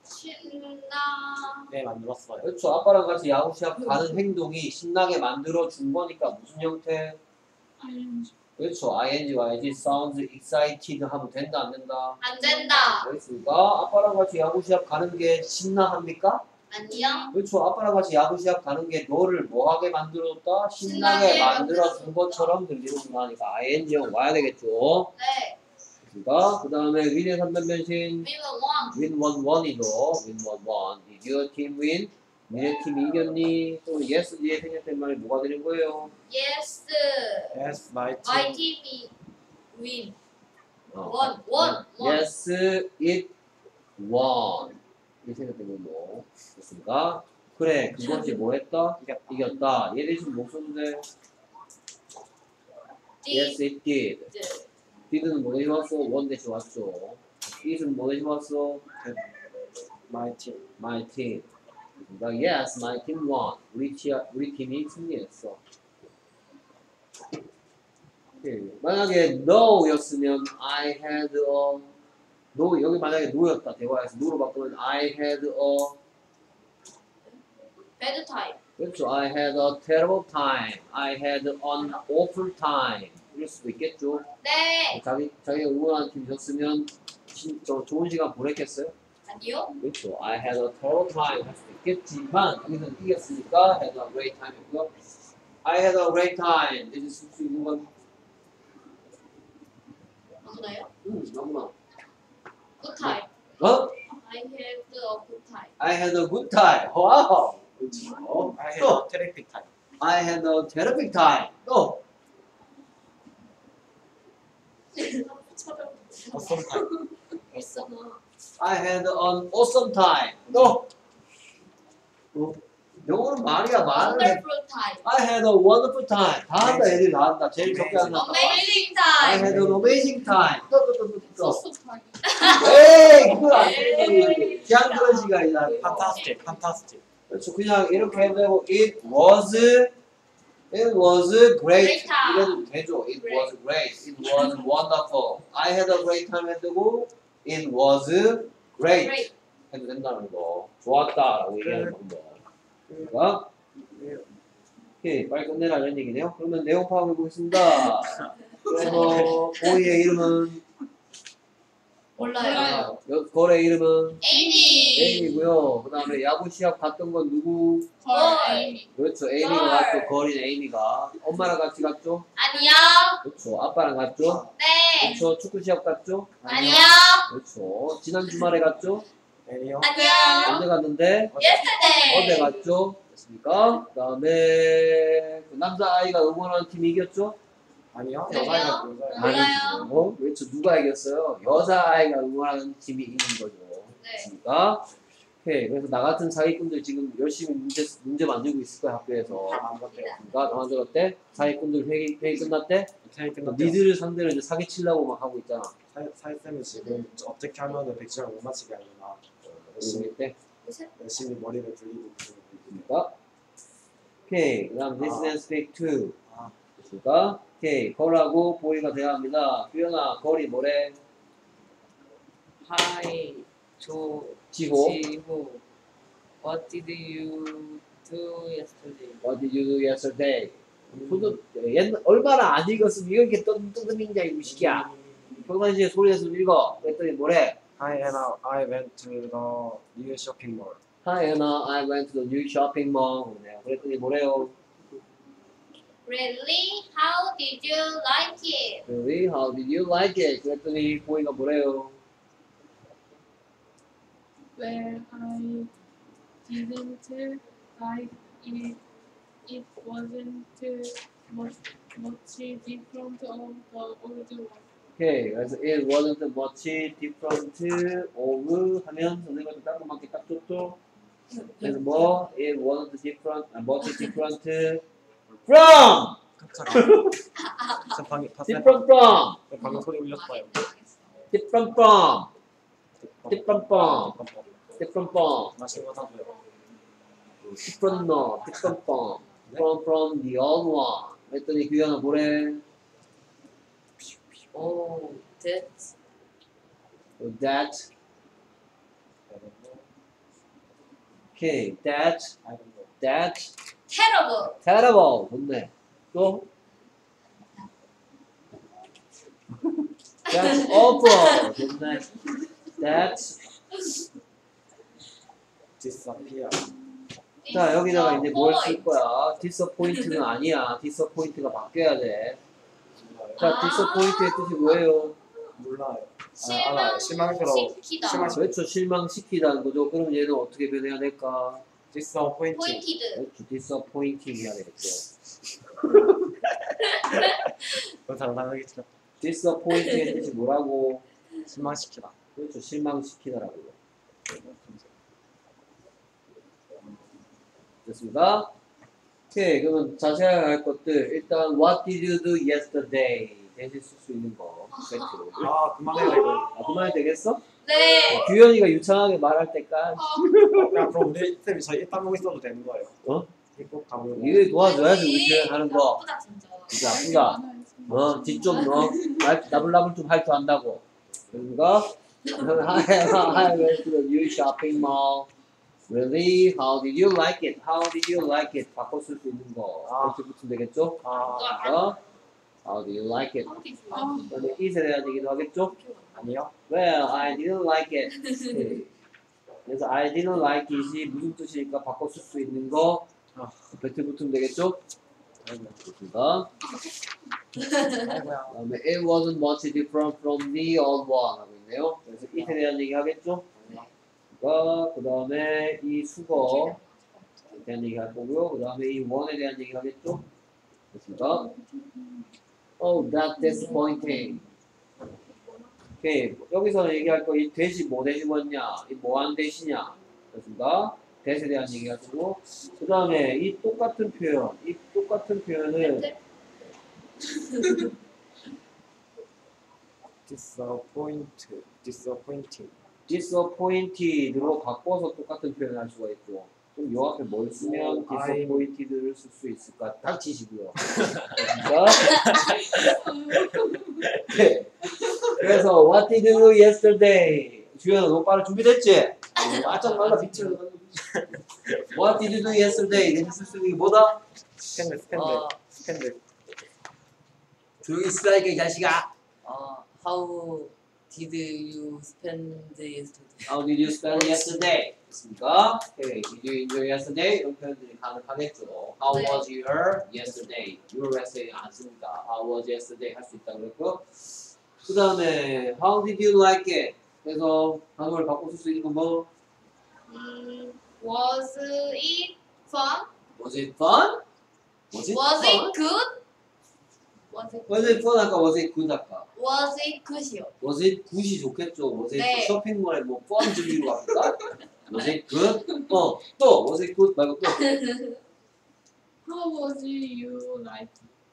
신나. 네 만들었어요. 그렇죠. 아빠랑 같이 야구 시합 가는 행동이 신나게 만들어 준 거니까 무슨 형태? ing 그렇죠. ing, ing sounds excited 하면 된다 안 된다? 안 된다. 알겠습니까? 아빠랑 같이 야구 시합 가는 게 신나합니까? 아니요. 그렇죠. 아빠랑 같이 야구 시합 가는 게 너를 뭐하게 만들었다? 신나게 신나게 만들어 준 만들어줬다. 것처럼 들리는구나 하니까 ing형 와야 되겠죠. 네. 그러니까 그 다음에 윈의 삼단 변신 We will want. 윈 원 원이죠. 윈 원 원. Did your team win? 니네 팀이 이겼니? 또 yes 뒤에 생략된 말이 뭐가 되는 거예요? Yes. Yes, my My team. team win. 어. Won. Won. Won. Yes, it won. 이 생각된 걸로 됐습니까? 그래, 그것이 뭐 했다? 이겼다. 이겼다. 얘 대신 못 썼는데 Yes, it did. did는 뭐 대신 왔어? won 대신 왔죠. it은 뭐 대신 왔어? My team. my team. 그러니까 yes, my team won. 우리, 티, 우리 팀이 승리했어. 오케이. 만약에 no였으면 I had a no, 여기 만약에 no였다 대화에서 no로 바꾸면 I had a Bad time. 그렇죠. I had a terrible time. I had an awful time. 이럴 수도 있겠죠. 네. 자기 자기가 응원하는 팀 졌으면 진짜 좋은 시간 보냈겠어요? 아니요. 그렇죠. I had a terrible time 할 수도 있겠지만 여기서는 이겼으니까 had a great time 했고요. I had a great time. 이제 쓸 수 있는 건 아무나요? 음, 너무나 Good time. 어? I have a good time. I had a good time. 와우. 그렇죠. I had 또 a terrific time. I had a terrific time. 또 Awesome time. 있어. I had an awesome time. 또 또 영어는 말이야 말을 해. Wonderful time. I had a wonderful time. 다 한다 애들이 다 한다. 제일 적게 한다. Amazing I time. had an amazing time. 또또또또 소스 타기 에이 그거 안 되지. 그냥 그런 시간이다. Fantastic. Fantastic. 그렇죠. 그냥 이렇게 해도 되고 it was it was great. Great time. 이래도 되죠. It was great. It was wonderful. I had a great time 해도 되고 it was great. Great. 해도 된다는 거. 좋았다라고 얘기하는 방법. 그러니까 오케이 빨리 끝내라 이런 얘기네요. 그러면 내용 파악해 보겠습니다. 그래서 보이의 이름은 몰라요. 여, 걸의 이름은 에이미. 에이미고요. 그 다음에 야구 시합 갔던 건 누구? 걸. 그렇죠. 에이미가 걸. 갔죠. 걸인 에이미가. 엄마랑 같이 갔죠? 아니요. 그렇죠. 아빠랑 갔죠? 네. 그렇죠. 축구 시합 갔죠? 아니요. 그렇죠. 지난 주말에 갔죠? 아니요. 아니요. 언제 갔는데? Yesterday. 어제 갔죠? 됐습니까? 그 다음에 그 남자 아이가 응원하는 팀이 이겼죠? 아니요. 아니요. 여자가 여자가. 몰라요. 어? 그렇죠. 누가 이겼어요? 여자 아이가 응원하는 팀이 이긴 거죠. 네. 됐습니까? 오케이. 그래서 나 같은 사기꾼들 지금 열심히 문제, 문제 만들고 있을 거야, 학교에서. 다안 봤대요. 그러니까 너 만들었대? 사기꾼들 회의, 회의 끝났대? 사이 끝났대요. 니들을 상대로 이제 사기치려고 막 하고 있잖아. 사이 사이 쌤이 지금 어떻게 하면은 백지랑 못 맞히게 하려나 열심히 모르겠대? 열심히 머리를 굴리고 있습니다. 됐습니까? 오케이. 그 다음 listen and speak to. 아. 됐습니까? 오케이. 걸하고 보이가 대화합니다. 규현아, 걸이 뭐래? Hi, 조, 지호. 지호. What did you do yesterday? What did you do yesterday? 소도 옛날 얼마나 안 읽었으면 이렇게 뜬뜬이냐 이 무식이야. 평상시에 소리내서 읽어. 그랬더니 뭐래? Hi Anna, I went to the new shopping mall. Hi Anna, I went to the new shopping mall. 그랬더니 뭐래요? Really? How did you like it? Really? How did you like it? 그랬더니 보이가 뭐래요? Well, I didn't like it. It wasn't much, much different of the old one. 오케이. 그래서 it wasn't much different of 하면 선생님한테 따끔하게 딱 줬죠. 그래서 뭐 it wasn't different, 아, much different from 깜짝이야. 저 방이 봤어요? different from 저 방금 소리 울렸어요. different from different from different from 맛있는 거 사줘요. different no different from from from the old one. 그랬더니 규현아 뭐래? Oh, that that okay that I don't know. that Terrible. terrible. 좋네. 또 that's awful. 좋네. that's Disappear. 자 여기다가 이제 뭘 쓸 거야? disappoint는 아니야. disappoint가 바뀌어야 돼. 자 아. disappoint의 뜻이 뭐예요? 몰라요. 아, 알아요. 실망스러워. 실망시키다. 실망- 그렇죠. 실망시키다는 거죠. 그럼 얘는 어떻게 변해야 될까? Disappointing. 포인티드. 그렇죠. disappointing 해야 되겠죠. 그건 장난하겠죠. disappoint의 뜻이 뭐라고? 실망시키다. 그렇죠. 실망시키다라고요. 됐습니다. 오케이. 그러면 자세하게 할 것들 일단 what did you do yesterday 대신 쓸 수 있는 거 팩트로. 아 그만해요 이거. 아, 그만해도 되겠어? 네. 어, 규현이가 유창하게 말할 때까지 야 그럼 우리 쌤이 저희 일단 보고 있어도 되는 거예요. 어? 이거 가면 이거 도와줘야지 우리 규현 하는 거. 나쁘다 진짜. 진짜 아프다. 어, 뒤좀 너, 말, 나불나불 좀 할 줄 안다고. 그런가? I I went to the new shopping mall. Really? How did you like it? How did you like it? 바꿔 쓸 수 있는 거. 아. 이렇게 붙으면 되겠죠? 아 어? How did you like it? 그다음에 it에 대한 얘기도 하겠죠? 아니요. Well, I didn't like it. 네. 그래서 I didn't like it이 무슨 뜻이니까 바꿔 쓸 수 있는 거. 아. 배트 붙으면 되겠죠? 아이고야. 좋습니다. 아이고야. 그다음에 it wasn't much different from the old one 하고 있네요. 그래서 it에 대한 얘기 하겠죠? 그 다음에 이 수거에 대한 얘기 할 거고요. 그 다음에 이 one에 대한 얘기 하겠죠? 됐습니까? Oh, that's disappointing. 오케이. 여기서 얘기할 거 이 대시 뭐 대시 뭐냐? 이 뭐한 대시냐? 됐습니까? 대시에 대한 얘기 하시고 그 다음에 이 똑같은 표현, 이 똑같은 표현을 Disappoint. Disappointing. disappointed로 바꿔서 똑같은 표현을 할 수가 있고 좀 요 앞에 뭘 쓰면 disappointed를 쓸 수 있을까? 닥치시고요. 그러니까 네. 그래서 what did you do yesterday? 주연아 너 빨리 준비됐지? 아짝 말라 빛을 what did you do yesterday? 대신 쓸 수 있는 게 뭐다? 스탠드 스탠드 어, 스탠드. 조용히 쓰라니까 이 자식아. uh, how Did you spend yesterday? How did you spend yesterday? 됐습니까? Okay. Did you enjoy yesterday? 이런 표현들이 가능하겠죠. How 네. was your yesterday? Your yesterday 안 씁니다. How was yesterday 할 수 있다고 그랬고 그 다음에 How did you like it? 그래서 단어를 바꿔 쓸 수 있는 건 뭐? 음, was it fun? Was it fun? Was it Was fun? it good? Was it Was it fun 할까? Was it good 할까? Was it good이요? Was it good이 좋겠죠. Was it 네. 쇼핑몰에 뭐 fun 즐기러 갑니까? Was it good? 어, 또 Was it good 말고 또 How was you like?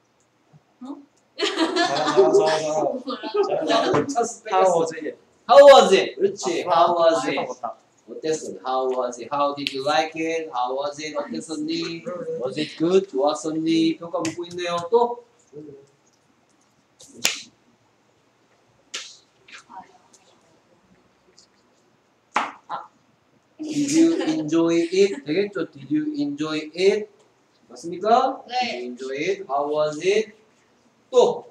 잘한다 잘한다 잘한다 찬스 How 뺏겼어. was it? How was it? 그렇지. 아, How was it? 까먹었다. 어땠어? How was it? How did you like it? How was it? 어땠었니? Was it good? 좋았었니? 평가 묻고 있네요. 또 Did you enjoy it? 되겠죠? Did you enjoy it? 맞습니까? 네. Did you enjoy it? How was it? 또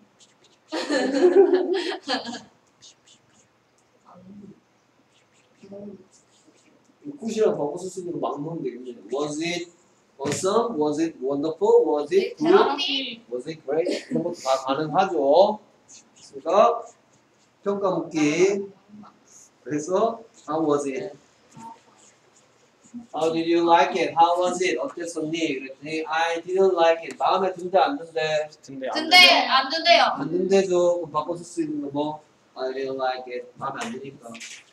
굿이랑 바꿔 쓸 수 있는 거 막 넣으면 되겠네. Was it awesome? Was it wonderful? Was it good? 대박이. Was it great? 이런 것도 다 가능하죠. 그러니까 평가 묻기. 그래서 How was it? How did you like it? How was it? 어땠었니? 그랬더니 I didn't like it. 마음에 든대 안 든대? 근데 안 근데 된대. 안 된대요. 안 든대죠. 그럼 바꿔 쓸 수 있는 거 뭐? I didn't like it. 마음에 안 드니까.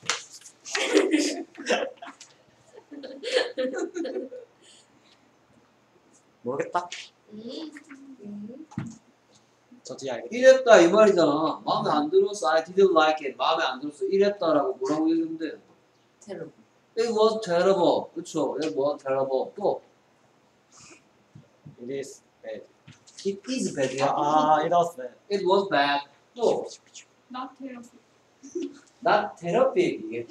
모르겠다. 음. 음. 저지 알겠다. 이랬다 이 말이잖아. 마음에 안 들었어. I didn't like it. 마음에 안 들었어. 이랬다라고 뭐라고 얘기하면 돼? Terrible. It was terrible. 그쵸? It was terrible. 또 It is bad. It is bad이야. 아, it was bad. It was bad. 또 Not terrible. not terrific. 이게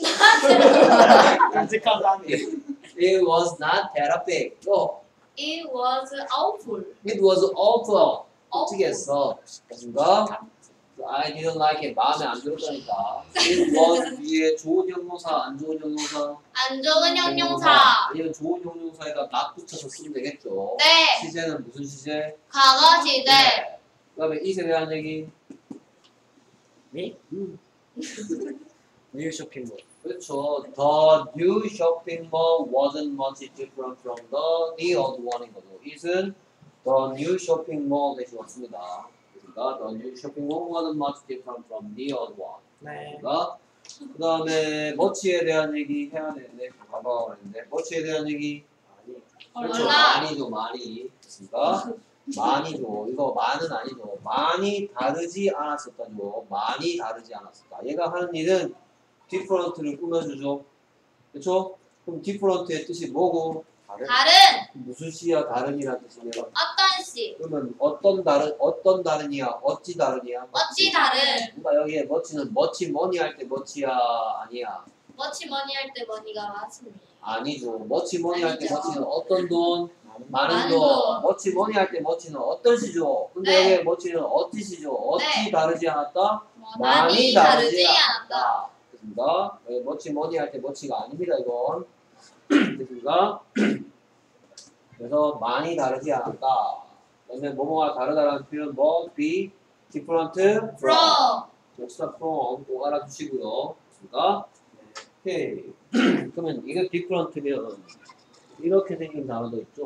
끔찍하다니. It was not terrific. 또 It was awful. It was awful. awful. 어찌겠어? 맞습니까? I didn't like it. 마음에 안 들었다니까. It was 위에 좋은 형용사, 안 좋은 형용사. 안 좋은 형용사. 아니면 좋은 형용사에다 not 붙여서 쓰면 되겠죠. 네. 시제는 무슨 시제? 과거 시제. 네. 그다음에 이세 대한 얘기. 미? 음. 뉴 쇼핑몰. 그렇죠. The new shopping mall wasn't much different from the the old one인 거죠. it은 the new shopping mall 대신 왔습니다. 그러니까 the new shopping mall wasn't much different from the old one. 네. 그러니까 그 다음에 머치에 대한 얘기 해야 되는데 봐봐 그랬는데 머치에 대한 얘기 아니. 그렇죠. 몰라. 많이죠 많이 됐습니까? 많이죠. 이거 많은 아니죠. 많이 다르지 않았었다죠. 많이 다르지 않았었다. 얘가 하는 일은 different를 꾸며주죠. 그렇죠? 그럼 different의 뜻이 뭐고? 다른. 다른. 무슨 시야 다른이라는 뜻이냐? 어떤 시? 그러면 어떤 다른 어떤 다른이야? 어찌 다른이야? 어찌 다른. 그러니까 여기에 머치는 머치 머니 할 때 머치야 아니야? 머치 머니 할 때 머니가 맞습니다. 아니죠. 머치 머니 할 때 아니죠. 머치는 어떤 돈? 많은. 많은 많은 돈. 돈. 머치 머니 할 때 머치는 어떤 시죠? 근데 네. 여기에 머치는 어찌 시죠? 어찌 네. 다르지 않았다? 많이 다르지 않았다. 됐습니다. 여기 머치 머니 할 때 머치가 아닙니다 이건. 됐습니다. 그래서 많이 다르지 않았다. 그다음에 뭐뭐가 다르다라는 표현 뭐 be different from. from. 역사 from 꼭 알아두시고요. 됐습니까? 오케이. 그러면 이게 different면 이렇게 생긴 단어도 있죠.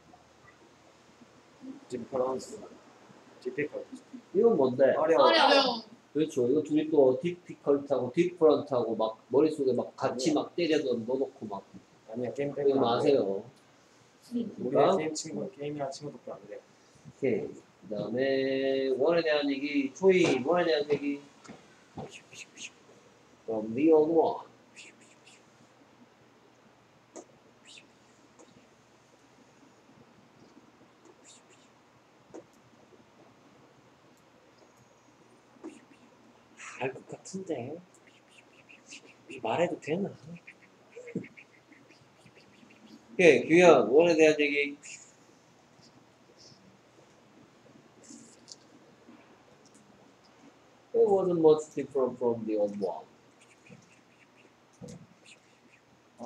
difference. difficult. 이건 뭔데? 어려워. 어려워. 그렇죠. 이거 둘이 또 difficult하고 different하고 막 머릿속에 막 같이 막 때려서 넣어놓고 막 아니야 게임 이거 때문에. 마세요. 우리의 게임 친구 게임이랑 친구밖에 안 돼. 오케이. 그 다음에 원에 대한 얘기, 초이 원에 대한 얘기. From the old one. 알 것 같은데 말해도 되나? 오케이, 규현 원에 대한 얘기. 네, It wasn't much different from the old one. 아,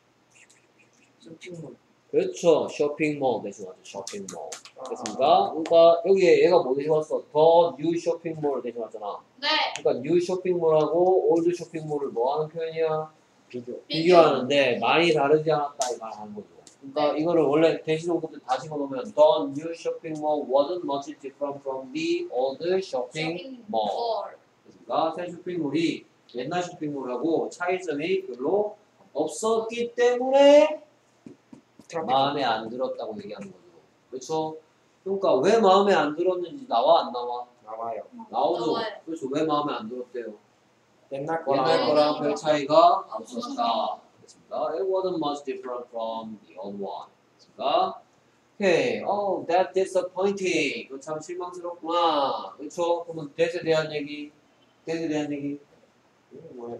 쇼핑몰. 그렇죠. 쇼핑몰 대신 왔죠. 쇼핑몰. 됐습니까? 그러니까 여기에 얘가 뭐 대신 왔어? 더 뉴 쇼핑몰 대신 왔잖아. 네. 그러니까 뉴 쇼핑몰하고 올드 쇼핑몰을 뭐 하는 표현이야? 비교. 비교하는데 많이 다르지 않았다 이 말 하는 거죠. 그러니까 이거를 원래 대시동사 때 다시 넣으면 The new shopping mall wasn't much different from the old shopping mall. 그러니까 새 쇼핑몰이 옛날 쇼핑몰하고 차이점이 별로 없었기 때문에 마음에 안 들었다고 얘기하는 거죠. 그렇죠? 그러니까 왜 마음에 안 들었는지 나와 안 나와? 나와요. 나오죠. 나와요. 그렇죠. 왜 마음에 안 들었대요? 옛날 거랑 옛날 거랑 별 차이가 없었다. 그렇습니다. It wasn't much different from the old one. 그렇습니다. Okay. Oh, that disappointing. 그거 참 실망스럽구나. 그렇죠? 그러면 that에 대한 얘기, that에 대한 얘기. 뭐예요?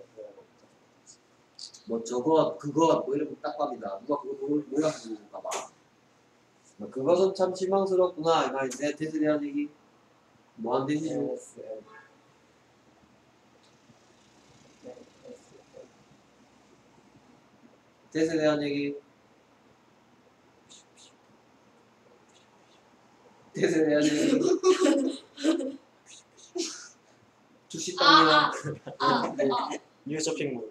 뭐 저것, 그것, 뭐 이런 거 딱 갑니다. 누가 그거 뭘 뭐라 부를까 봐. 뭐 그것은 참 실망스럽구나. 이 말인데 that에 대한 얘기. 뭐한 대시죠? that에 대한 얘기. that에 대한 얘기. 주식당이랑 아, 아. 뉴 쇼핑몰.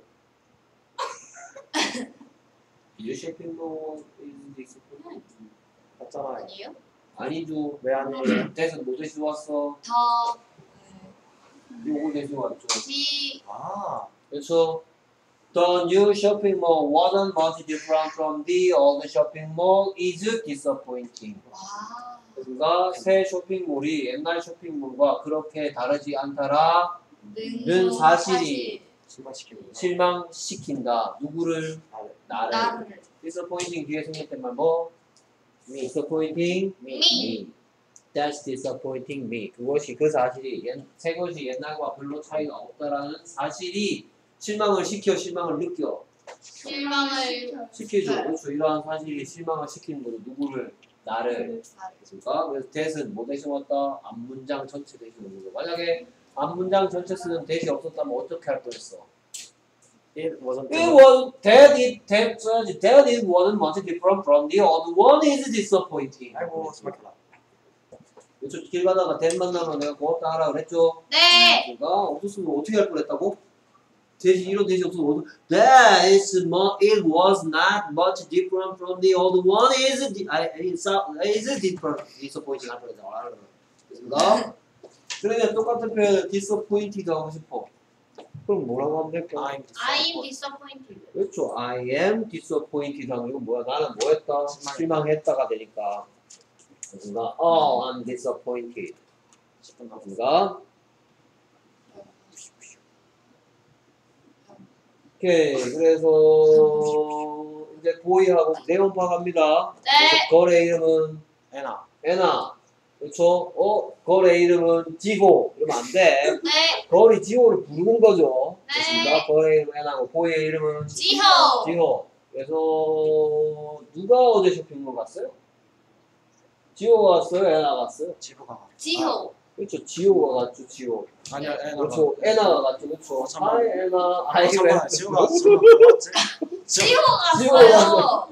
뉴 쇼핑몰 있는데 있었고 맞잖아요. 아니에요? 아니죠. 왜 아니에요? 대선 뭐 대신 왔어? 더 요거 대신 왔죠. 지 아, 그렇죠. The new shopping mall wasn't much different from the old shopping mall is disappointing. 와. 그러니까 새 쇼핑몰이 옛날 쇼핑몰과 그렇게 다르지 않다라 는 사실이 실망시키고. 실망시킨다. 누구를? 나를. 나를. 나를 disappointing 뒤에 생겼단 말 뭐? me. disappointing 미. me. That's disappointing me. 그것이 그 사실이 옛, 새 것이 옛날과 별로 차이가 없다라는 사실이 실망을 시켜 실망을 느껴 실망을 시키죠. 네. 그렇죠. 이러한 사실이 실망을 시키는 거죠. 누구를? 나를. 그렇습니까? 그래서 that은 뭐 대신 왔다? 앞문장 전체 대신 오는 거죠. 만약에 앞문장 전체 쓰는 that이 없었다면 어떻게 할 뻔했어? It wasn't. It was that it that that it wasn't much different from the old one is disappointing. 아이고, 스마트다. 그렇죠. 길 가다가 that 만나면 내가 고맙다 하라 그랬죠. 네. 그러니까 없었으면 어떻게 할 뻔했다고? 대시 이런 대시 없으면 어떻게? That is mo- it was not much different from the old one is di- I is is different disappointing 할 뻔했다. 그렇습니까? 그러면 똑같은 표현을 disappointed 하고 싶어. 그럼 뭐라고 하면 될까? I'm I'm disappointed. 그렇죠. I am disappointed 하면 이건 뭐야? 나는 뭐 했다? 실망했다가 되니까. 그러니까 oh, I'm disappointed. 싶은 거. 그러니까 오케이. 그래서 이제 고의하고 내용 파악합니다. 네. 그래서 걸의 이름은 애나. 애나. 그렇죠? 어? 걸의 이름은 지호. 이러면 안 돼. 네. 걸이 지호를 부르는 거죠. 네. 됐습니다. 걸의 이름 애나고 고의 이름은 지호. 지호. 그래서 누가 어제 쇼핑몰 갔어요? 지호가 갔어요? 애나가 갔어요? 지부가. 지호. 그렇죠. 지호가 갔죠. 지호. 아니요, 애나. 그렇죠. 애나가 갔죠. 그렇죠. 어, 잠깐만. 하이 애나. 아, 아이 그래. 잠깐만. 지우가 지우가 뭐였지? 지우. 지호 지호 갔어요.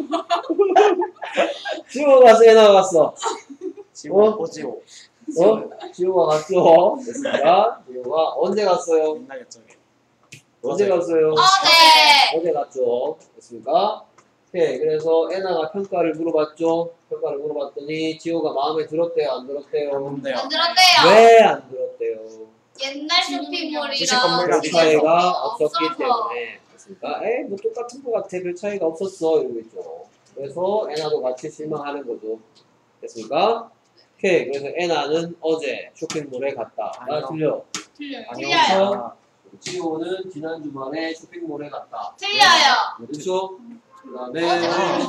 지호가 갔어. 애나가 갔어. 지우. 어? 오지오. 어? 지호가 갔죠. 됐습니다. 지호가 언제 갔어요? 옛날겠죠. 어제 갔어요. 어, 네. 어제 갔죠. 됐습니까? 오케이. 그래서 애나가 평가를 물어봤죠. 평가를 물어봤더니 지호가 마음에 들었대요? 안 들었대요? 뭔데요? 안 들었대요. 왜 안 들었대요? 옛날 주식 쇼핑몰이랑 건물이랑 별 차이가 없어서. 없었기 때문에. 됐습니까? 에이, 뭐 똑같은 거 같아. 별 차이가 없었어. 이러고 있죠. 그래서 애나도 같이 실망하는 거죠. 됐습니까? 오케이. 그래서 애나는 어제 쇼핑몰에 갔다. 나 아니요. 틀려. 틀려요. 틀려요. 지호는 지난 주말에 쇼핑몰에 갔다. 틀려요. 그렇죠? 그 다음에 어제 갔어요.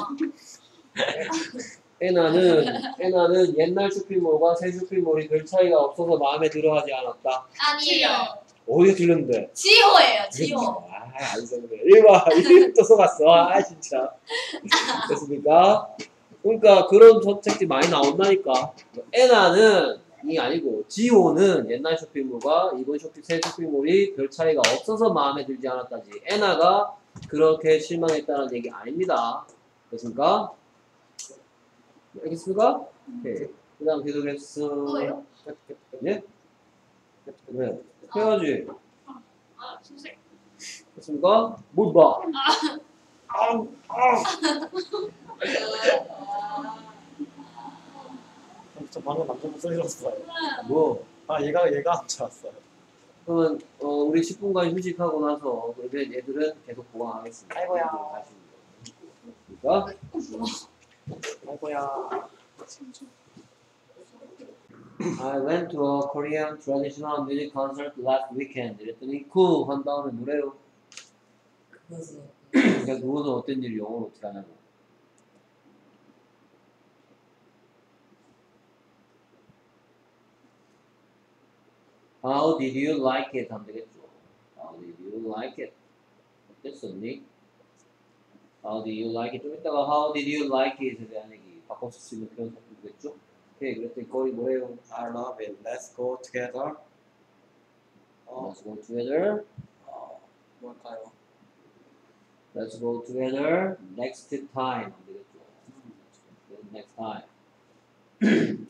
애나는 애나는 옛날 쇼핑몰과 새 쇼핑몰이 별 차이가 없어서 마음에 들어하지 않았다. 아니에요. 어디가 들렸는데? 지호예요. 지호. 아, 안 썼네. 이봐, 이름도 써갔어. 아, 진짜. 됐습니까? 그러니까 그런 선택지 많이 나온다니까. 애나는 이 아니고 지오는 옛날 쇼핑몰과 이번 쇼핑 새 쇼핑몰이 별 차이가 없어서 마음에 들지 않았다지. 애나가 그렇게 실망했다는 얘기 아닙니다. 됐습니까? 알겠습니까? 오케이. 그 다음 계속해서 또요? 예? 왜? 해야지. 아, 선생님. 됐습니까? 뭘 봐? 아우, 아우. 저 방금 남자 목소리 들었어요. 뭐? 아 얘가 얘가 안 좋았어요. 그러면 어, 우리 십 분간 휴식하고 나서 그러면 얘들은 계속 보강하겠습니다. 아이고야. 그러니까 아이고야. I went to a Korean traditional music concert last weekend. 이랬더니 cool 한 다음에 뭐래요? 그것은 그러니까 그것은 어떤 일이 영어로 어떻게 하냐고. How did you like it? 하면 되겠죠. How did you like it? 어땠었니? How did you like it? 좀 이따가 How did you like it에 대한 얘기 바꿔 쓸 수 있는 표현 살펴보겠죠? 오케이, 그랬더니 거의 뭐래요? I love it. Let's go together. 어, Let's go together. 어 뭘까요? Let's go together next time. 안 되겠죠? Next time.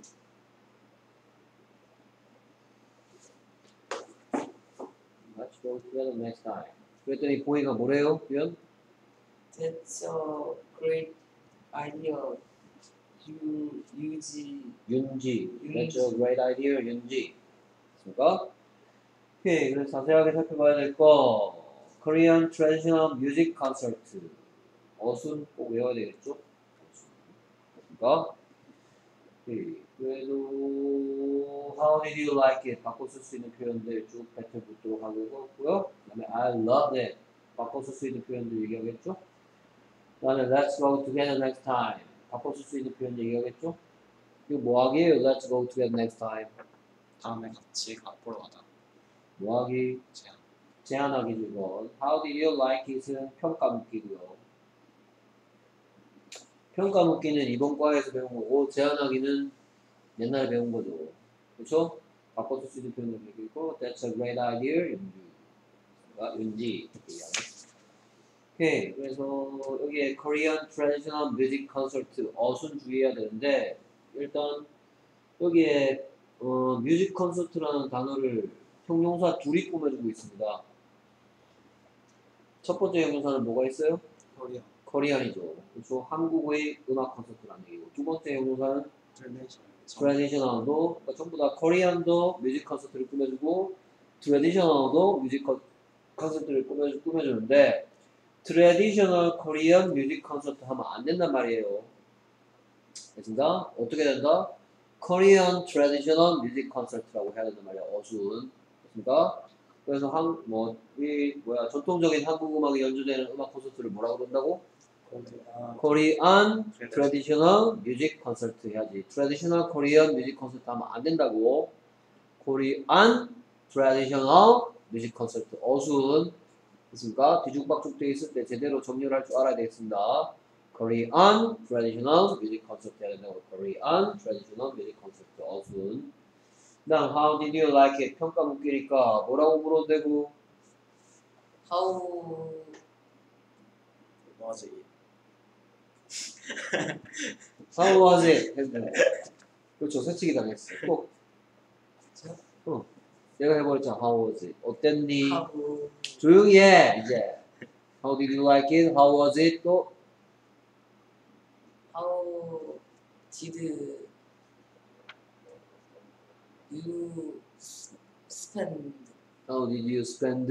Let's go together next time. 그랬더니 보이가 뭐래요? 표현? That's a great idea. You use 윤지. That's a great idea. 윤지. 됐습니까? 오케이. 그래서 자세하게 살펴봐야 될 거. Korean traditional music concert. 어순 꼭 외워야 되겠죠? 어순. 됐습니까? 오케이. 그래도 How did you like it? 바꿔 쓸 수 있는 표현들 쭉 뱉어보도록 하고요. 그 다음에 I love it. 바꿔 쓸 수 있는 표현들 얘기하겠죠? 그 다음에 Let's go together next time. 바꿔 쓸 수 있는 표현 얘기하겠죠? 이거 뭐하기예요? Let's go together next time. 다음에 같이 가 보러 가자. 뭐하기? 제안. 제안하기 주건. How did you like it은 평가 묻기고요. 평가 묻기는 이번 과에서 배운 거고 제안하기는 옛날에 배운 거죠. 그렇죠? 바꿔 쓸 수 있는 표현을 얘기했고 That's a great idea. 윤지. 아, 윤지. 오케이. 그래서 여기에 Korean Traditional Music Concert 어순 주의해야 되는데 일단 여기에 어, 뮤직 콘서트라는 단어를 형용사 둘이 꾸며주고 있습니다. 첫 번째 형용사는 뭐가 있어요? 코리아. 코리안이죠. 그래서 한국의 음악 콘서트라는 얘기고 두 번째 형용사는 트레디셔널. 트레디셔널도 그러니까 전부 다 코리안도 뮤직 콘서트를 꾸며주고 트레디셔널도 뮤직 콘- 콘서트를 꾸며주, 꾸며주는데 트레디셔널 코리안 뮤직 콘서트 하면 안 된단 말이에요. 됐습니다? 어떻게 된다? 코리안 트레디셔널 뮤직 콘서트라고 해야 된단 말이야. 어순. 됐습니까? 그래서 한, 뭐, 이, 뭐야, 전통적인 한국 음악이 연주되는 음악 콘서트를 뭐라고 그런다고? 코리아. 코리안 트레디셔널 뮤직 콘서트 해야지. 트레디셔널 코리안 뮤직 콘서트 하면 안 된다고. 코리안 트레디셔널 뮤직 콘서트. 어순. 됐습니까? 뒤죽박죽 돼 있을 때 제대로 정리를 할 줄 알아야 되겠습니다. Korean traditional music concert 해야 된다고. Korean traditional music concert. 어순. 그 다음, how did you like it? 평가 묻기니까 뭐라고 물어도 되고, How 뭐지? how was it? 해도 되고. 그렇죠. 솔직히 당했어. 또, 제가? 어. 내가 해버렸잖아. How was it? 어땠니? How 조용히 해, 이제. How did you like it? How was it? 또, How did you s- spend how did you spend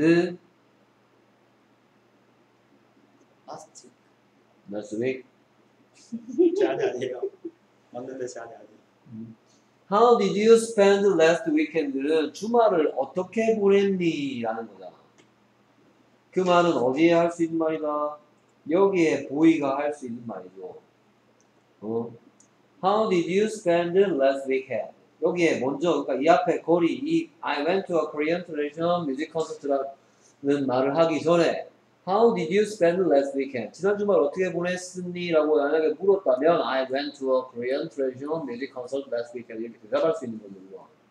last week? last week? 제안이 아니에요. 맞는데 제안이 아니에요. How did you spend last weekend는 주말을 어떻게 보냈니? 라는 거잖아. 그 말은 어디에 할 수 있는 말이다? 여기에 보이가 할 수 있는 말이죠. 어? How did you spend last weekend? 여기에 먼저, 그러니까 이 앞에 거리, 이 I went to a Korean traditional music concert라는 말을 하기 전에 How did you spend last weekend? 지난 주말 어떻게 보냈니? 라고 만약에 물었다면 I went to a Korean traditional music concert last weekend 이렇게 대답할 수 있는 거죠.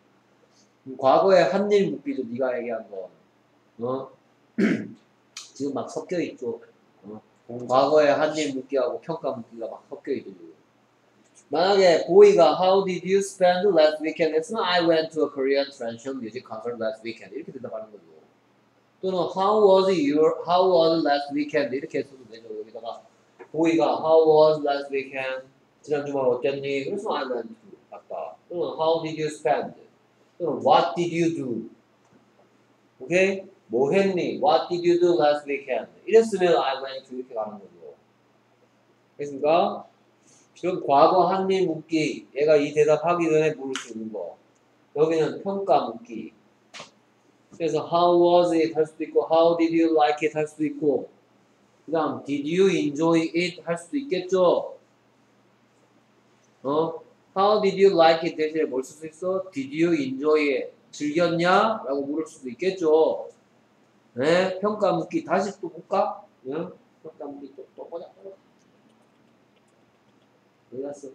과거의 한일 묻기죠. 네가 얘기한 거. 어? 지금 막 섞여 있죠. 어? 과거의 한일 묻기하고 평가 묻기가 막 섞여 있죠. 지금. 만약에 보이가 How did you spend last weekend? 했으면 I went to a Korean traditional music concert last weekend. 이렇게 대답하는 거죠. 또는 How was your How was last weekend? 이렇게 했어도 되죠. 여기다가 보이가 How was last weekend? 지난 주말 어땠니? 그래서 I went to 갔다. 또는 How did you spend? 또는 What did you do? 오케이? 뭐 했니? What did you do last weekend? 이랬으면 I went to 이렇게 가는 거죠. 됐습니까? 지금 과거 한일 묻기, 얘가 이 대답하기 전에 물을 수 있는 거. 여기는 평가 묻기. 그래서 how was it 할 수도 있고 how did you like it 할 수도 있고 그 다음 did you enjoy it 할 수도 있겠죠. 어? how did you like it 대신에 뭘 쓸 수 있어? did you enjoy it 즐겼냐? 라고 물을 수도 있겠죠. 네? 평가 묻기 다시 또 볼까? 네? 평가 묻기 또, 또 보자. 어디 갔어?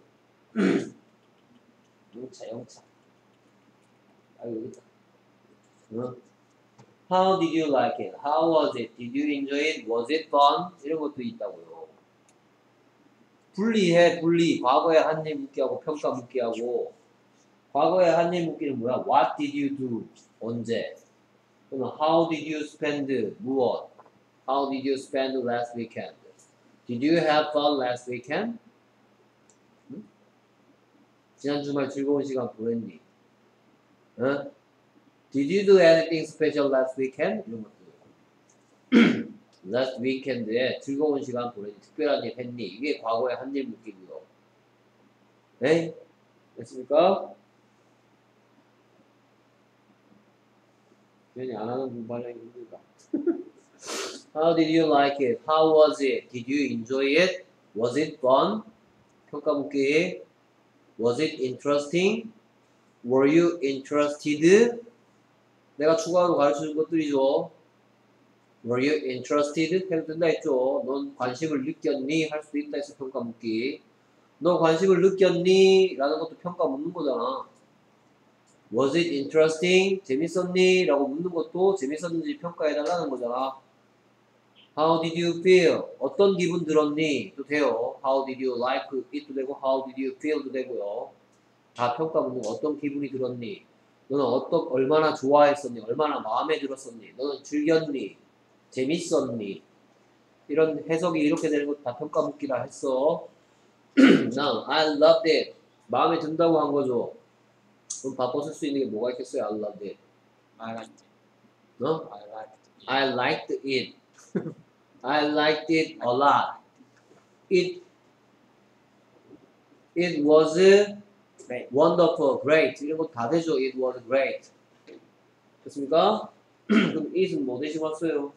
영차 영차 아 여기 있다. 어? How did you like it? How was it? Did you enjoy it? Was it fun? 이런 것도 있다고요. 분리해 분리. 과거의 한일 묻기하고 평가 묻기하고 과거의 한일 묻기는 뭐야? What did you do? 언제? 또는 How did you spend? 무엇? How did you spend last weekend? Did you have fun last weekend? 응? 지난 주말 즐거운 시간 보냈니? 응? Did you do anything special last weekend? 이런 것들. last weekend에 즐거운 시간 보내니 특별한 일 했니? 이게 과거의 한일 묻기고요. 네? 됐습니까? 괜히 안 하는 공부하려니 힘들다. How did you like it? How was it? Did you enjoy it? Was it fun? 평가 묻기. Was it interesting? Were you interested? 내가 추가로 가르쳐준 것들이죠. Were you interested? 해도 된다 했죠. 넌 관심을 느꼈니? 할 수도 있다 해서 평가 묻기. 너 관심을 느꼈니? 라는 것도 평가 묻는 거잖아. Was it interesting? 재밌었니? 라고 묻는 것도 재밌었는지 평가해달라는 거잖아. How did you feel? 어떤 기분 들었니? 도 돼요. How did you like it도 되고 How did you feel도 되고요. 다 평가 묻는 거. 어떤 기분이 들었니? 너는 어떤 얼마나 좋아했었니? 얼마나 마음에 들었었니? 너는 즐겼니? 재밌었니? 이런 해석이 이렇게 되는 것도 다 평가 묻기라 했어. 난 I loved it. 마음에 든다고 한 거죠. 그럼 바꿔 쓸 수 있는 게 뭐가 있겠어요? I loved it. I liked it. 너? I liked it. I liked it. I liked it a lot. It it was Great. wonderful, great. 이런 거 다 되죠. It was great. 됐습니까? 그럼 it은 뭐 대신 왔어요?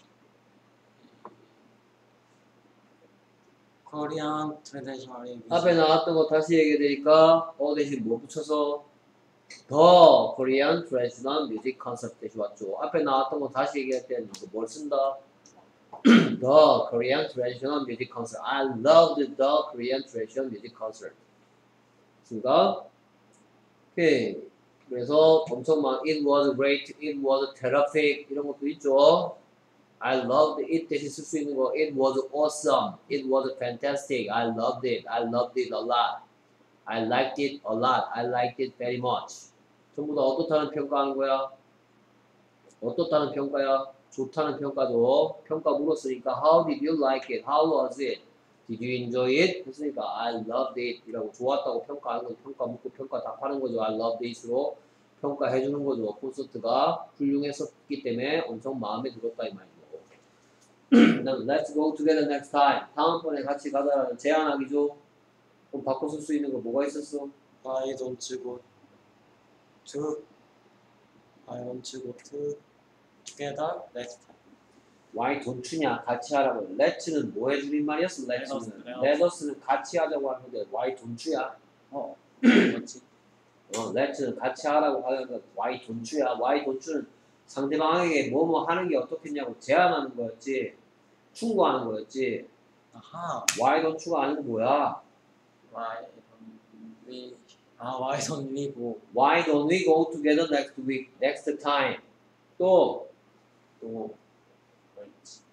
Korean traditional music. 앞에 나왔던 거 다시 얘기해 드리니까 어 대신 뭐 붙여서 The Korean Traditional Music Concert 대신 왔죠. 앞에 나왔던 거 다시 얘기할 때는 뭘 쓴다? The Korean Traditional Music Concert. I loved the Korean Traditional Music Concert. 됐습니까? 오케이. 그래서 엄청 많 It was great, it was terrific 이런 것도 있죠. I loved it 대신 쓸 수 있는 거 It was awesome, it was fantastic, I loved it, I loved it a lot, I liked it a lot, I liked it very much. 전부 다 어떻다는 평가하는 거야? 어떻다는 평가야? 좋다는 평가죠. 평가 물었으니까 How did you like it? How was it? Did you enjoy it? 했으니까 I loved it 이라고 좋았다고 평가하는 건 평가 묻고 평가 답하는 거죠. I loved it으로 평가해 주는 거죠. 콘서트가 훌륭했었기 때문에 엄청 마음에 들었다 이 말이죠. 그다음 Let's go together next time. 다음번에 같이 가자라는 제안하기죠. 그럼 바꿔 쓸 수 있는 거 뭐가 있었어? Why don't you go to Why don't you go to together next time? Why don't you냐? 같이 하라고. Let's는 뭐 해주는 말이었어? Let's는. Let us. Let us는 같이 하자고 하는데 Why don't you야? 어. 뭐지? 어, let's는 같이 하라고 하는데 Why don't you야? Why don't you는 상대방에게 뭐뭐 하는 게 어떻겠냐고 제안하는 거였지. 충고하는 거였지. 아하. Why don't you가 아니고 뭐야? Why don't we 아, why don't we go? Why don't we go together next week, next time? 또, 또 그렇지.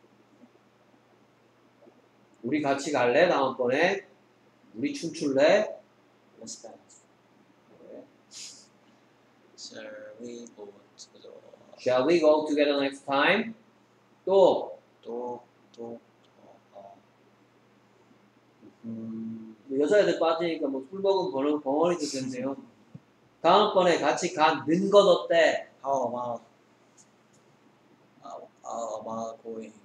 우리 같이 갈래? 다음번에? 우리 춤출래? Let's dance. Shall we go to the Shall we go together next time? 또, 또, 또, 어, 음, 여자애들 빠지니까 뭐 술 먹은 버릇 벙어리도 됐네요. 다음번에 같이 가는 것 어때? how about, how, how about going?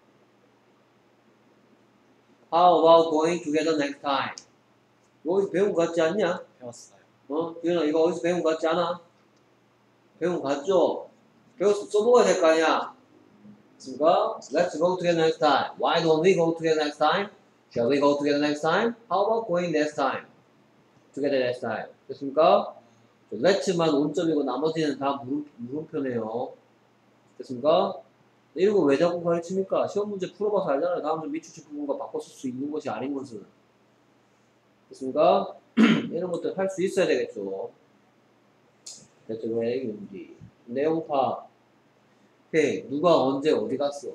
How about going together next time? 이거 어디서 배운 거 같지 않냐? 배웠어요. 어? 지현아 이거 어디서 배운 거 같지 않아? 배운 거 같죠? 배워서 써먹어야 될 거 아니야? 그니까 Let's go together next time. Why don't we go together next time? Shall we go together next time? How about going next time? Together next time. 됐습니까? Let's만 온점이고 나머지는 다 물음, 물음표네요. 됐습니까? 이런 거 왜 자꾸 가르칩니까? 시험 문제 풀어봐서 알잖아요. 다음 주 미추측 부분과 바꿔 쓸 수 있는 것이 아닌 것은. 됐습니까? 이런 것들 할 수 있어야 되겠죠. 됐죠? 왜 윤지? 내용파. 오케이. 누가 언제 어디 갔어?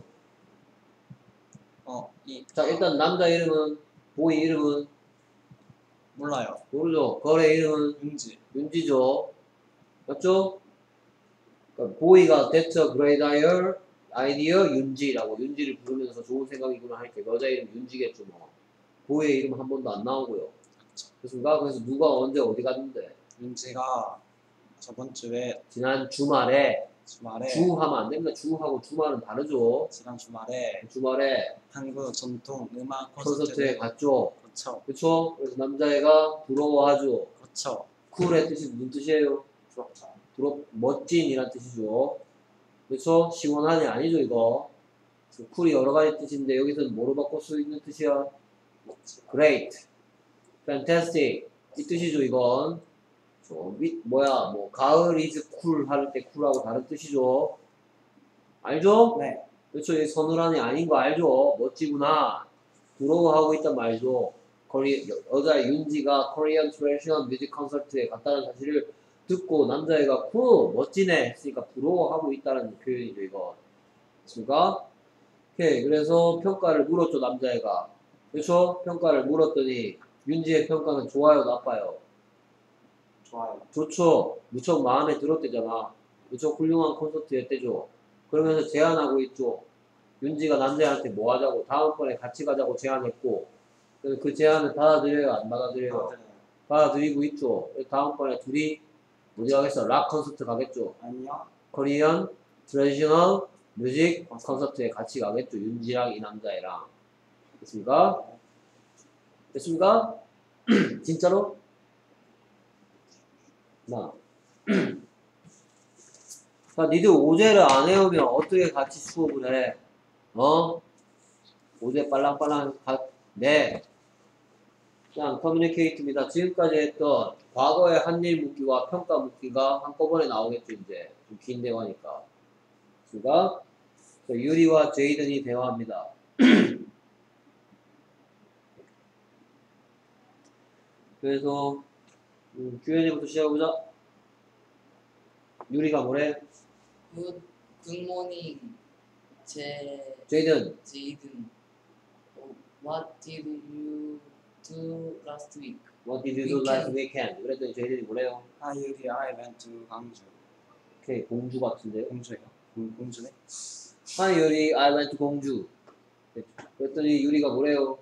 어, 이, 자, 일단 남자 이름은, 보이 이름은 몰라요. 모르죠. 거래 이름은 윤지. 윤지죠. 맞죠? 그러니까 보이가 대처 그레이다이어 아이디어 윤지라고 윤지를 부르면서 좋은 생각이구나 할 때 여자 이름 윤지겠죠 뭐. 보이의 이름 한 번도 안 나오고요. 그렇습니까? 그래서 누가 언제 어디 갔는데 윤지가 저번 주에 지난 주말에 주말에 주 하면 안 됩니다. 주하고 주말은 다르죠. 지난 주말에 주말에 한국 전통 음악 콘서트에 콘서트를 갔죠. 그렇죠. 그렇죠? 그래서 남자애가 부러워하죠. 그렇죠. 쿨의 뜻이 무슨 뜻이에요? 부럽다. 부럽, 멋진이란 뜻이죠. 그렇죠? 시원하니 아니죠 이거. 그래서 쿨이 여러 가지 뜻인데 여기서는 뭐로 바꿀 수 있는 뜻이야? Great, fantastic 이 뜻이죠 이건. 저 밑, 뭐야 뭐 가을 is cool 할 때 쿨하고 다른 뜻이죠. 알죠? 네. 그렇죠. 이 서늘한이 아닌 거 알죠? 멋지구나. 부러워하고 있단 말이죠. 코리, 여, 여자 윤지가 코리안 트레디셔널 뮤직 콘서트에 갔다는 사실을 듣고 남자애가 쿨 멋지네 했으니까 부러워하고 있다는 표현이죠 이거. 됐습니까? 오케이. 그래서 평가를 물었죠 남자애가. 그렇죠? 평가를 물었더니 윤지의 평가는 좋아요 나빠요? 좋아요. 좋죠. 무척 마음에 들었대잖아. 무척 훌륭한 콘서트였대죠. 그러면서 제안하고 있죠. 윤지가 남자한테 뭐 하자고 다음번에 같이 가자고 제안했고 그래서 그 제안을 받아들여요 안 받아들여요? 네. 받아들이고 있죠. 그래서 다음번에 둘이 어디 가겠어? 락 콘서트 가겠죠. 아니요. 코리안 트레디셔널 뮤직 콘서트에 같이 가겠죠. 윤지랑 이 남자애랑. 됐습니까? 됐습니까? 진짜로? 나. 자, 니들 오제를 안 해오면 어떻게 같이 수업을 해? 어? 오제 빨랑빨랑 가, 네. 그냥 커뮤니케이트입니다. 지금까지 했던 과거의 한일 묻기와 평가 묻기가 한꺼번에 나오겠죠, 이제. 좀 긴 대화니까. 그니까, 유리와 제이든이 대화합니다. 그래서, 음, 규현이부터 시작해보자. 유리가 뭐래? Good, good morning, 제, 제이든, 제이든. Oh, what did you do last week? what did you do last weekend? 그랬더니 제이든이 뭐래요? 아, 유리 I went to 광주. 오케이, 공주 같은데요? 공주예요? 공, 공주네? Hi 유리, I went to 공주. 그랬더니 유리가 뭐래요?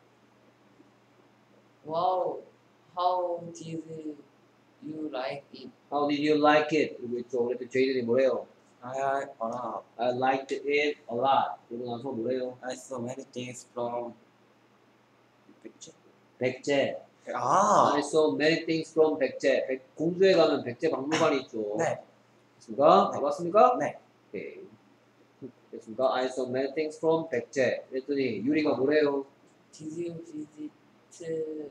Wow, how did you like it? How did you like it? 그리고 있죠. 그랬더니 제이든이 뭐래요? I, I, uh, I liked it a lot. 그러고 나서 뭐래요? I saw many things from 백제? 백제. 아, I saw many things from 백제. 백, 공주에 가면 백제 박물관이 있죠. 네. 됐습니까? 네. 가봤습니까? 네. 오케이. 됐습니까? I saw many things from 백제. 그랬더니 유리가 뭐래요? Did you visit the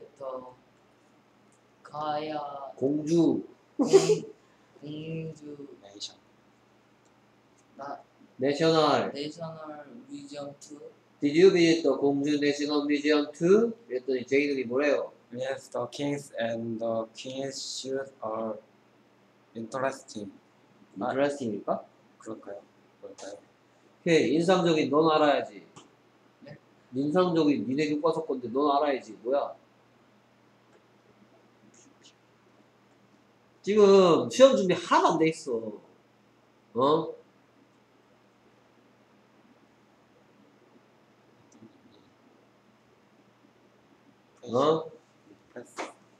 가야 공주. 공, 공주 네이션. 나 내셔널. 내셔널 뮤지엄 투? Did you visit the 공주 내셔널 뮤지엄 too? 그랬더니 제이든이 뭐래요? Yes, the kings and the queen's shoes are interesting. 아. interesting일까? 그럴까요? 그럴까요? 오케이, 인상적인 넌 알아야지. 네? 인상적인 니네 교과서 건데 넌 알아야지. 뭐야? 지금 시험 준비 하나도 안 돼 있어. 어? 어? 패스.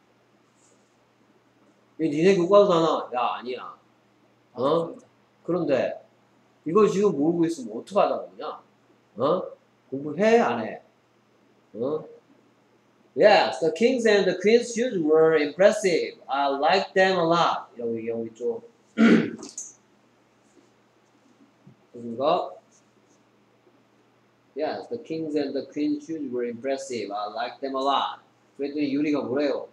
이 니네 교과서잖아. 야, 아니야. 어? 맞습니다. 그런데 이걸 지금 모르고 있으면 어떡하자는 거냐? 어? 공부해? 안 해? 어? Yes, the kings and the queen's shoes were impressive. I liked them a lot. 이라고 얘기하고 있죠. 그러니까 Yes, the kings and the queen's shoes were impressive. I liked them a lot. 그랬더니 유리가 뭐래요?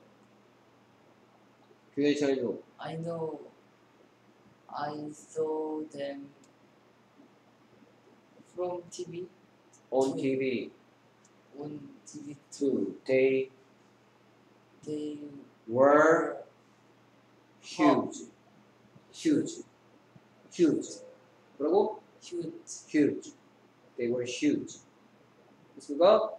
교회 차리죠. I know. I saw them from 티비 On TV on 티비 too. They they were huge. Huge. Huge. 그리고 huge. huge. They were huge. 그러니까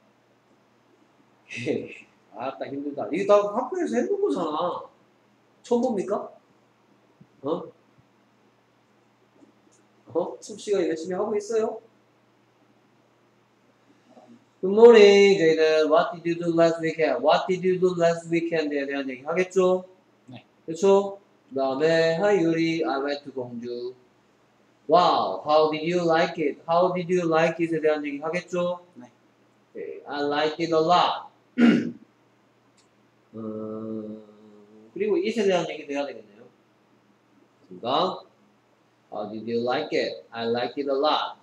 아따 힘들다. 이게 다 학교에서 해본 거잖아. 처음 봅니까? 어? 어? 숲씨가 열심히 하고 있어요? Good morning, 저희는 What did you do last weekend? What did you do last weekend에 대한 얘기 하겠죠? 네. 그렇죠? 그 다음에 Hi 유리, I went to 공주. Wow, how did you like it? How did you like it에 대한 얘기 하겠죠? 네. Okay, I liked it a lot. 음, 그리고 it에 대한 얘기도 해야 되겠네요. 그러니까 How did you like it? I liked it a lot.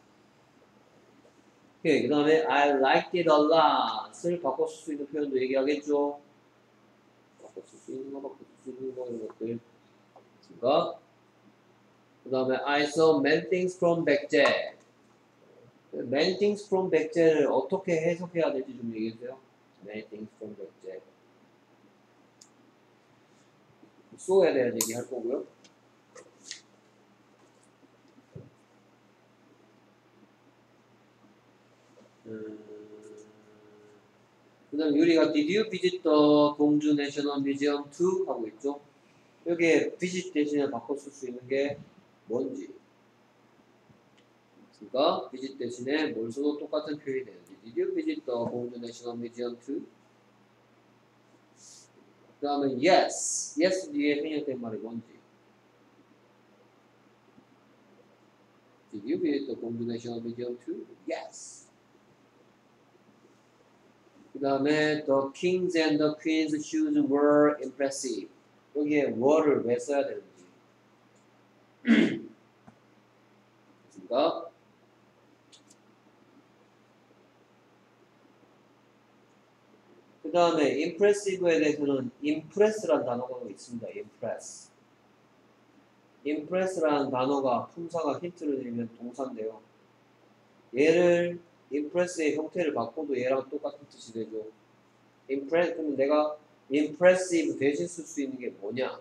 오케이, 그 다음에 I liked it a lot을 바꿔 쓸 수 있는 표현도 얘기하겠죠. 바꿔 쓸 수 있는 거, 바꿔 쓸 수 있는 거 이런 것들. 그러니까 그 다음에 I saw many things from 백제. Many things from 백제를 어떻게 해석해야 될지 좀 얘기해주세요. Many things from 백제. so에 대한 얘기 할 거고요. 음, 그 다음 유리가 Did you visit the 공주 National Museum too? 하고 있죠. 여기에 visit 대신에 바꿔 쓸 수 있는 게 뭔지. 그러니까 visit 대신에 뭘 써도 똑같은 표현이 되는지. Did you visit the 공주 National Museum too? 그 다음에 yes. yes 뒤에 생략된 말이 뭔지. Did you visit the 공주 National Museum too? Yes. 그 다음에 the kings and the queen's shoes were impressive. 여기에 were를 왜 써야 되는지. 그러니까 그 다음에 impressive에 대해서는 impress라는 단어가 있습니다. impress. impress라는 단어가 품사가 힌트를 드리면 동사인데요. 얘를 impress의 형태를 바꿔도 얘랑 똑같은 뜻이 되죠. impress, 그러면 내가 impressive 대신 쓸 수 있는 게 뭐냐?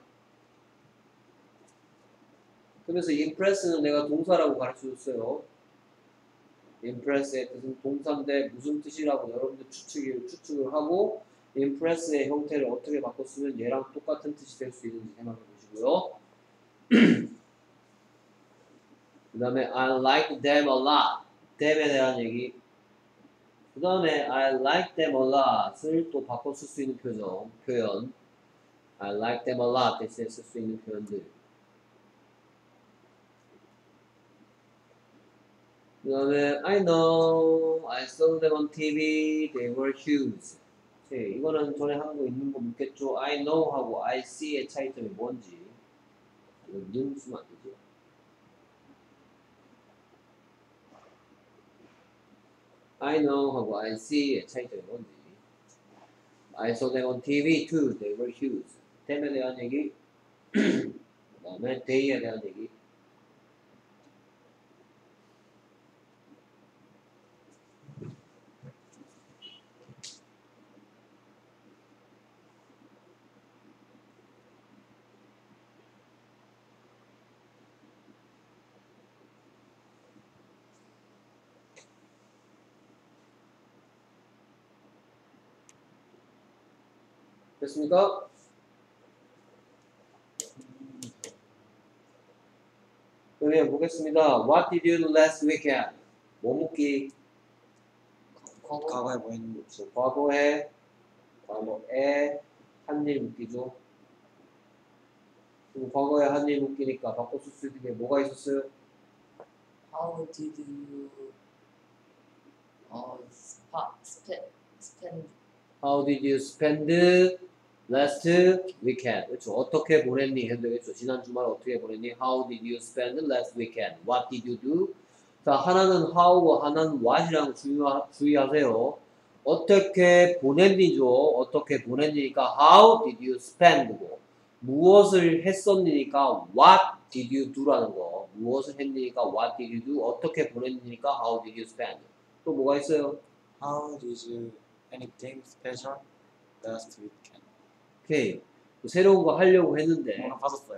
그래서 impress는 내가 동사라고 가르쳐줬어요. impress의 뜻은 동사인데 무슨 뜻이라고 여러분들 추측을, 추측을 하고 impress의 형태를 어떻게 바꿨으면 얘랑 똑같은 뜻이 될 수 있는지 생각해 보시고요. 그 다음에 I like them a lot. them에 대한 얘기. 그 다음에 I like them a lot을 또 바꿔 쓸 수 있는 표정, 표현. I like them a lot 대신에 쓸 수 있는 표현들. 그 다음에 I know, I saw them on 티비, they were huge. 네, 이거는 전에 한 거 있는 거 묻겠죠. I know 하고 I see의 차이점이 뭔지. 이거 는 쓰면 안 되지. I know 하고 I see의 차이점이 뭔지. I saw them on 티비 too, they were huge. them에 대한 얘기. 그 다음에 they에 대한 얘기. 됐습니까? 그러면 보겠습니다. What did you do last weekend? 뭐 묻기? 과거 과거에 뭐 했는지. 그렇죠. 과거에 과거에 한 일 묻기죠. 그럼 과거에 한 일 묻기니까 바꿔 쓸 수 있는 게 뭐가 있었어요? How did you 어 스파 스페 스펜 How did you spend last weekend? 그렇죠. 어떻게 보냈니? 해도 되겠죠. 지난 주말 어떻게 보냈니? How did you spend last weekend? What did you do? 자, 하나는 how와 하나는 what이랑 주의하, 주의하세요. 어떻게 보냈니죠? 어떻게 보냈니니까 how did you spend고 무엇을 했었니니까 what did you do라는 거. 무엇을 했니니까 what did you do? 어떻게 보냈니니까 how did you spend? 또 뭐가 있어요? How did you anything special last weekend? 오케이. 새로운 거 하려고 했는데 오늘 봤었어요.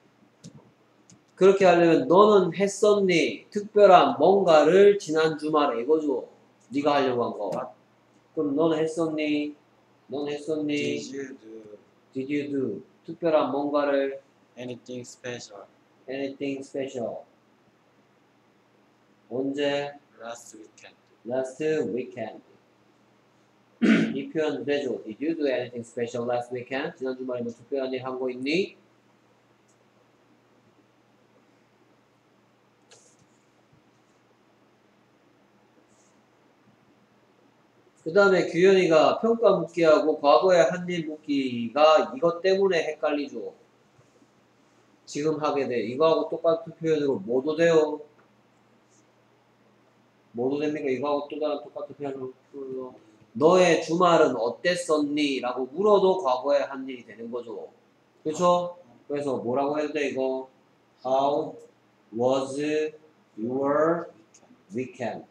그렇게 하려면 너는 했었니? 특별한 뭔가를 지난 주말에 이거죠. 네가 하려고 한 거. 그럼 너는 했었니? 너는 했었니? Did you do Did you do? 특별한 뭔가를 anything special anything special. 언제? last weekend? Last weekend. 이 표현도 되죠. Did you do anything special last weekend? 지난 주말에 뭐 특별한 일 한 거 있니? 그 다음에 규현이가 평가 묻기하고 과거에 한 일 묻기가 이것 때문에 헷갈리죠. 지금 하게 돼. 이거하고 똑같은 표현으로 뭐도 돼요. 뭐도 됩니까? 이거하고 또 다른 똑같은 표현으로. 너의 주말은 어땠었니? 라고 물어도 과거에 한 일이 되는 거죠. 그렇죠? 그래서 뭐라고 해도 돼 이거? How was your weekend?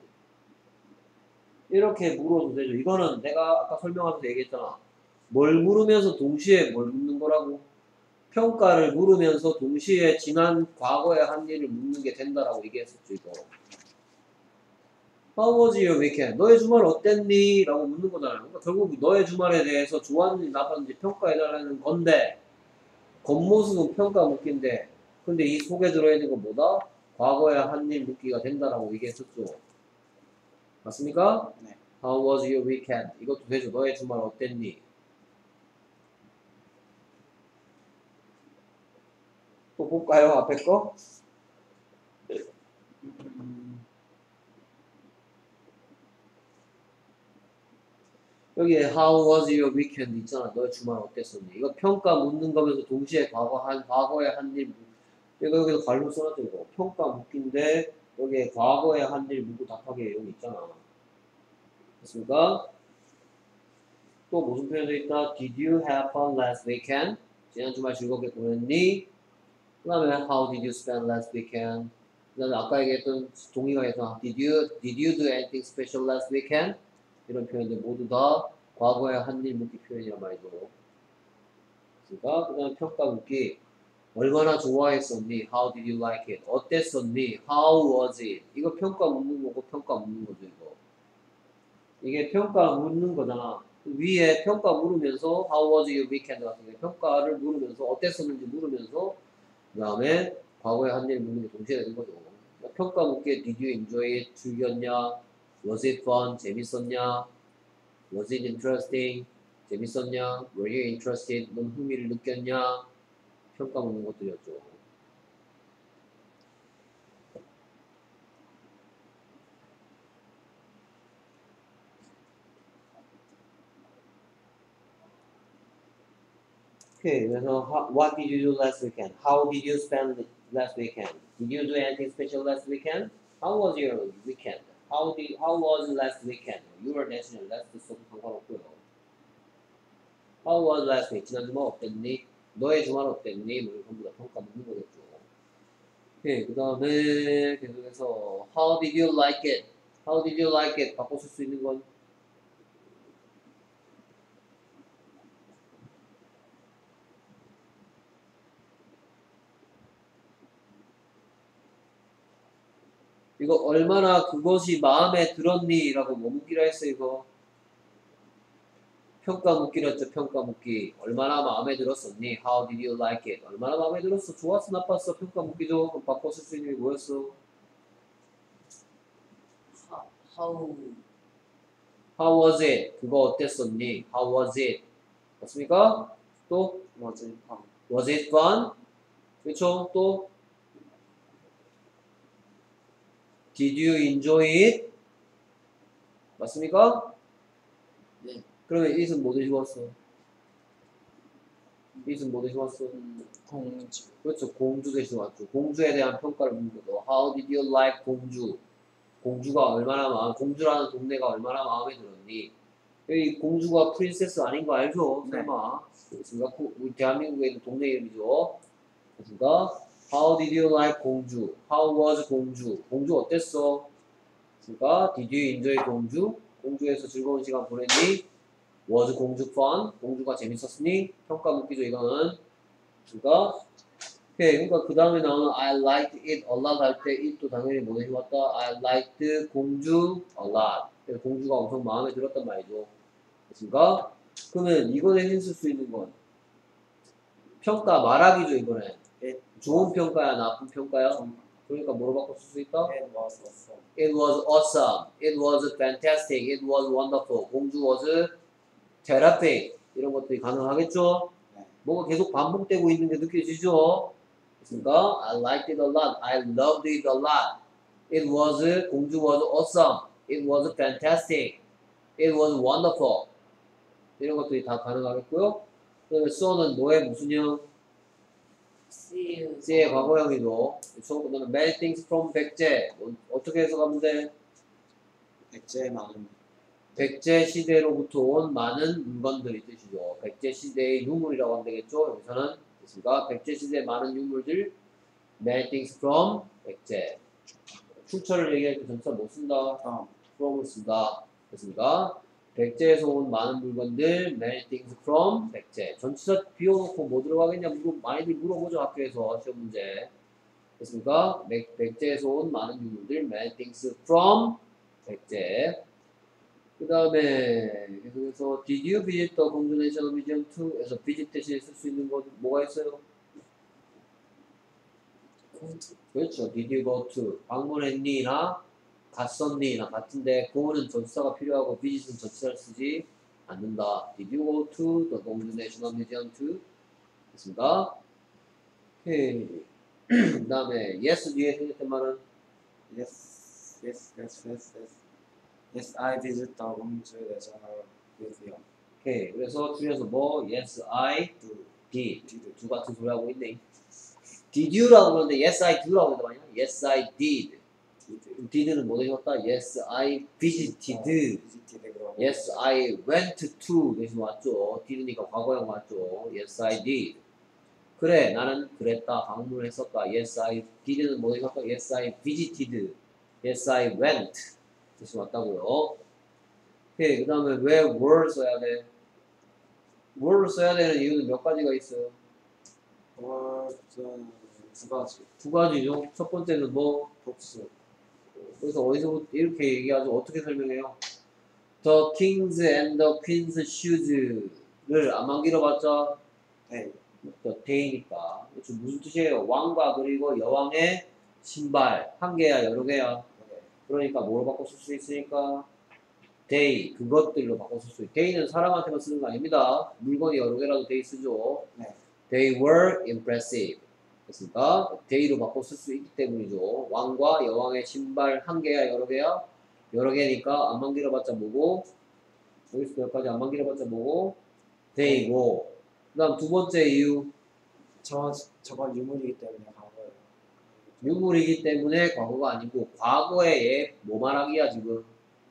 이렇게 물어도 되죠. 이거는 내가 아까 설명하면서 얘기했잖아. 뭘 물으면서 동시에 뭘 묻는 거라고? 평가를 물으면서 동시에 지난 과거의 한 일을 묻는 게 된다라고 얘기했었죠. 이거. How was your weekend? 너의 주말 어땠니? 라고 묻는 거잖아요. 그러니까 결국 너의 주말에 대해서 좋았는지 나빴는지 평가해달라는 건데 겉모습은 평가 묻기인데 근데 이 속에 들어있는 건 뭐다? 과거의 한 일 묻기가 된다라고 얘기했었죠. 맞습니까? 네. How was your weekend? 이것도 되죠. 너의 주말 어땠니? 또 볼까요? 앞에 거? 음, 여기에 How was your weekend 있잖아. 너의 주말 어땠었니? 이거 평가 묻는 거면서 동시에 과거 한, 과거에 한 일, 이거 여기서 관료 써놨죠. 이거. 평가 묻기인데 여기에 과거에 한 일 묻고 답하기 여기 있잖아. 됐습니까? 또 무슨 표현도 있다? Did you have fun last weekend? 지난 주말 즐겁게 보냈니? 그 다음에 How did you spend last weekend? 그 다음에 아까 얘기했던 동의가 했던 Did you, did you do anything special last weekend? 이런 표현들 모두 다 과거에 한 일 묻기 표현이란 말이죠. 그러니까 그 다음에 평가 묻기 얼마나 좋아했었니? How did you like it? 어땠었니? How was it? 이거 평가 묻는 거고 평가 묻는 거죠. 이거. 이게 평가 묻는 거잖아. 위에 평가 물으면서 How was your weekend? 같은 게 평가를 물으면서 어땠었는지 물으면서 그 다음에 과거에 한 일 묻는 게 동시에 되는 거죠. 평가 묻기에 Did you enjoy it? 즐겼냐? Was it fun? 재밌었냐? Was it interesting? 재밌었냐? Were you interested? 넌 흥미를 느꼈냐? 평가 묻는 것들이었죠. 오케이, 그래서 how, what did you do last weekend? How did you spend last weekend? Did you do anything special last weekend? How was your weekend? How did how was last weekend? Your national last 써도 상관없고요. How was last week? 지난 주말 어땠니? 너의 주말 어땠니? 뭐 전부 다 평가 묻는 거겠죠. 오케이, 그 다음에 계속해서 How did you like it? How did you like it? 바꿔 쓸 수 있는 건 이거 얼마나 그것이 마음에 들었니? 라고 뭐 묻기라 했어 이거. 평가 묻기로 했죠. 평가 묻기. 얼마나 마음에 들었었니? How did you like it? 얼마나 마음에 들었어? 좋았어? 나빴어? 평가 묻기죠. 그럼 바꿔 쓸 수 있는 게 뭐였어? How, how How was it? 그거 어땠었니? How was it? 맞습니까? 또 Was it fun? Was it fun? 그렇죠? 또 Did you enjoy it? 맞습니까? 네. 그러면 it은 뭐 대신 왔어? it은 뭐 대신 왔어? 음, 공주. 그렇죠. 공주 대신 왔죠. 공주에 대한 평가를 묻는 거죠. How did you like 공주? 공주가 얼마나 마음, 공주라는 동네가 얼마나 마음에 들었니? 여기 공주가 프린세스 아닌 거 알죠? 네. 설마. 그렇습니까? 구- 우리 대한민국에 있는 동네 이름이죠. 그렇습니까? How did you like 공주? How was 공주? 공주 어땠어? 그러니까 Did you enjoy 공주? 공주에서 즐거운 시간 보냈니? Was 공주 fun? 공주가 재밌었니? 평가 묻기죠 이거는. 그러니까 오케이. 그러니까 그 다음에 나오는 I liked it a lot 할 때 it도 당연히 뭐 대신 왔다? I liked 공주 a lot. 그래서 공주가 엄청 마음에 들었단 말이죠. 됐습니까? 그러면 이거 대신 쓸 수 있는 건 평가 말하기죠 이번에. It 좋은 평가야 나쁜 평가야? 좀 그러니까 뭐로 바꿔 쓸 수 있다? It was awesome. It was awesome. It was fantastic. It was wonderful. 공주 was terrific. 이런 것들이 가능하겠죠? 네. 뭐가 계속 반복되고 있는 게 느껴지죠? 그러니까 I liked it a lot. I loved it a lot. It was 공주 was awesome. It was fantastic. It was wonderful. 이런 것들이 다 가능하겠고요. 그다음에 so는 뭐의 무슨 형? see you. C의 과거형이죠. 그렇죠? 그다음에 many things from 백제. 뭐, 어떻게 해석하면 돼? 백제의 많은 백제 시대로부터 온 많은 물건들이 뜻이죠. 백제 시대의 유물이라고 하면 되겠죠. 여기서는 됐습니까? 백제 시대의 많은 유물들 many things from 백제. 출처를 얘기할 때 전차 못 쓴다. from from을 쓴다. 됐습니까? 백제에서 온 많은 물건들 many things from 백제. 전치사 비워놓고 뭐 들어가겠냐 물어, 많이들 물어보죠 학교에서 시험 문제. 됐습니까? 백, 백제에서 온 많은 유물들 many things from 백제. 그 다음에 계속해서 Did you visit the 공주 내셔널 뮤지엄 too? 에서 visit 대신에 쓸 수 있는 건 뭐가 있어요? Go to. 그렇죠. Did you go to? 방문했니?나 갔었니?나 같은데 go는 전치사가 필요하고 visit은 전치사를 쓰지 않는다. Did you go to the 공주 내셔널 뮤지엄 too? 됐습니까? 오케이. 그 다음에 yes 뒤에 생겼던 말은 Yes, yes, yes, yes, yes. Yes, I visit the 공주 내셔널 뮤지엄. 오케이. 그래서 줄여서 뭐 yes I Do did. did 두 같은 소리 하고 있네. Did you라고 그러는데 yes I do라고 했단 말이야. Yes I did. did did는 뭐 되셨다? Yes I visited. visited 그럼. Yes I went to 대신 왔죠. did니까 과거형 맞죠. Yes I did. 그래 나는 그랬다. 방문했었다. Yes I did는 뭐 되셨다? Yes I visited. Yes I went 대신 왔다고요. 오케이. 그 다음에 왜 were 써야 돼? were 써야 되는 이유는 몇 가지가 있어요. 월전 두 가지 두 가지죠. 첫 번째는 뭐 복수. 그래서 어디서 이렇게 얘기하죠. 어떻게 설명해요? The kings and the queen's shoes를 안 만들어봤자 네. the day니까 그렇죠. 무슨 뜻이에요? 왕과 그리고 여왕의 신발 한 개야 여러 개야. 네. 그러니까 뭐로 바꿔 쓸 수 있으니까 day 그것들로 바꿔 쓸 수 있어요. day는 사람한테만 쓰는 거 아닙니다. 물건이 여러 개라도 day 쓰죠. 네. They were impressive. 됐습니까? day로 바꿔 쓸 수 있기 때문이죠. 왕과 여왕의 신발 한 개야 여러 개야? 여러 개니까 안 만들어봤자 뭐고 여기서 여기까지 안 만들어봤자 뭐고 day고 그 다음 두 번째 이유 저 저건 유물이기 때문에 과거예요. 유물이기 때문에 과거가 아니고 과거에 얘 뭐 말하기야 지금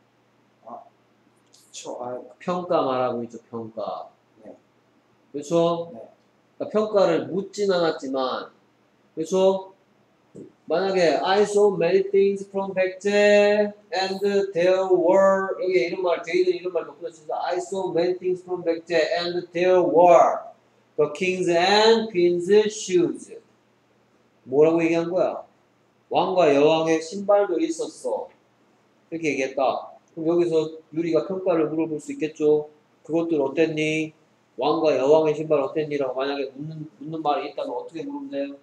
초 아, 평가 말하고 있죠 평가 네. 그렇죠? 네. 그러니까 평가를 묻진 않았지만 그렇죠? 만약에 I saw many things from 백제 and there were 여기 이런 말 저희들 이런 말 덕분에 진짜 I saw many things from 백제 and there were the kings and queens shoes 뭐라고 얘기한 거야? 왕과 여왕의 신발도 있었어 이렇게 얘기했다 그럼 여기서 유리가 평가를 물어볼 수 있겠죠? 그것들 어땠니? 왕과 여왕의 신발 어땠니라고 만약에 묻는, 묻는 말이 있다면 어떻게 물으면 돼요?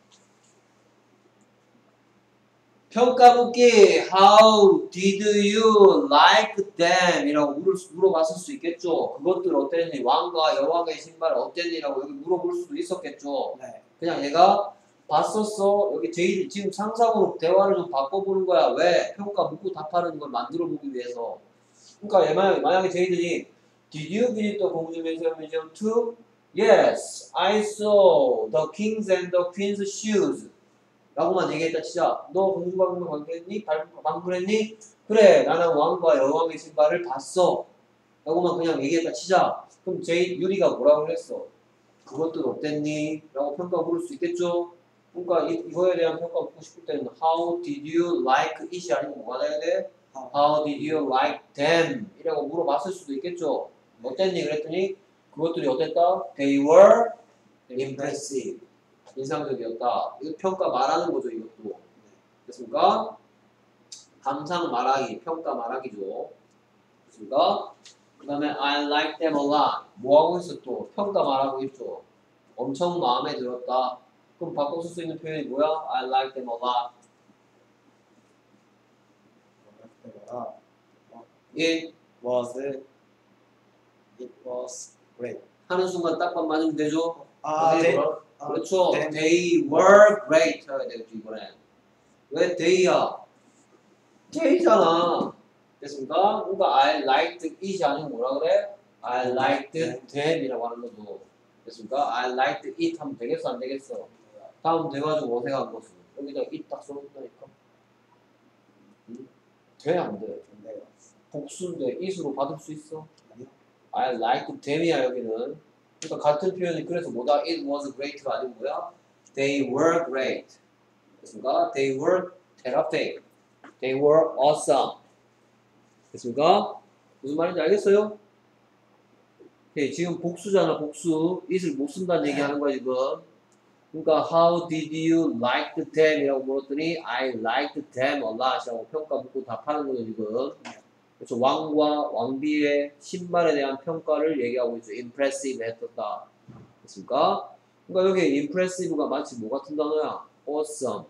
평가 묻기 How did you like them? 이라고 물을, 물어봤을 수 있겠죠. 그것들 어땠니? 왕과 여왕의 신발 어땠니라고 여기 물어볼 수도 있었겠죠. 네. 그냥 얘가 봤었어. 여기 제이 지금 상상으로 대화를 좀 바꿔보는 거야. 왜? 평가 묻고 답하는 걸 만들어 보기 위해서. 그러니까 얘 만약에, 만약에 제이들이 Did you visit the 공주 museum too? Yes, I saw the king's and the queen's shoes. 라고만 얘기했다 치자. 너 공주방문 방문했니? 방문했니? 그래, 나는 왕과 여왕의 신발을 봤어. 라고만 그냥 얘기했다 치자. 그럼 제이 유리가 뭐라고 그랬어? 그것들 어땠니? 라고 평가 물을 수 있겠죠? 그러니까 이, 이거에 대한 평가 묻고 싶을 때는 How did you like it이 아니고 뭐가 돼야 돼? How did you like them? 이라고 물어봤을 수도 있겠죠? 어땠니? 그랬더니 그것들이 어땠다? They were impressive. 인상적이었다. 이거 평가 말하는 거죠, 이것도. 됐습니까? 감상 말하기, 평가 말하기죠. 됐습니까? 그 다음에 I like them a lot. 뭐 하고 있어 또? 평가 말하고 있죠. 엄청 마음에 들었다. 그럼 바꿔 쓸 수 있는 표현이 뭐야? I like them a lot. It was it was great. 하는 순간 딱밤 맞으면 되죠? 아, 네, 네. 뭐라- 아, 그렇죠. 네. They were great 해야 되겠죠, 이번엔. 왜 they야? they잖아. 됐습니까? 그러니까 I liked it이 아니고 뭐라 그래? I liked them이라고 하는 거죠. 됐습니까? I liked it 하면 되겠어, 안 되겠어? 다음 돼가지고 어색한 것은 여기다 it 딱 써놓는다니까. 응? 돼, 안 돼? 네. 복수인데 it으로 받을 수 있어? 아니요. I liked them이야, 여기는. 그러니까 같은 표현이 그래서 뭐다? It was great가 아니고 뭐야? They were great. 됐습니까? They were terrific. They were awesome. 됐습니까? 무슨 말인지 알겠어요? 오케이, 지금 복수잖아, 복수. it을 못 쓴다는 얘기 하는 거야, 지금. 그러니까 How did you like them? 이라고 물었더니 I liked them a lot 이라고 평가 묻고 답하는 거죠, 지금. 그래서 왕과 왕비의 신발에 대한 평가를 얘기하고 있죠. impressive 했었다. 됐습니까? 그러니까 여기 impressive가 마치 뭐 같은 단어야? awesome.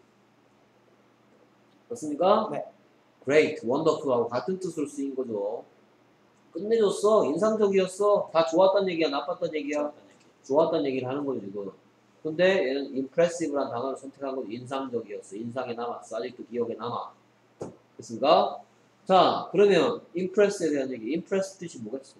맞습니까? 네. great, wonderful하고 같은 뜻으로 쓰인 거죠. 끝내줬어. 인상적이었어. 다 좋았단 얘기야? 나빴단 얘기야? 좋았단 얘기를 하는 거죠, 지금. 근데 얘는 impressive란 단어를 선택한 건 인상적이었어. 인상에 남았어. 아직도 기억에 남아. 됐습니까? 자, 그러면 impress에 대한 얘기. impress 뜻이 뭐겠어?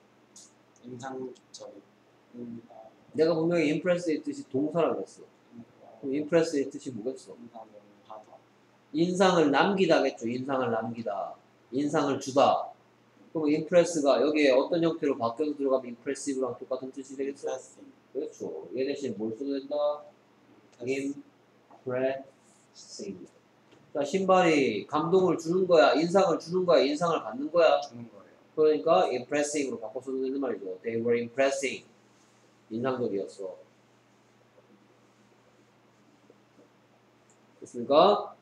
인상적인. 음, 어, 내가 분명히 impress의 뜻이 동사라고 했어. 그럼 impress의 뜻이 뭐겠어? 인상을 하다. 인상을 남기다겠죠. 인상을 남기다. 인상을 주다. 그럼 impress가 여기에 어떤 형태로 바뀌어서 들어가면 impressive랑 똑같은 뜻이 되겠어? Impressive. 그렇죠. 얘 대신 뭘 써도 된다? impressing. 자, 신발이 감동을 주는 거야, 인상을 주는 거야, 인상을 받는 거야. 주는 거예요. 그러니까 impressing으로 바꿔서 되는 말이죠. They were impressing. 인상적이었어. 됐습니까?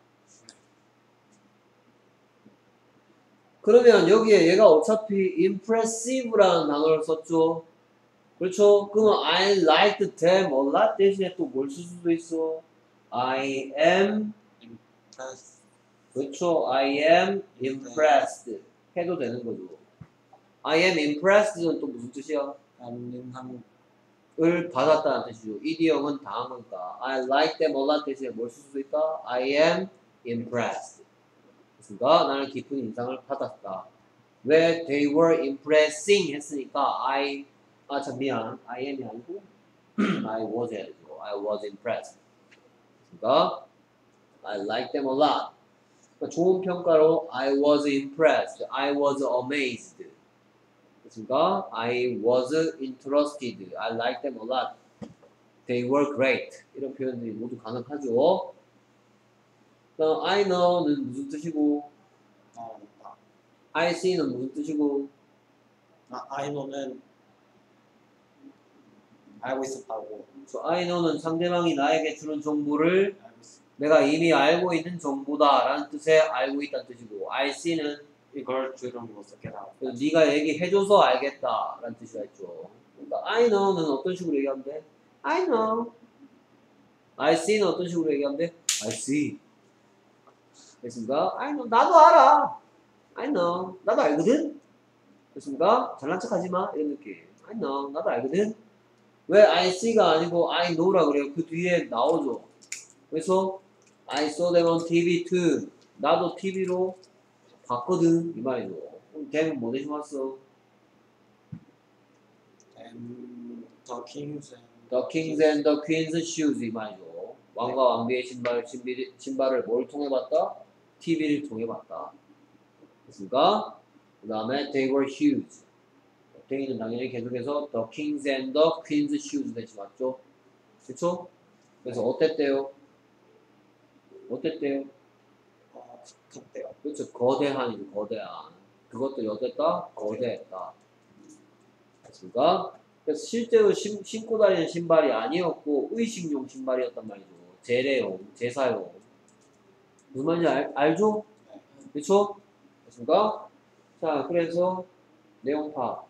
그러면 여기에 얘가 어차피 impressive라는 단어를 썼죠. 그렇죠? 그러면 I liked them a lot 대신에 또 뭘 쓸 수도 있어? I am Impressed. 그렇죠. I am impressed 해도 되는 거죠. I am impressed는 또 무슨 뜻이야? 음, 인상. 을 받았다는 뜻이죠. 이디엄은 당한 거니까. I like them a lot 대신에 뭘 쓸 수도 있다? I am impressed. 그러니까 나는 깊은 인상을 받았다. 왜 they were impressing 했으니까 I 아 참 미안. I am이 아니고 I was 해야죠. I was impressed. 그러니까 I like them a lot. 그러니까 좋은 평가로 I was impressed. I was amazed. 그러니까 I was interested. I like them a lot. They were great. 이런 표현들이 모두 가능하죠. 그럼 I know는 무슨 뜻이고 아, 맞다. I see는 무슨 뜻이고 아, I know는 알고 있었다고. so I know는 상대방이 나에게 주는 정보를 알고 있어. 내가 이미 알고 있는 정보다 라는 뜻의 알고 있다는 뜻이고 I see는 이걸 들으면 어떻게 나와? 그래서 네가 얘기해줘서 알겠다라는 뜻이라 했죠. 그러니까 I know는 어떤 식으로 얘기하면 돼? I know. I see는 어떤 식으로 얘기하면 돼? I see. 됐습니까? I know. 나도 알아. I know. 나도 알거든. 됐습니까? 잘난 척하지 마. 이런 느낌. I know. 나도 알거든. 왜 I see가 아니고 I know라 그래요? 그 뒤에 나오죠. 그래서 I saw them on 티비 too. 나도 티비로 봤거든. 이 말이죠. 그럼 걔는 뭐 대신 왔어? And the kings and The kings and the queen's shoes 이 말이죠. 왕과 왕비의 신발, 신비, 신발을 뭘 통해 봤다? 티비를 통해 봤다. 됐습니까? 그 다음에 they were huge. they는 당연히 계속해서 the kings and the queen's shoes 대신 맞죠? 그쵸? 그래서 어땠대요? 어땠대요? 어, 그때요. 그렇죠. 거대한이죠. 거대한. 그것도 어땠다? 거대했다. 됐습니까? 그래서 실제로 신, 신고 다니는 신발이 아니었고 의식용 신발이었단 말이죠. 제례용, 제사용. 무슨 말인지 알, 알죠? 그쵸? 됐습니까? 자, 그래서 내용 파.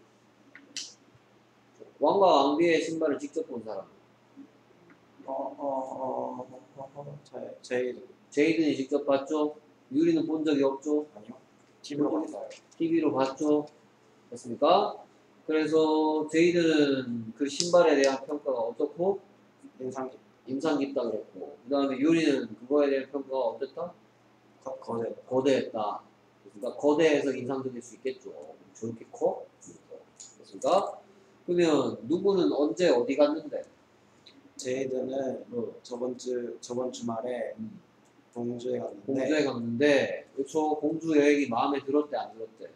왕과 왕비의 신발을 직접 본 사람. 어, 어, 어, 어, 어, 제, 제이드. 제이든이 직접 봤죠? 유리는 본 적이 없죠? 아니요. 티비로 봤어요. 티비로 봤죠? 됐습니까? 그래서 제이든은 그 신발에 대한 평가가 어떻고? 인상 깊, 인상 깊다 그랬고 그 다음에 유리는 그거에 대한 평가가 어땠다? 거, 거대. 거대했다. 그러니까 거대해서 인상적일 수 있겠죠. 저렇게 커? 됐습니까? 그러면 누구는 언제 어디 갔는데? 제이드는 어, 저번 주, 저번 주말에 음, 공주에 갔는데 공주에 갔는데 그렇죠. 공주 여행이 마음에 들었대 안 들었대?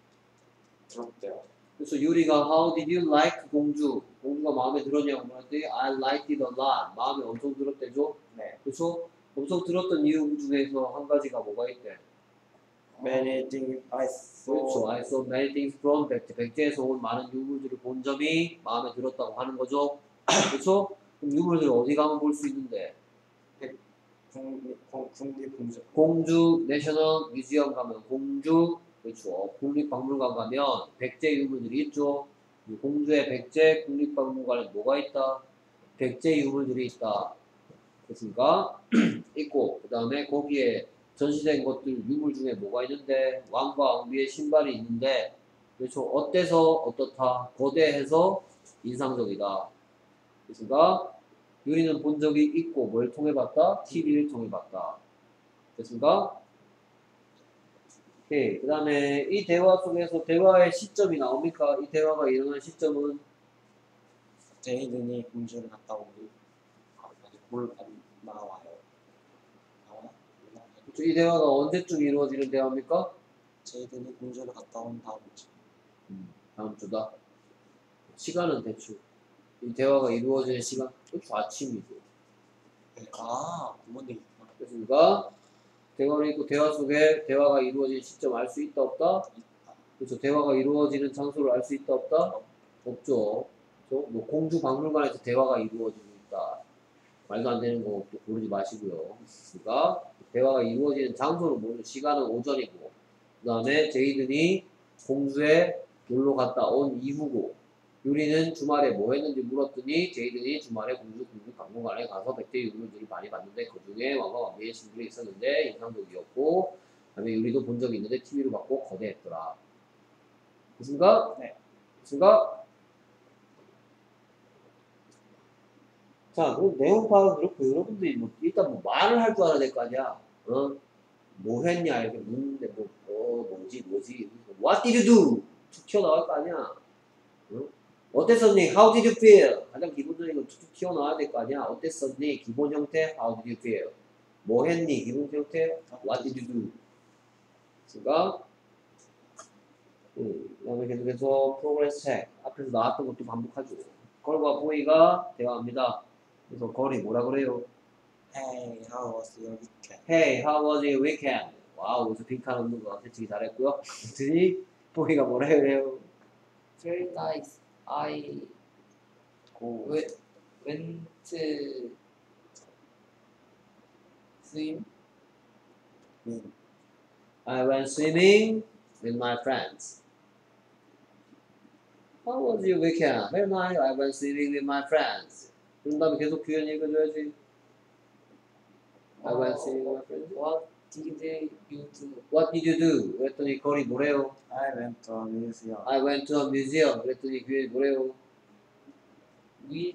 들었대요. 그래서 유리가 How did you like 공주? 공주가 마음에 들었냐고 물었더니 I liked it a lot. 마음에 엄청 들었대죠. 네. 그렇죠? 엄청 들었던 이유 중에서 한 가지가 뭐가 있대? Many things I saw. 그렇죠. I saw many things from 백제. 백제에서 온 많은 유물들을 본 점이 마음에 들었다고 하는 거죠. 그렇죠? 그럼 유물들을 어디 가면 볼 수 있는데? 국립, 공- 국립공주. 공주 내셔널 뮤지엄 가면 공주 그렇죠. 국립박물관 가면 백제 유물들이 있죠. 이 공주의 백제 국립박물관에 뭐가 있다? 백제 유물들이 있다. 됐습니까? 있고 그 다음에 거기에 전시된 것들 유물 중에 뭐가 있는데 왕과 왕비의 신발이 있는데 그렇죠. 어때서 어떻다? 거대해서 인상적이다. 됐습니까? 유리는 본 적이 있고 뭘 통해 봤다? 티비를 통해 봤다. 됐습니까? 오케이. 그 다음에 이 대화 속에서 대화의 시점이 나옵니까? 이 대화가 일어난 시점은 제이든이 공주를 갔다 오기. 아, 아직 몰, 안 나와요. 나오나? 몰라. 그쵸? 이 대화가 언제쯤 이루어지는 대화입니까? 제이든이 공주를 갔다 온 다음 주. 다음 주다. 시간은 대충 이 대화가 이루어지는 시간 그쵸? 아침이죠. 네. 아, 부모님 있구나. 됐습니까? 대화를 있고 대화 속에 대화가 이루어진 시점 알 수 있다 없다? 그렇죠. 대화가 이루어지는 장소를 알 수 있다 없다? 없죠. 그렇죠? 뭐 공주 박물관에서 대화가 이루어지고 있다. 말도 안 되는 거 또 고르지 마시고요. 그러니까 대화가 이루어지는 장소는 모르는 시간은 오전이고 그 다음에 제이든이 공주에 놀러 갔다 온 이후고 유리는 주말에 뭐 했는지 물었더니 제이든이 주말에 공주 국립 박물관에 가서 백제 유물들을 많이 봤는데 그 중에 왕과 왕비의 신들이 있었는데 인상적이었고 그 다음에 유리도 본 적이 있는데 티비로 봤고 거대했더라. 됐습니까? 네. 됐습니까? 자, 그럼 내용 파악은 그렇고 여러분들이 뭐 일단 뭐 말을 할 줄 알아야 될 거 아니야. 어? 뭐 했냐 이렇게 묻는데 뭐, 어, 뭐지 뭐지 What did you do? 툭 튀어나올 거 아니야. 어? 어땠었니? How did you feel? 가장 기본적인 건 툭툭 튀어나와야 될 거 아니야. 어땠었니? 기본 형태 How did you feel? 뭐 했니? 기본 형태 What did you do? 그러니까 음, 그다음에 계속해서 progress check 앞에서 나왔던 것도 반복하죠. 걸과 보이가 대화합니다. 그래서 걸이 뭐라 그래요? Hey, how was your weekend? Hey, how was your weekend? 와우, 여기서 빈칸 없는 거 대치기 잘했고요. 그랬더니 보이가 뭐라 그래요? Very nice. I 고, went went to swim. 민, I went swimming with my friends. How was your weekend? Very nice. I went swimming with my friends. 그런 다음에 계속 규현 읽어줘야지. I went swimming with my friends. What did you do? What did you do? 그랬더니 거리 뭐래요? I went to a museum. I went to a museum. 그랬더니 규현이 뭐래요? Which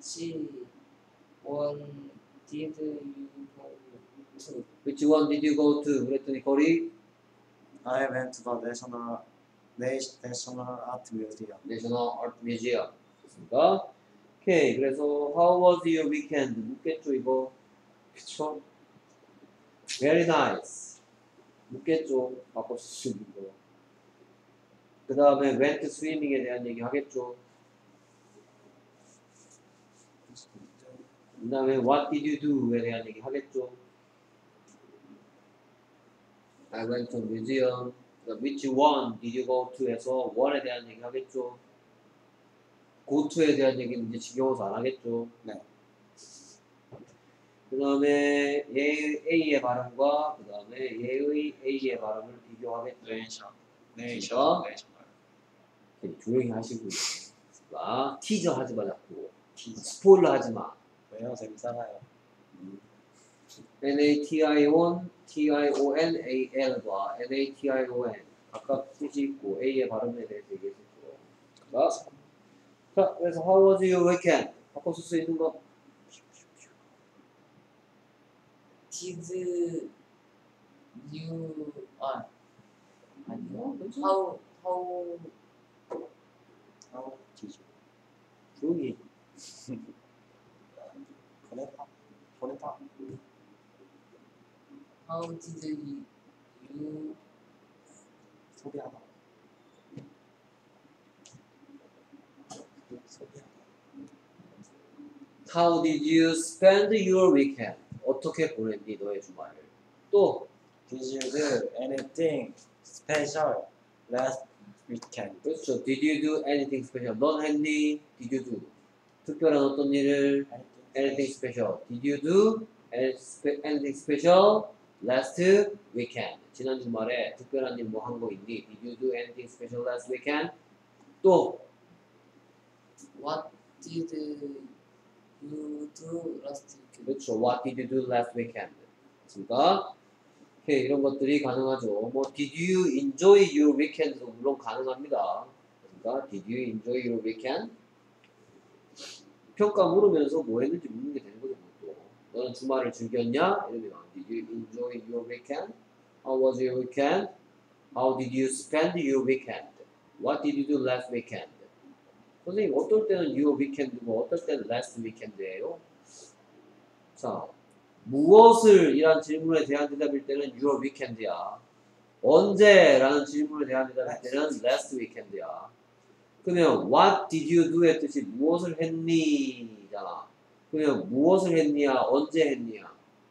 one did you go to? Which one did you go to? 그랬더니 거리 I went to the National National Art Museum. National Art Museum. 됐습니까? 오케이. 그래서 How was your weekend? 묻겠죠 이거. 그쵸? Very nice. 묻겠죠. 바꿔 쓸 수 있는 거. 그 다음에 went swimming에 대한 얘기 하겠죠. 그 다음에 what did you do에 대한 얘기 하겠죠. I went to a museum. Which one did you go to 해서 one에 대한 얘기 하겠죠. go to에 대한 얘기는 이제 지겨워서 안 하겠죠. 네. 그 다음에 얘의 A의 발음과 그 다음에 얘의 A의 발음을 비교하겠죠. 네이션. 네이션. 네이션. 조용히 하시고요. 아, 티저 하지 마 자꾸. 티저. 스포일러 하지 마. 왜요? 재밌잖아요. N-A-T-I-O-N, T-I-O-N-A-L과 N-A-T-I-O-N 각각 뜻이 있고 A의 발음에 대해서 얘기했었죠. 자, 자, 그래서 How was your weekend? 바꿔 쓸 수 있는 거. Did you 아 아니요. 어, How how 아우 지지. 조용히. 보내봐. 보내봐. how did you 소개하다. 소개하다. How did you spend your weekend? 어떻게 보냈니 너의 주말을? 또 Did you do anything special last weekend? 그렇죠. Did you do anything special? 넌 했니? Did you do? 특별한 어떤 일을? Anything special? Did you do anything special last weekend? 지난 주말에 특별한 일 뭐 한 거 있니? Did you do anything special last weekend? 또 what did you do last weekend? 그렇죠. What did you do last weekend? 그렇습니까? 오케이, 이런 것들이 가능하죠. 뭐 Did you enjoy your weekend도 물론 가능합니다. 그러니까 Did you enjoy your weekend? 평가 물으면서 뭐 했는지 묻는 게 되는 거죠. 또 너는 주말을 즐겼냐? 이러면 Did you enjoy your weekend? How was your weekend? How did you spend your weekend? What did you do last weekend? 선생님 어떨 때는 your weekend고 어떨 때는 last weekend예요? 자, 무엇을 이란 질문에 대한 대답일 때는 your weekend야. 언제? 라는 질문에 대한 대답일 때는 last weekend야. 그러면 what did you do의 뜻이 무엇을 했니? 잖아. 그러면 무엇을 했니야? 언제 했니야?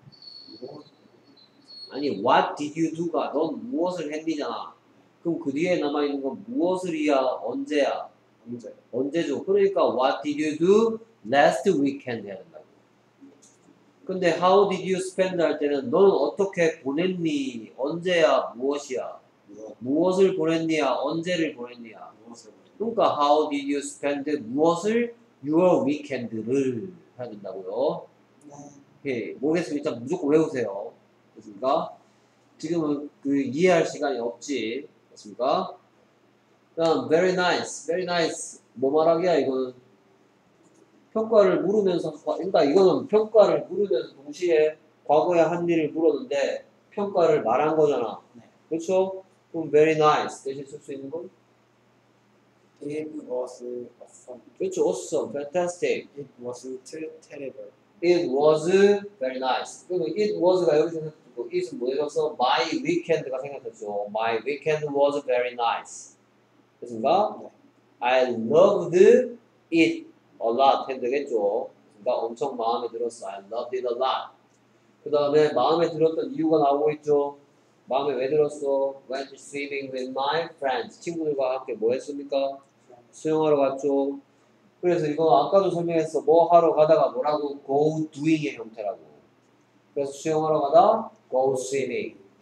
아니 what did you do가 넌 무엇을 했니잖아. 그럼 그 뒤에 남아있는 건 무엇을이야? 언제야? 언제? 언제죠? 그러니까 what did you do last weekend 해야 된다고. 근데 how did you spend 할 때는 너는 어떻게 보냈니? 언제야? 무엇이야? 무엇? 무엇을 보냈니야? 언제를 보냈니야? 무엇을? 그러니까 how did you spend 무엇을? your weekend를 해야 된다고요. 오케이. 모르겠으면 일단 무조건 외우세요. 됐습니까? 지금은 그 이해할 시간이 없지. 됐습니까? 그다음 very nice, very nice 뭐 말하기야 이거는 평가를 물으면서 그러니까 이거는 평가를 물으면서 동시에 과거에 한 일을 물었는데 평가를 말한 거잖아. 네. 그렇죠? 그럼 very nice 대신 쓸 수 있는 건? It was awesome. 그렇죠. awesome, fantastic. It was too terrible. It was very nice. 그리고 it was가 여기서 생각했고 it은 뭐였어? My weekend가 생각했죠. My weekend was very nice. 됐습니까? 네. I loved it a lot 해도 되겠죠. 그러니까 엄청 마음에 들었어. I loved it a lot. 그 다음에 마음에 들었던 이유가 나오고 있죠. 마음에 왜 들었어? Went swimming with my friends. 친구들과 함께 뭐 했습니까? 수영하러 갔죠. 그래서 이거 아까도 설명했어. 뭐 하러 가다가 뭐라고? Go doing의 형태라고. 그래서 수영하러 가다 go swimming.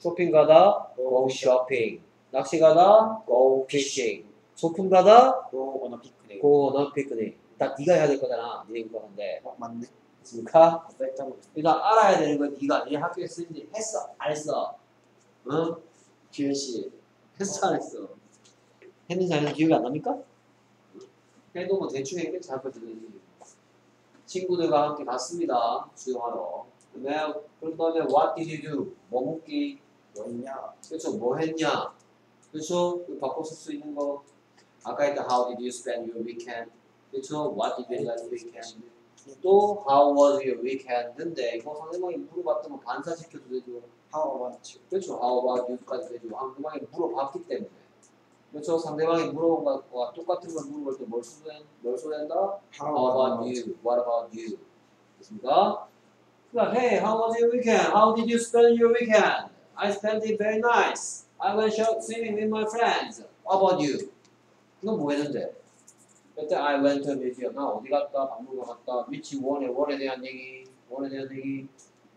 쇼핑 가다 go shopping. 낚시 가다 go fishing. 소풍 가다 Go on a picnic. go on a picnic. 다 네가 해야 될 거잖아. 니네 이거 하는데. 어, 맞네. 됐습니까? perfect하고 일단 알아야 되는 건 네가 이 학교에 쓰는지 했어 안 했어? 응? 기현 씨 했어 안 했어? 했는지 안 했는지 기억이 안 납니까? 해도 뭐 대충 했겠지 잘 거지. 친구들과 함께 갔습니다 수영하러. 그다음에 그런 다음에 what did you do? 뭐 묻기? 뭐 있냐? 그렇죠 뭐 했냐? 그렇죠 이거 바꿔 쓸 수 있는 거. 아까 했던 how did you spend your weekend? 그렇죠 what did you do last weekend? 또 how was your weekend인데 이거 상대방이 물어봤던 거 반사시켜도 되죠. How about you? 그렇죠. how about you까지 되죠. 상대방이 물어봤기 때문에. 그렇죠. 상대방이 물어본 것과 똑같은 걸 물어볼 때 뭘 써야 뭘 써야 된다? How about you? What about you? 됐습니까? 그러니까 hey, how was your weekend? How did you spend your weekend? I spent it very nice. I went swimming with my friends. How about you? 이건 뭐 했는데? 그때 I went to a museum. 나 어디 갔다? 박물관 갔다. which one에 원에 대한 얘기. 원에 대한 얘기.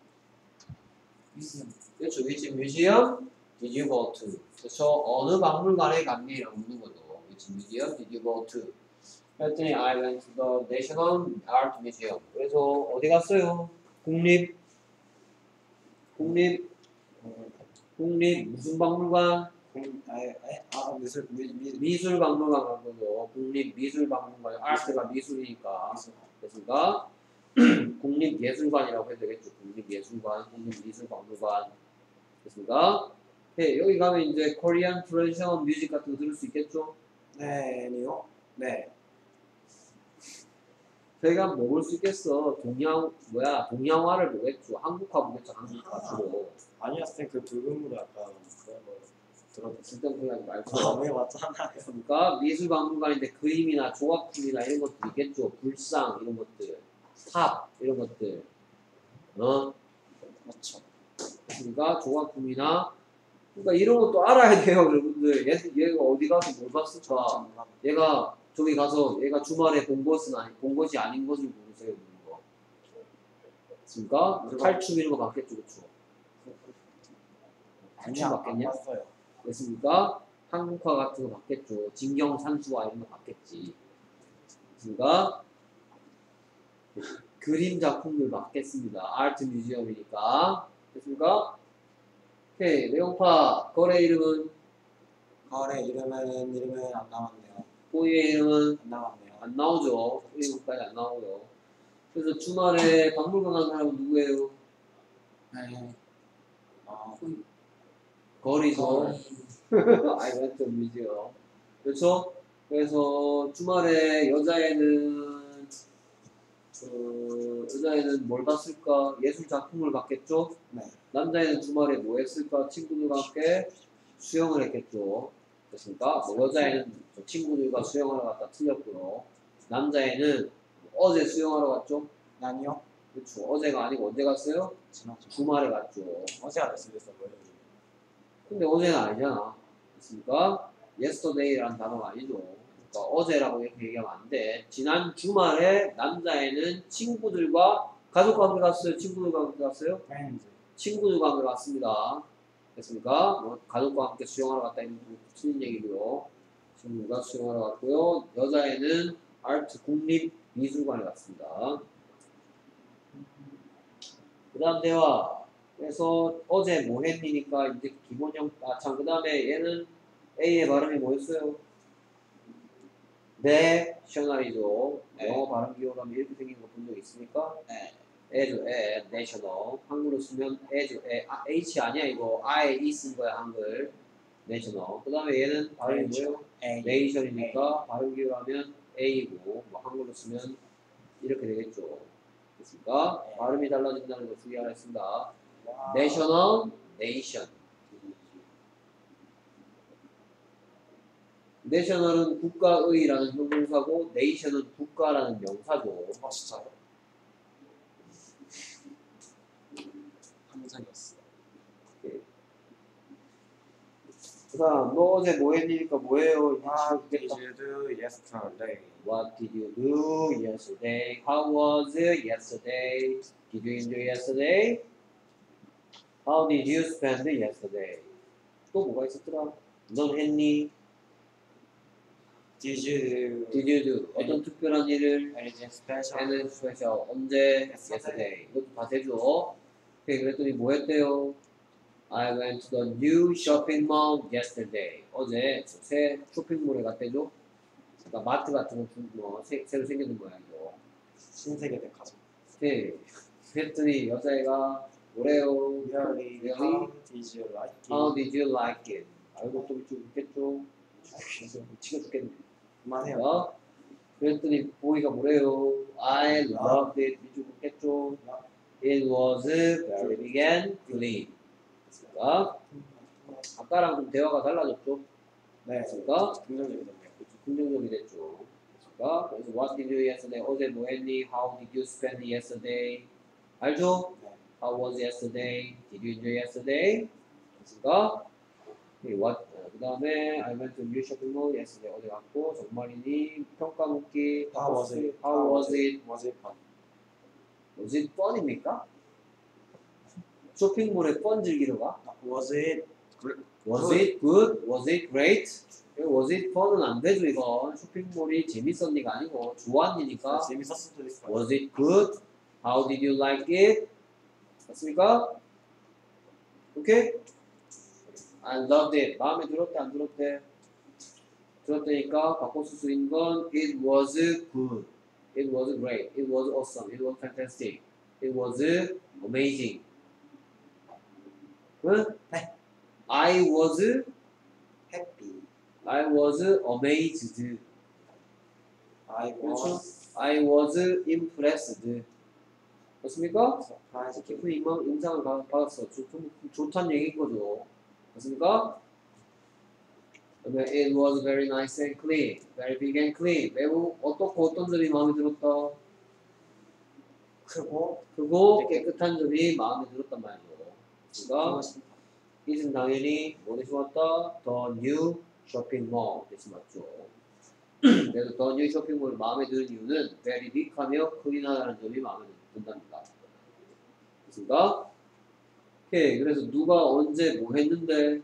무슨 그렇죠. which museum did you go to? 그렇죠. 어느 박물관에 갔니?라고 묻는 거죠. which museum did you go to? 그랬더니 I went to the National Art Museum. 그래서 어디 갔어요? 국립 국립 국립 무슨 박물관? 공, 아예, 아예, 아, 미술, 미, 미, 미술 박물관 간 거죠. 국립 미술 박물관. 아트가 미술이니까. 됐습니까? 국립예술관이라고 해도 되겠죠. 국립예술관, 국립미술박물관. 됐습니까? 네, 여기 가면 이제 코리안 트레디셔널 뮤직 같은 거 들을 수 있겠죠? 네, 아니요. 네. 저희가 뭐 볼 수 있겠어? 동양, 뭐야, 동양화를 보겠죠. 한국화 보겠죠. 한국화 주로. 아니요, 쌤, 그 붉은물이 아까 그런 거 들었어요. 쓸데없는 소리 하지 말고. 아, 왜 맞잖아요. 됐습니까? 미술박물관인데 그림이나 조각품이나 이런 것도 있겠죠. 불상, 이런 것들. 탑, 이런 것들. 어? 그렇죠. 그러니까 조각품이나 그러니까 이런 것도 알아야 돼요, 여러분들. 얘, 얘가 어디 가서 뭘 봤을까? 얘가 저기 가서 얘가 주말에 본 것은 아니 본 것이 아닌 것을 보세요, 보는 거. 됐습니까? 탈춤 이런 거 맞겠죠, 그렇죠? 탈춤 아니야, 안 맞겠냐? 봤어요. 됐습니까? 한국화 같은 거 맞겠죠. 진경산수화 이런 거 맞겠지. 됐습니까? 그림 작품들 맞겠습니다. 아트 뮤지엄이니까. 됐습니까? 오케이, 내용파 거래 이름은 가을에 이름은, 이름은 안 나왔네요. 호의의 이름은 안 나왔네요. 안 나오죠. 일곱까지 안 나오고요. 그래서 주말에 박물관 간 사람은 누구예요? 네. 아, 거리죠. I went to museum. 그렇죠? 그래서 주말에 여자애는 어, 여자애는 뭘 봤을까? 예술 작품을 봤겠죠? 네. 남자애는 주말에 뭐 했을까? 친구들과 함께 수영을 했겠죠. 됐습니까? 뭐 여자애는 저 친구들과 수영하러 갔다 틀렸고요. 남자애는 어제 수영하러 갔죠? 아니요. 그렇죠. 어제가 아니고 언제 갔어요? 지났죠. 주말에 갔죠. 어제가 됐어요, 뭐예요? 근데 어제는 아니잖아. 됐습니까? yesterday라는 단어가 아니죠. 그러니까 어제라고 이렇게 얘기하면 안 돼. 지난 주말에 남자애는 친구들과 가족과 함께 갔어요? 친구들과 함께 갔어요? 프렌즈. 친구들과 함께 갔습니다. 됐습니까? 뭐 가족과 함께 수영하러 갔다 이런 틀린 얘기고요. 친구가 수영하러 갔고요. 여자애는 아트 국립미술관에 갔습니다. 그 다음 대화. 그래서 어제 뭐 했니니까 이제 기본형, 아, 참, 그 다음에 얘는 A의 발음이 뭐였어요? 네, 셔널이죠. 네. 영어 발음 기호라면 이렇게 생긴 거 본 적 있습니까? 네. as, 에, national. 한글로 쓰면 as, 에, 아, H 아니야, 이거. I, E 쓴 거야, 한글. national. 그 다음에 얘는 발음이 뭐예요? A. nation이니까 발음 기호라면 A고, 뭐 한글로 쓰면 이렇게 되겠죠. 됐습니까? 네. 발음이 달라진다는 거 주의하겠습니다. 와. national, nation. national은 국가의라는 형용사고, nation은 국가라는 명사죠. 아, 진짜요? 항상이었어. 그 다음, 너 어제 뭐 했니니까 뭐예요? What did you do yesterday? What did you do yesterday? How was it yesterday? Did you enjoy yesterday? How did you spend yesterday? 또 뭐가 있었더라? 넌 했니? Did you do Did you do? 어떤 특별한 일을? anything special? Anything special? 언제? Yesterday. Yesterday. 이것도 다 대줘. 오케이, 그랬더니 뭐 했대요? I went to the new shopping mall yesterday. 어제 새 쇼핑몰에 갔대죠? 그러니까 마트 같은 거 좀, 뭐, 새, 새로 생겨진 모양이죠. 신세계 백화점. 오케이. 그랬더니 여자애가 뭐래요? Really? Really? How did you like it? How did you like it? 알고 또 미치고 죽겠죠? 미치고 죽겠네. 그만해요. 어? 그랬더니 보이가 뭐래요? I loved it. 미치고 죽겠죠? It was very big and clean. 그러니까 아까랑 좀 대화가 달라졌죠? 네. 그러니까 긍정적이네요. 긍정적이 됐죠. 그러니까 그래서 What did you yesterday? 어제 뭐 했니? How did you spend yesterday? 알죠? 네. How was yesterday? Did you enjoy yesterday? 그러니까 what 그 다음에 I went to new shopping mall yesterday. 어제 갔고 정말이니? 평가 묻기. How was it? How was it? Was it fun? Was it fun입니까? 쇼핑몰에 펀 즐기러 가? Was it great? Was it good? Was it great? Was it fun은 안 되죠 이건. 쇼핑몰이 재밌었니가 아니고 좋았니니까. 재밌었을 수도 있어요. Was it good? How did you like it? 맞습니까? 오케이? I loved it. 마음에 들었대 안 들었대? 들었다니까 바꿔 쓸 수 있는 건 It was good. It was great. It was awesome. It was fantastic. It was amazing. 응? 네. I was Happy. I was amazed. I 그렇죠? was I was impressed. 맞습니까? surprised. 깊은 인망, 인상을 받- 받았어. 좋, 좀 좋다는 얘기인 거죠. 맞습니까? 그다음에 it was very nice and clean. Very big and clean. 매우 어떻고 어떤 점이 마음에 들었다. 크고 크고 깨끗한 점이 마음에 들었단 말이죠. 그러니까 그것이 이는 당연히 뭐 대신 왔다? The new shopping mall 대신 맞죠. 그래서 The new shopping mall 마음에 드는 이유는 very big하며 클린하다는 점이 마음에 든답니다. 됐습니까? 오케이. 그래서 누가 언제 뭐 했는데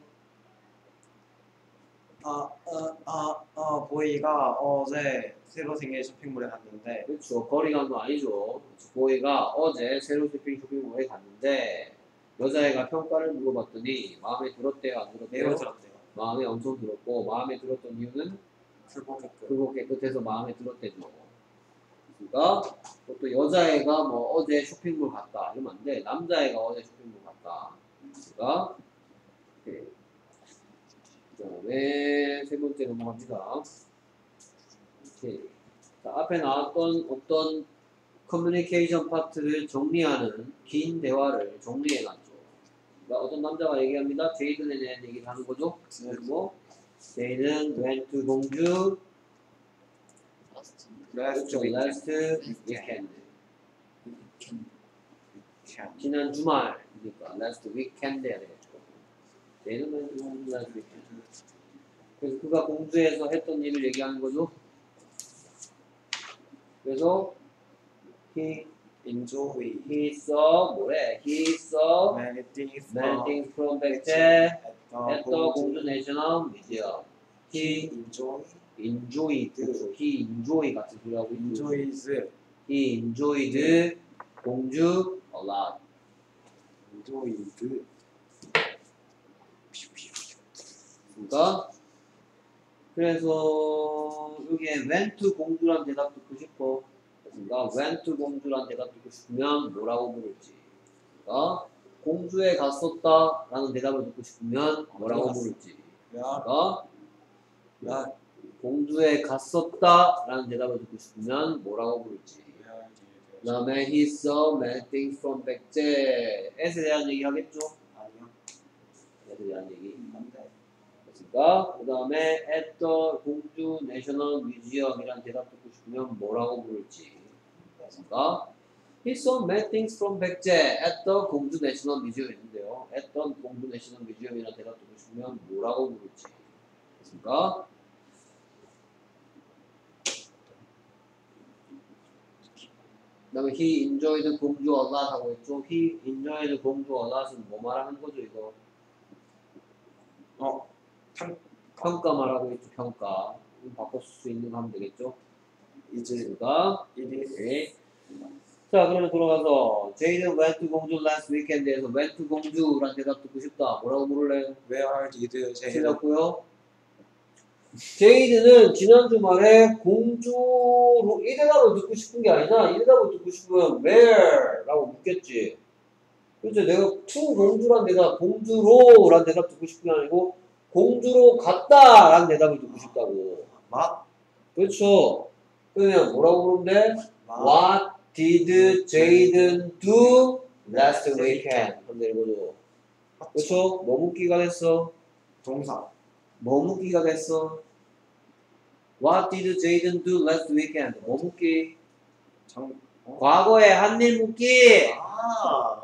아어아어 보이가 어제 새로 생긴 쇼핑몰에 갔는데 그렇죠. 거리 간 거 아니죠. 보이가 어제 새로 쇼핑 쇼핑몰에 갔는데 여자애가 평가를 물어봤더니 마음에 들었대요 안 들었대요? 매우 들었대요. 마음에 엄청 들었고 마음에 들었던 이유는 크고 깨끗. 그거 깨끗해서 마음에 들었대죠. 그러니까 또 여자애가 뭐 어제 쇼핑몰 갔다 이러면 안 돼. 남자애가 어제 쇼핑몰 갔다. 그러니까 오케이. 그다음에 세 번째 넘어갑니다. 오케이. 자, 앞에 나왔던 어떤 커뮤니케이션 파트를 정리하는 긴 대화를 정리해놨죠. 그러니까 어떤 남자가 얘기합니다. 제이든에 대한 얘기를 하는 거죠. 그리고 제이든 went to 공주 Last 그렇죠. week. last weekend. 지난 주말이니까 last weekend 해야 되겠죠. 제이든 went to 공주 last weekend. 그래서 그가 공주에서 했던 일을 얘기하는 거죠. 그래서 he Enjoy he saw 뭐래? He saw many things many from things from back at there the at the 공주 내셔널 뮤지엄. He He enjoy enjoyed. 그렇죠. He enjoy 같은 소리 하고 있죠. enjoys He enjoyed 공주 a lot. enjoyed 그러니까 그래서 여기에 went to 공주란 대답 듣고 싶어. 그러니까 went to 공주란 대답 듣고 싶으면 뭐라고 물을지. 그러니까 공주에 갔었다 라는 대답을 듣고 싶으면 뭐라고 갔어? 물을지. 야, 그러니까 야, 공주에 갔었다 라는 대답을 듣고 싶으면 뭐라고 부를지. 그 다음에 he saw many things from back there. 에스에 대한 얘기 하겠죠? 아니요. 에스에 대한 얘기. 안돼. 됐습니까? 그 다음에 at the 공주 내셔널 뮤지엄이란 대답 듣고 싶으면 뭐라고 부를지. 됐습니까? he saw many things from back there at the 공주 내셔널 뮤지엄 있는데요. at the 공주 내셔널 뮤지엄이란 대답 듣고 싶으면 뭐라고 부를지. 됐습니까? 그다음에 he enjoyed 공주 a lot 하고 있죠. he enjoyed 공주 a lot은 뭐 말하는 거죠 이거? 어, 평, 평가 말하고 있죠. 평가. 바꿔 쓸 수 있는 거 하면 되겠죠. 이제 이제가 it is 네. 자 그러면 돌아가서 제이는 went to 공주 last weekend에서 went to 공주란 대답 듣고 싶다. 뭐라고 물을래? where did Jaden 틀렸고요. 제이드는 지난 주말에 공주로 이 대답을 듣고 싶은 게 아니라 이 대답을 듣고 싶으면 where? 라고 묻겠지. 그렇죠. 내가 to 공주란 대답, 공주로란 대답 듣고 싶은 게 아니고 공주로 갔다 라는 대답을 듣고 싶다고. 마? 그렇죠. 그냥 뭐라고 부르면 돼? 마? What did Jaden do last weekend? 그럼 되는 거죠. 그렇죠? 뭐 묻기가 됐어? 동사 뭐 묻기가 됐어? What did Jaden do last weekend? 뭐 묻기? 장 과거에 한 일 묻기. 아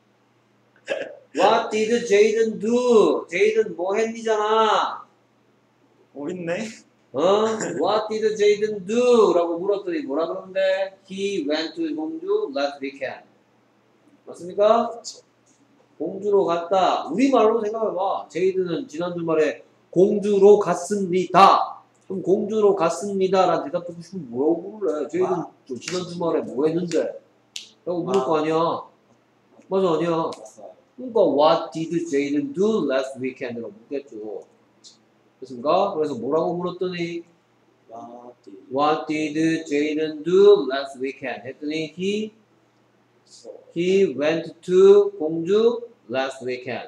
What did Jaden do? Jaden 뭐 했니잖아. 어 있네 어? What did Jaden do? 라고 물었더니 뭐라 그러는데? He went to 공주 last weekend. 맞습니까? 공주로 갔다. 우리말로 생각해봐. 제이드는 지난 주말에 공주로 갔습니다. 그럼 공주로 갔습니다. 라는 대답 듣고 싶으면 뭐라고 부를래? 제이든 아. 저 지난 주말에 뭐 했는데? 라고 물을 거 아니야. 맞아, 아니야. 맞아요 그러니까 what did Jaden do last weekend? 라고 묻겠죠. 됐습니까? 그래서 뭐라고 물었더니 what did what did Jaden do last weekend? 했더니 he so He went to 공주 last weekend.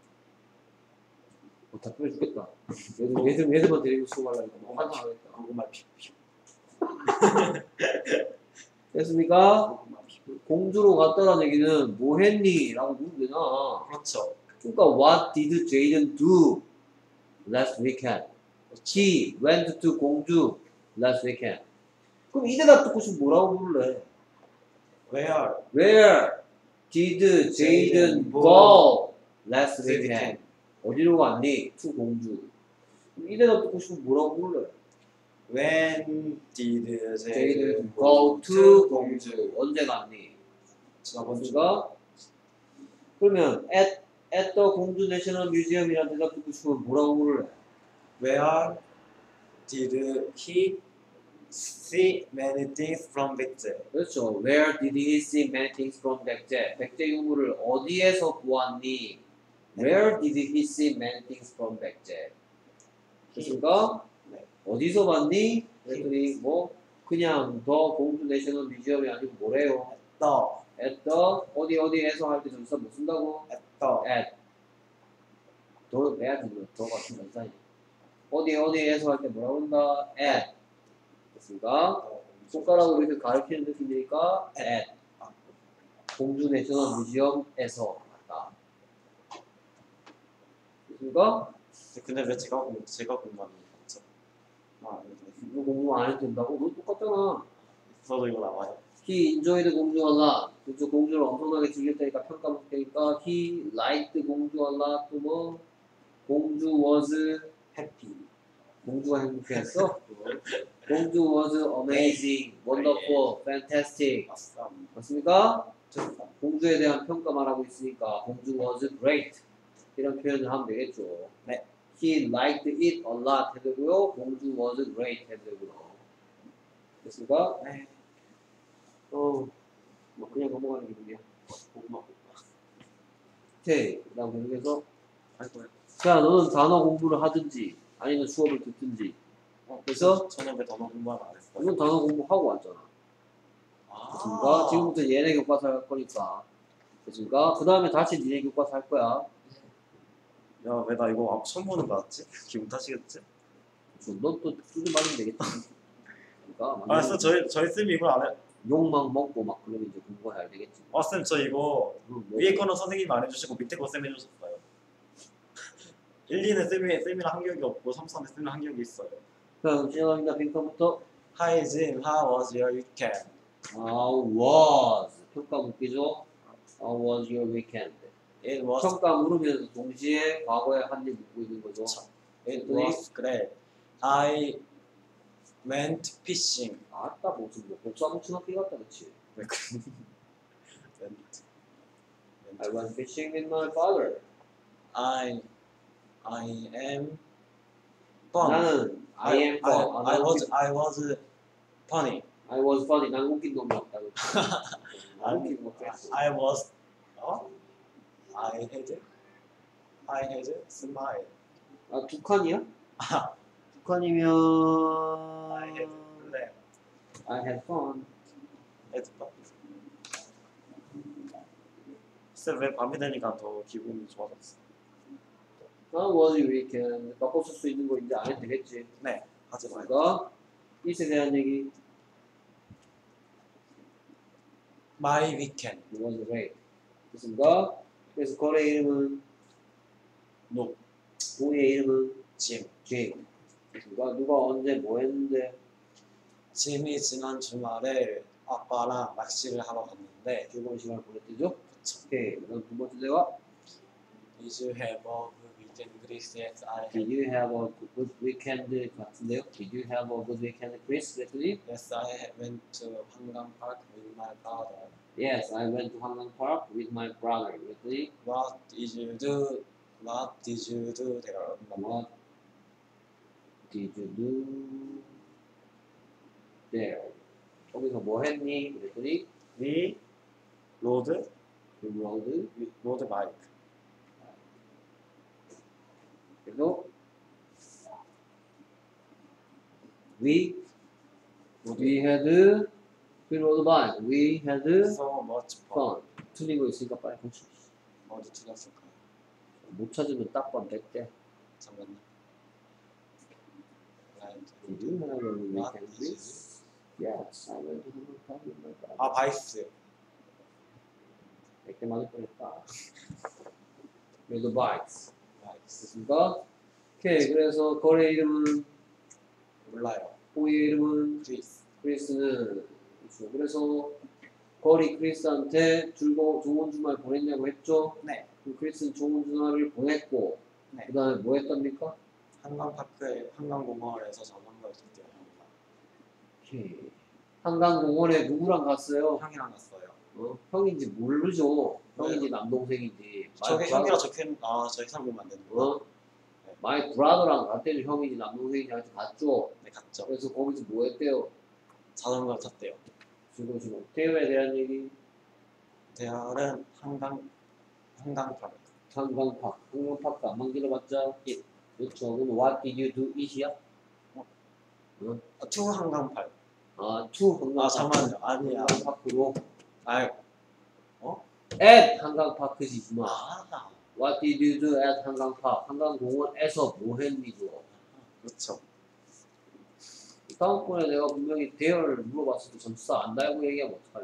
어, 답변해 주겠다. 얘들, 얘들, 얘들만 데리고 수업하려니까 뭐 환상하겠다. 고구마 피피 됐습니까? 고구마 피피 공주로 갔다라는 얘기는 뭐 했니? 라고 물으면 되잖아. 그렇죠 그러니까 what did Jaden do last weekend? He went to 공주 last weekend. 그럼 이 대답 듣고 싶으면 뭐라고 부를래? where Where did Jaden go last weekend? 어디로 갔니? to 공주. 이 대답 듣고 싶으면 뭐라고 부를래? when did Jaden Jaden go to 공주. 언제 갔니? 지난번 주 공주가? 그러면 at, at the 공주 내셔널 뮤지엄이라는 대답 듣고 싶으면 뭐라고 부를래? where did he see many things from 백제 그렇죠. Where did he see many things from 백제? 백제 유물을 어디에서 보았니? Where did he see many things from 백제? 됐습니까? 네. 어디서 봤니? 그랬더니 뭐 그냥 더 공주 내셔널 뮤지엄이 아니고 뭐래요? 더 at the 어디 어디에서 할 때 전사 못 쓴다고? 더 at 더 빼야지 뭐. 더 같은 전사니 어디 어디에서 할 때 뭐라고 한다? at 됐습니까? 손가락으로 이렇게 가리키는 느낌이니까 at 공주 내셔널 뮤지엄에서 갔다. 됐습니까? 근데 왜 제가 공 제가 공부하는 거죠? 아 이거 공부 안 해도 된다고? 너 똑같잖아. 저도 이거 나와요. He enjoyed 공주 a lot. 그죠? 공주를 엄청나게 즐겼다니까 평가 못되니까 he liked 공주 a lot. 또 뭐 공주 was 해피 공주가 행복했어? 공주 was amazing, wonderful, fantastic. 아싸 맞습니까? 좋다. 공주에 대한 평가 말하고 있으니까 공주 was great 이런 표현을 하면 되겠죠. 네. He liked it a lot 해도 되고요. 공주 was great 해도 되고요. 됐습니까? 네. 어, 뭐 그냥 넘어가는 기분이야. 고구마 고구마. 오케이. 그 다음 계속해서 아이고요. 자, 너는 단어 공부를 하든지 아니면 수업을 듣든지 어, 그래서? 저는 왜 단어 공부를 안 했어요? 이건 단어 공부하고 왔잖아. 됐습니까? 지금부터 얘네 교과서 할 거니까. 됐습니까? 그 다음에 다시 니네 교과서 할 거야. 야, 왜 나 이거 처음 보는 거 같지? 기분 탓이겠지? 너또 두개 맞으면 되겠다. 그러니까 아, 쌤 저희 저희 쌤 이거 안 해. 욕막 먹고 막 그러면 이제 공부가 잘 되겠지. 아, 쌤 저 이거 응, 뭐. 위에 거는 선생님이 안 해주시고 밑에 거 쌤 해주셨어요. 일, 이는 쌤이 쌤이랑 한 격이 없고 삼, 사는 쌤이랑 한 격이 있어요. 자, 지나갑니다. 빈칸부터 Hi Jim, how was your weekend? How was 평가 묻기죠. How was your weekend? It was 평가 물으면서 동시에 과거에 한 일 묻고 있는 거죠. It was great. I went fishing. 아따 무슨 뭐 복사 붙여넣기 같다 그치? 왜 그- went I went fishing with my father. I I am funny. 나는 I am I, fun. 아, I 나는 was 웃긴- I was funny. I was funny. 난 웃긴 놈이었다. 난 아니, 웃긴 놈 그랬어. I was 어? I had I had smile. 아, 두 칸이야? 아, 두 칸이면 I had laugh. I had fun. had fun. 글쎄 왜 밤이 되니까 더 기분이 좋아졌어. How was your weekend? 바꿔 쓸 수 있는 거 이제 안 해도 되겠지. 네, 하지 마요. 그러니까 이에 대한 얘기 My weekend. was great. 됐습니까? 그래서 거래 이름은 No. 동의 이름은 짐. Jim. 됐습니까? 누가 언제 뭐 했는데 짐이 지난 주말에 아빠랑 낚시를 하러 갔는데 즐거운 시간을 보냈대죠? 그쵸. 오케이. 그다음 두 번째 대화. Did you have a good weekend, Chris? Yes, I Did had. you have a good weekend 같은데요? Did you have a good weekend, Chris? 그랬더니 Yes, I had went to 한강 Park with my brother. Yes, I went to 한강 Park with my brother. 그랬더니 What did you do? What did you do there? What did you do there? 거기서 뭐 했니? 그랬더니 We rode, You rode. we rode bike. 그래서 We we had we rode bike. We had So much fun. fun. 틀린 거 있으니까 빨리 고쳐. 어디 틀렸을까요? 못 찾으면 딱밤 백 대. 잠깐만. Right. Did you have a good What weekend, did you Chris? Yes, I went to 한강 Park with my brother. 아, 바이스. 백 대 맞을 뻔했다. 그래도 bikes. 바이스. 됐습니까? 오케이. 그래서 거래 이름은 몰라요. 호의 이름은 크리스. 크리스는 그렇죠. 그래서 거리 크리스한테 즐거운 좋은 주말 보냈냐고 했죠. 네. 그럼 크리스는 좋은 주말을 보냈고 네. 그 다음에 뭐 했답니까? 한강파크에 한강공원에서 자전거를 탔대요. 오케이. 한강공원에 누구랑 갔어요? 형이랑 갔어요. 어? 형인지 모르죠. 형인지 남동생인지. 저게 My 형이라 brother. 적혀있는, 아, 저기 사람 보면 안 되는 거. 어? 마이 브라더랑 갔대요. 형인지 남동생인지 하여튼 갔죠. 네, 갔죠. 그래서 거기서 뭐 했대요? 자전거를 탔대요. 지금 지금 대회에 대한 얘기. 대화는 한강, 한강파크. 한강파크. 한강파크 안 만들어봤자 예. 그렇죠. 그럼 what did you do it이야? 아, 투 한강파크. 아, to 한강파크. 아, 잠깐만요. 아니야. 한강파크로. 아, at 한강파크지 마. 아, What did you do at 한강파크? 한강공원에서 뭐 했니죠? 그렇죠. 다음번에 내가 분명히 대열을 물어봤을 때 점수 안 달고 얘기하면 어떡할래?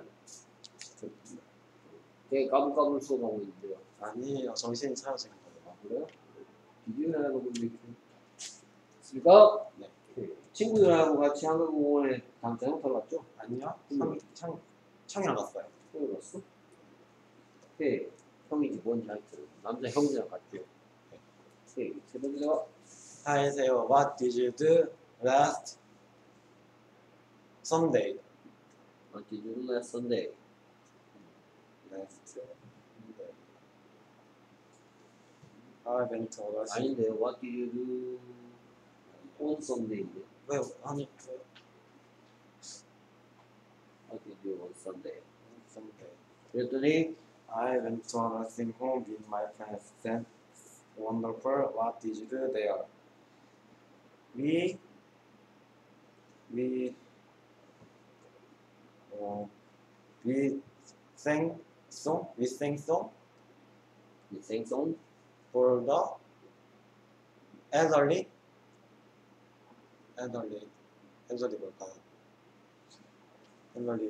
되게 까불까불 수업하고 있는데요. 아니에요. 정신이 차려진 거예요. 아, 그래요? Did you have a good weekend? 있습니까? 네. 오케이. 친구들하고 같이 한강공원에 다음 주에 타러 갔죠? 아니요. 음. 형, 형, 형이랑 갔어요. 형이 갔어? 오케이. 형이지 뭔지 하여튼 남자 형제랑 갔죠. 오케이. 세 번째 대화. 하이세요. What did you do last Sunday? What did you do last Sunday? Last Sunday. I went to a 아닌데요. What did you do on Sunday인데? 왜 아니 왜 What did you do on Sunday? Sunday? 그랬더니 I went to a nursing home with my friends. That's wonderful. What did you do there? We we uh, we sang song. We sang song you sang song? for the elderly. elderly elderly 뭘까요? elderly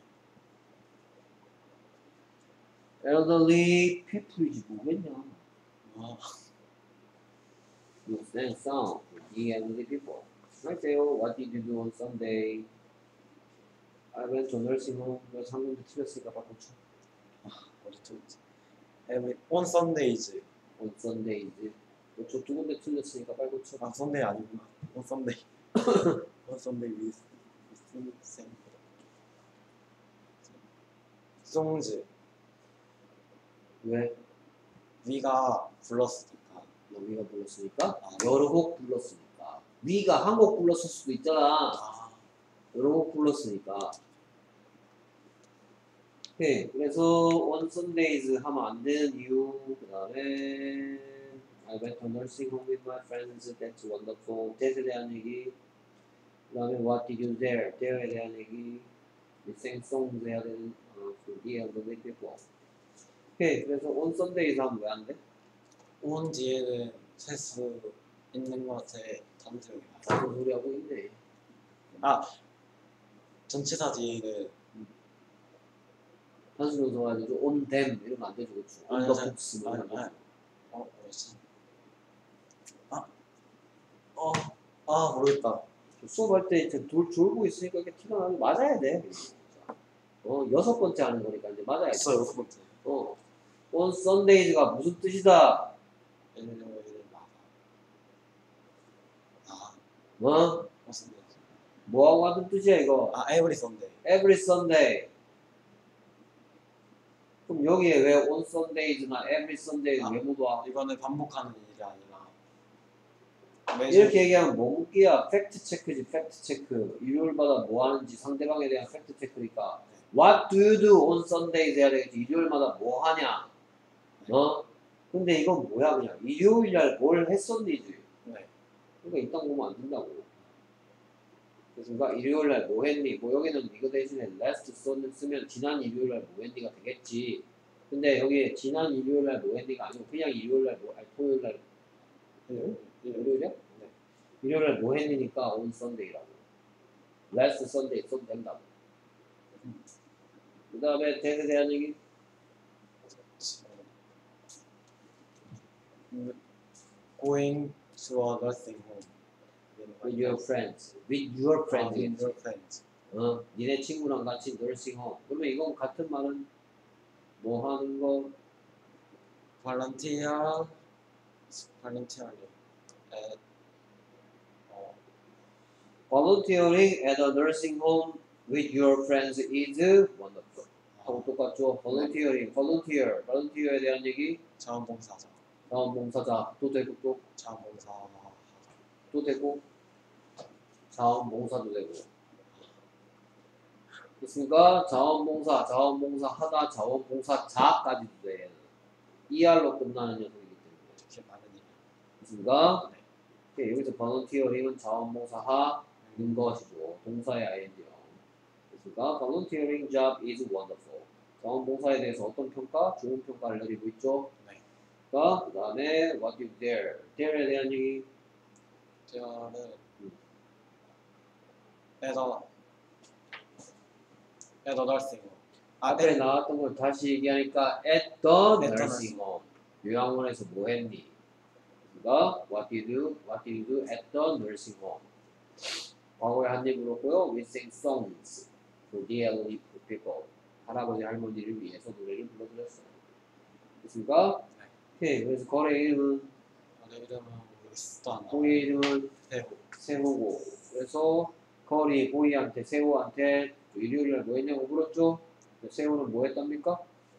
Elderly people이지 뭐겠냐? 아, You sang song for the elderly people. Right there. What did you do on Sunday? I went to nursing home. 그래서 한 군데 틀렸으니까 바꿔줘. 어디 또 있지? Every on Sundays. On Sundays. 저두 군데 틀렸으니까 빨리 고쳐. 아, Sunday 아니구나. On Sunday. on Sunday we we sing sing. 송즈 왜? 위가 불렀으니까. 위가 불렀으니까? 아. 여러 곡 불렀으니까. 위가 한 곡 불렀을 수도 있잖아. 아, 여러 곡 불렀으니까. 오케이. 그래서 on Sundays 하면 안 되는 이유. 그 다음에 I went to nursing home with my friends. That's wonderful. that에 대한 얘기. 그 다음에 what did you there? there에 대한 얘기. We sang songs 해야 되는 어, for the elderly people. 오케이. 그래서 on Sundays 하면 왜 안 돼? 온 뒤에는 셀 수 있는 것에 단수형이야. 무슨 소리 하고 있네. 전치사 뒤에는 단순 해야 되죠. on them 이런 거 안 되죠. 그렇죠. on 아니, the 아니, books 뭐 이런 거 아니, 안 되죠. 어 뭐였지? 아, 어, 아 모르겠다. 수업할 때 이제 돌 졸고 있으니까 이게 티가 나면 맞아야 돼. 어 여섯 번째 하는 거니까 이제 맞아야 돼. 있어 여섯 번째. 어 on Sundays가 무슨 뜻이다? 일요일을 나가. 아, 어 무슨 뜻이지? 뭐하고 하는 뜻이야 이거? 아, every Sunday. Every Sunday. 그럼 여기에 왜 on Sundays나 every Sunday 아. 왜 못 와? 이거는 반복하는 일이 아니라 매주 이렇게 얘기하면 뭐 묻기야? 팩트 체크지 팩트 체크. 일요일마다 뭐 하는지 상대방에 대한 팩트 체크니까. What do you do on Sundays 해야 되겠지. 일요일마다 뭐 하냐? 어? 근데 이건 뭐야 그냥 일요일날 뭘 했었니지. 네. 그러니까 이딴 보면 안 된다고. 그래서 누가 일요일날 뭐 했니? 뭐 여기는 이거 대신에 last Sunday 쓰면 지난 일요일날 뭐 했니가 되겠지. 근데 여기 지난 일요일날 뭐 했니가 아니고 그냥 일요일날 뭐 아니 토요일날 일요일? 일요일이야? 네. 일요일날 뭐 했니니까 on Sunday라고. last Sunday 써도 된다고. 그 다음에 대에 대한 얘기. Going to a nursing home. With your friends. With your friends. With your friends. 어, 니네 친구랑 같이 nursing home. 그러면 이건 같은 말은 뭐 하는 거? Volunteer. Volunteering. At, 어, Volunteering at a nursing home with your friends is wonderful. 하고 똑같죠? Volunteering, volunteer, volunteer에 대한 얘기. 자원봉사자. 자원봉사자 또 되고 또, 자원봉사. 또 되고 자원봉사도 되고. 됐습니까? 자원봉사, 자원봉사 하다, 자원봉사자까지도 돼. 이알로 끝나는 녀석이기 때문에. 이렇게 많은 일. 됐습니까? 네. 오케이, 여기서 volunteering은 자원봉사하는 것이죠. 동사의 아이엔지요. 됐습니까? Volunteering job is wonderful. 자원봉사에 대해서 어떤 평가? 좋은 평가를 내리고 있죠. 네. 그 다음에 what you there. there에 대한 얘기. 저는 음. at a at a nursing home. 아, 앞에 네. 나왔던 걸 다시 얘기하니까 at the the nursing home. 요양원에서 뭐 했니? 그러니까 what did you do? What did you do at the nursing home? 과거에 한 입 물었고요. We sang songs for the elderly people. 할아버지 할머니를 위해서 노래를 불러드렸어요. 됐습니까? 네. 오케이. 그래서 거래 이름은 내 이름은 모르겠어. 안 나와. 보이 이름은 세호. 세호고. 그래서 거리 보이한테 세호한테 일요일날 뭐 했냐고 물었죠. 세호는 뭐 했답니까?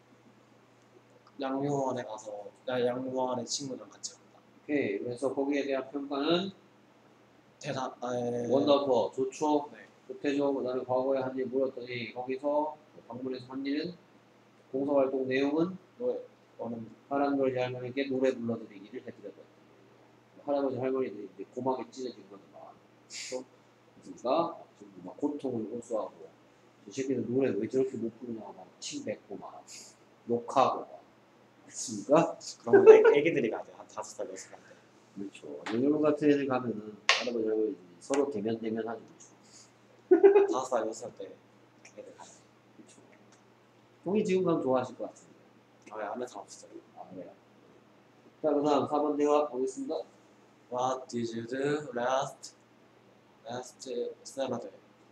양육원에 가서 나 양육원에 친구랑 같이 갔다. 오케이. 그래서 거기에 대한 평가는 대단. 아, 에... 원더퍼 좋죠. 네. 좋대죠. 그다음에 과거에 한 일 물었더니 거기서 방문해서 한 일은 봉사활동 내용은 노래. 너는 할아버지 할머니께 노래 불러드리기를 해드렸다. 할아버지 할머니들이 이제 고막이 찢어진 거니까. 그렇죠? 그러니까 지금 막 고통을 호소하고 저 새끼는 노래 왜 저렇게 못 부르냐고 막 침뱉고 막 욕하고 막 그렇습니까? 그런 거 애- 애기들이 가죠. 한 다섯 살 여섯 살 때. 그렇죠. 이런 같은 애들 가면은 할아버지 할머니 서로 대면 대면 하죠. 그렇죠. 다섯 살 여섯 살 때 애들 가요. 그렇죠. 형이 지금 가면 좋아하실 것 같은데. 아, 아는 사람 없어요. 아 그래요. 자 그다음 사 번 대화 보겠습니다. What did you do last last Saturday?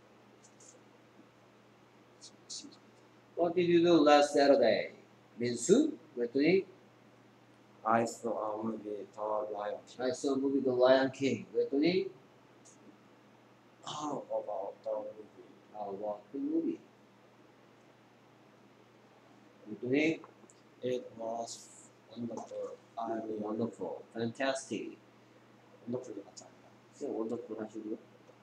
What did you do last Saturday? 민수? 그랬더니 I saw a movie, The Lion King. I saw a movie The Lion King. 그랬더니 How about the movie? How about the movie? 그랬더니 It was wonderful. I really wonderful, fantastic. wonderful이 맞지 않나요? 진짜 wonderful 하시고요.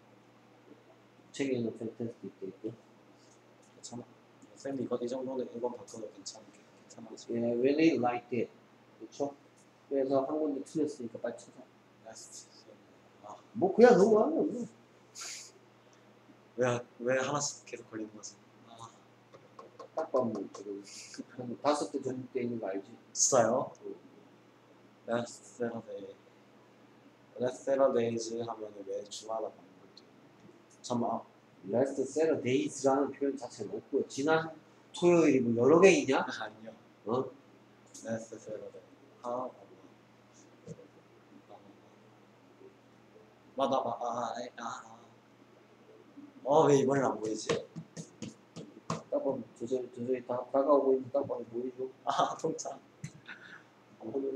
책에는 fantastic 돼 있고. 괜찮아. 쌤이 이거 이 정도는 이건 바꿔도 괜찮게 괜찮아지. 예, really liked it. 그렇죠? 그래서 한 군데 틀렸으니까 빨리 찾아. Next. 아, 뭐 그냥 넘어가는 거야. 왜, 왜 하나씩 계속 걸리는 거지? 아, 딱 봐면 지금 한 다섯 개 정도 있는 거 알지? 진짜요? Last Saturday. Last Saturdays 하면 왜 주마다 받는 거죠? 잠깐만. Last Saturdays라는 표현 자체는 없고요. 지난 토요일이 뭐 여러 개 있냐? 아니요. 어? Last Saturday. 아, 맞아, 맞아. 아, 아, 아. 어, 왜 이번엔 안 보이지? 딱 보면 저절히, 저절히 다, 다가오고 있는 딱 봐도 보이죠? 아, 통짜. 오늘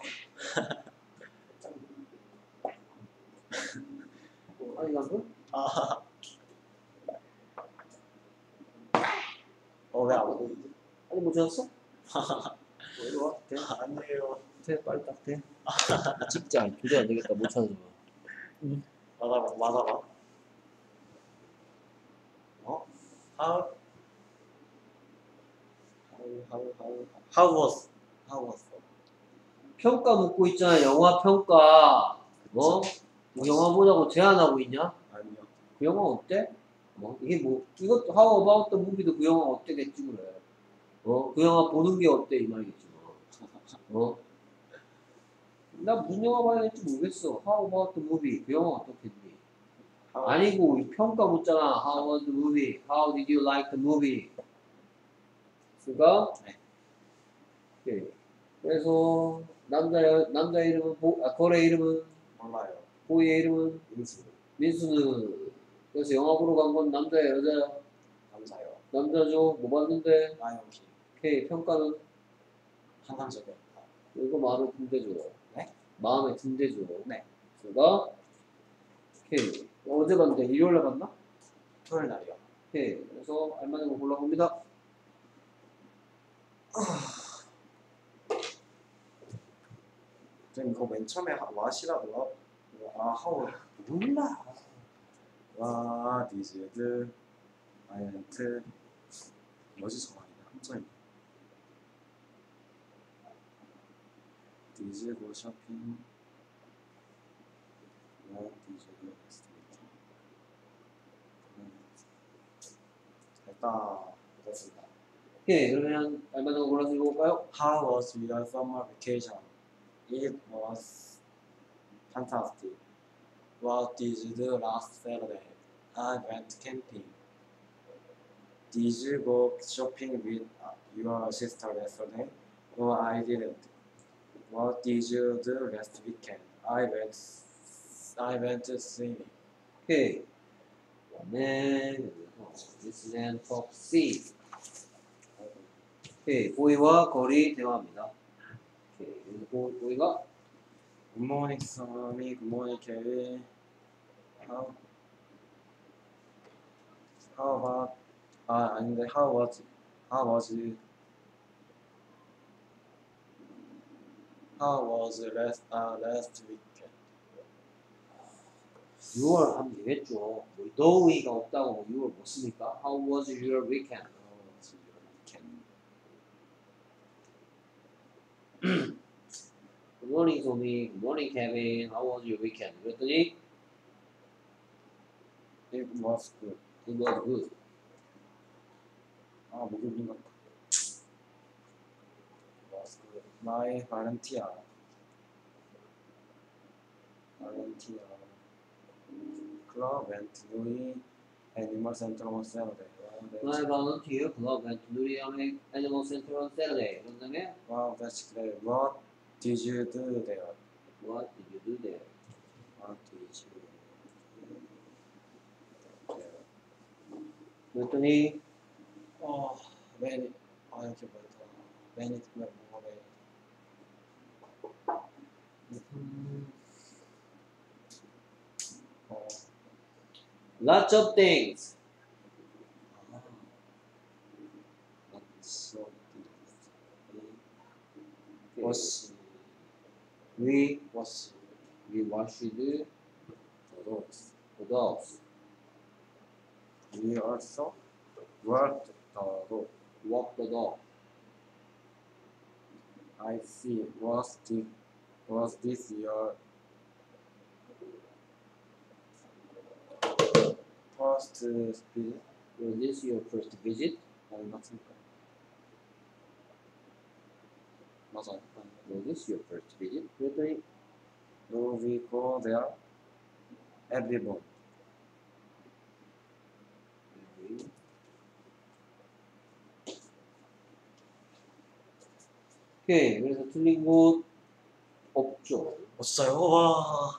어, 아니 난 거? 아. 어, 왜 안 보이지? 아니 못 찾았어? 어, 이리 와. 돼? 아니에요. 돼, 빨리 딱 돼. 찍자. 도저히 안 되겠다. 못 찾아서. 맞아봐, 맞아봐. 어? How? How, how, how, how was? How was? 평가 묻고 있잖아. 영화 평가. 뭐? 그 영화 보자고 제안하고 있냐? 아니요. 그 영화 어때? 뭐 이게 뭐 이것도 How about the movie도 그 영화 어때겠지 그래. 어? 그 영화 보는 게 어때 이 말이겠지 뭐. 어? 나 무슨 영화 봐야 될지 모르겠어. How about the movie? 그 영화 어떻겠니? How, 아니고 이 평가 묻잖아. How was the movie? How did you like the movie? 그니까 네. 오케이. 그래서 남자 남자 이름은 보, 아 거래 이름은 몰라요. 보이의 이름은 민수. 민수는 그래서 영화 보러 간 건 남자야 여자야? 남자요. 남자죠. 뭐 봤는데? 라이온킹. 오케이. 평가는 환상적이었다. 이거 마음에 든대죠. 네? 마음에 든대죠. 네. 그가 오케이. 어제 봤는데 일요일에 봤나? 토요일 날이요. 오케이. 그래서 알만한 거 골라봅니다. 쌤 이거 맨 처음에 와시라고요? 아, 하우 몰라. 와, 디즈드, 아이언트, 뭐지 정확히 한점이. 디즈고 쇼핑, 와, 디즈드 에스티메이트. 됐다. 됐습니다. 오케이. 그러면 알만한 거 골라서 읽어볼까요? How was your summer vacation? It was fantastic. What did you do last Saturday? I went camping. Did you go shopping with uh, your sister yesterday? No, I didn't. What did you do last weekend? I went. I went swimming. 오케이. 그다음에 Listen and talk C. 오케이. 보이와 거리 대화합니다. 오케이. 그래서 보, 보이가 Good morning, Sammy. Good morning, Kelly. How? How about? 아 아닌데 how was? How was? How was last uh, last weekend? 유월 하면 되겠죠. 뭐 너위가 없다고 뭐 유월 못 씁니까? How was your weekend? How was your weekend? Good morning, 소미. Good morning, Kevin. How was your weekend? 그랬더니 It was good. it was good. 아 목이 울린 것 같다. Was good. My volunteer. Volunteer. Club went to Louis Animal Center on Saturday. Wow, My that's, volunteer club went to Nuri Animal Center on Saturday. 그런 다음에 wow, that's great. What did you do there? What did you do there? What did you do there? 그랬더니 어, many, 아 이렇게 뭐였더라? many, 뭐래? 음, 어, lots of things. 아, lots of things. wash, We wash we washed the the dogs. dogs. We also worked the dog. Walk the dog. I see. Was this, was this your first visit? Was this your first visit? 아닌 것 같으니까. 맞아. Was this your first visit? 그랬더니 Do we go there every month? 오케이. 그래서 틀린 곳 없죠. 없어요. 와.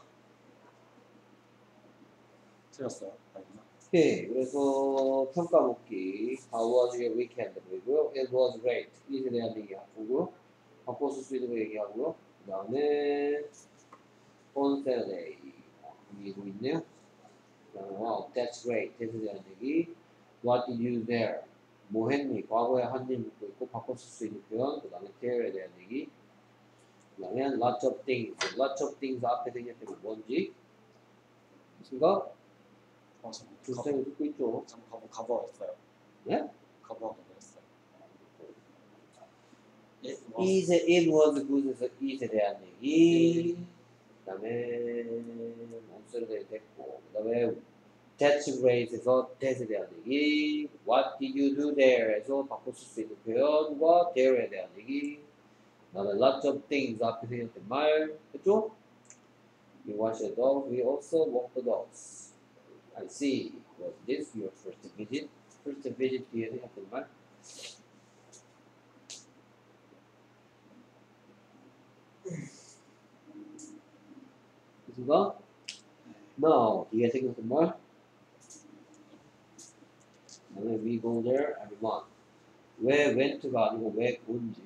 틀렸어요. 아니나? 오케이. 그래서 평가 묻기. How was your weekend? 그리고요. It was great. 이에 대한 얘기하고요. 바꿔 쓸 수 있는 거 얘기하고요. 그 다음에 on Saturday. 여기도 있네요. 그 다음에 wow, that's great. that에 대한 얘기. What did you do there? 뭐 했니? 과거에 한 일 묻고 있고 바꿔 쓸 수 있는 표현. 그 다음에 there에 대한 얘기. 그 다음에 lots of things. lots of things 앞에 생겼다면 뭔지. 그니까 어, 저 줄쌤이 듣고 있죠. 참 가보 가보했어요. 네? 가보하고 했어요. It was Is, it was good에서 is에 대한 얘기. 그 다음에 몬스터에 됐고. 그 다음에 that's great에서 that에 대한 얘기. What did you do there에서 바꿔 쓸 수 있는 표현과 there에 대한 얘기. 그 다음에 lots of things 앞에 생겼던 말. 했죠? We watched the dog. We also walked the dogs. I see. Was this your first visit? First visit 뒤에 생겼던 말. 그래서 no 뒤에 생겼던 말. 그다음에 we go there every month. 왜 went가 아니고 왜 고인지.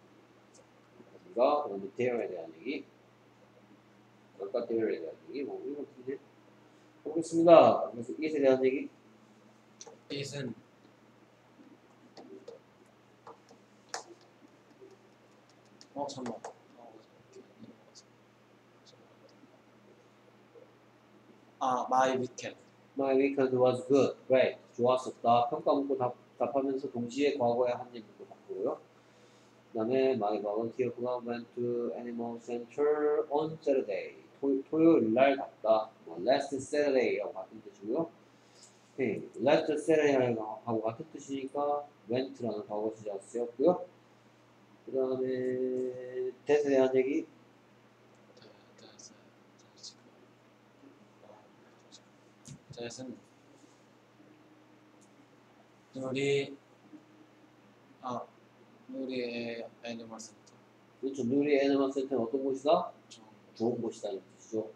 그래서 그다음에 there에 대한 얘기. 아까 there에 대한 얘기. 뭐 이런 것들이 보겠습니다. 그래서 it에 대한 얘기. it은 어 잠만. 아 my weekend. My weekend was good. Great. 좋았었다. 평가 묻고 답, 답하면서 동시에 과거에 한 일 묻고 바꾸고요. 그 다음에 my volunteer club went to animal center on Saturday. 토, 토요일 날 갔다. 뭐, last Saturday하고 같은 뜻이고요. 오케이. last Saturday하고 같은 뜻이니까 went라는 과거 시제가 쓰였고요. 그 다음에 that에 대한 얘기. that은 누리 아 누리의 애니멀 센터. 그렇죠. 누리 애니멀 센터는 어떤 곳이다? 좀 좋은 곳이라는 뜻이죠.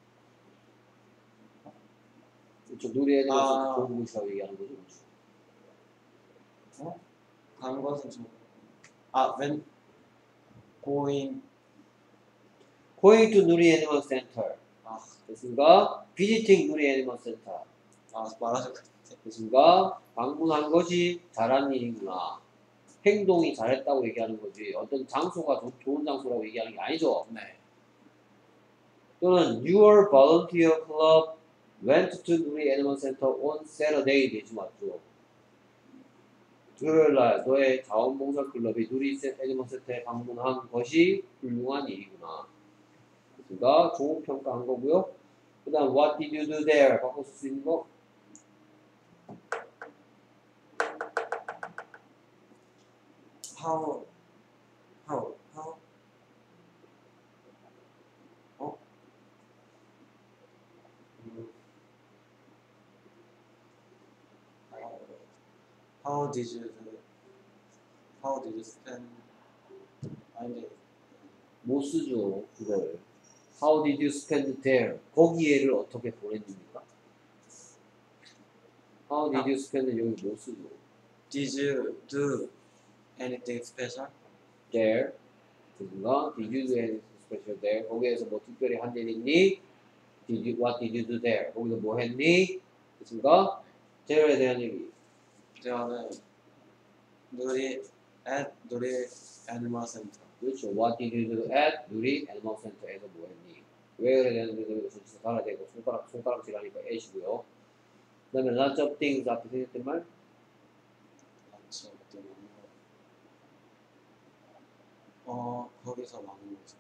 그렇죠. 누리 애니멀 센터 아. 좋은 곳이라고 얘기하는 거죠. 그렇죠. 어? 다른 것은 좀 아 when going Going to 누리 애니멀 센터. 아, 됐습니까? Visiting 누리 애니멀 센터. 아 말하실 것 같아. 됐습니까? 방문한 것이 잘한 일이구나. 행동이 잘했다고 얘기하는 거지. 어떤 장소가 조, 좋은 장소라고 얘기하는 게 아니죠. 네. 또는 Your volunteer club went to 누리 애니멀 센터 on Saturday 되지 맞죠. 토요일 날 너의 자원봉사 클럽이 누리 애니멀 센터에 방문한 것이 훌륭한 일이구나. 그러니까 좋은 평가한 거고요. 그 다음 What did you do there? 바꿔 쓸 수 있는 거. how how how 어? 음. How did you how did you spend 아닌데 못 쓰죠, 그걸. How did you spend there? 거기에를 어떻게 보냈습니까? How did you spend 여기 못 쓰죠. did you do anything special? There. 그런가? Did you do anything special there? 거기에서 뭐 특별히 한 일 있니? Did you, what did you do there? 거기서 뭐 했니? 됐습니까? there에 대한 얘기. 대화는 누리 애 누리 애니멀 센터 그렇죠. What did you do at 누리 애니멀 센터에서 뭐 했니? 왜 그래야 되는데 전치사 달아야 되고 손가락 손가락질 하니까 at이고요. 그 다음에 lots of things 앞에 생겼던 말 맞죠? 어떤 어 거기서 많은 것을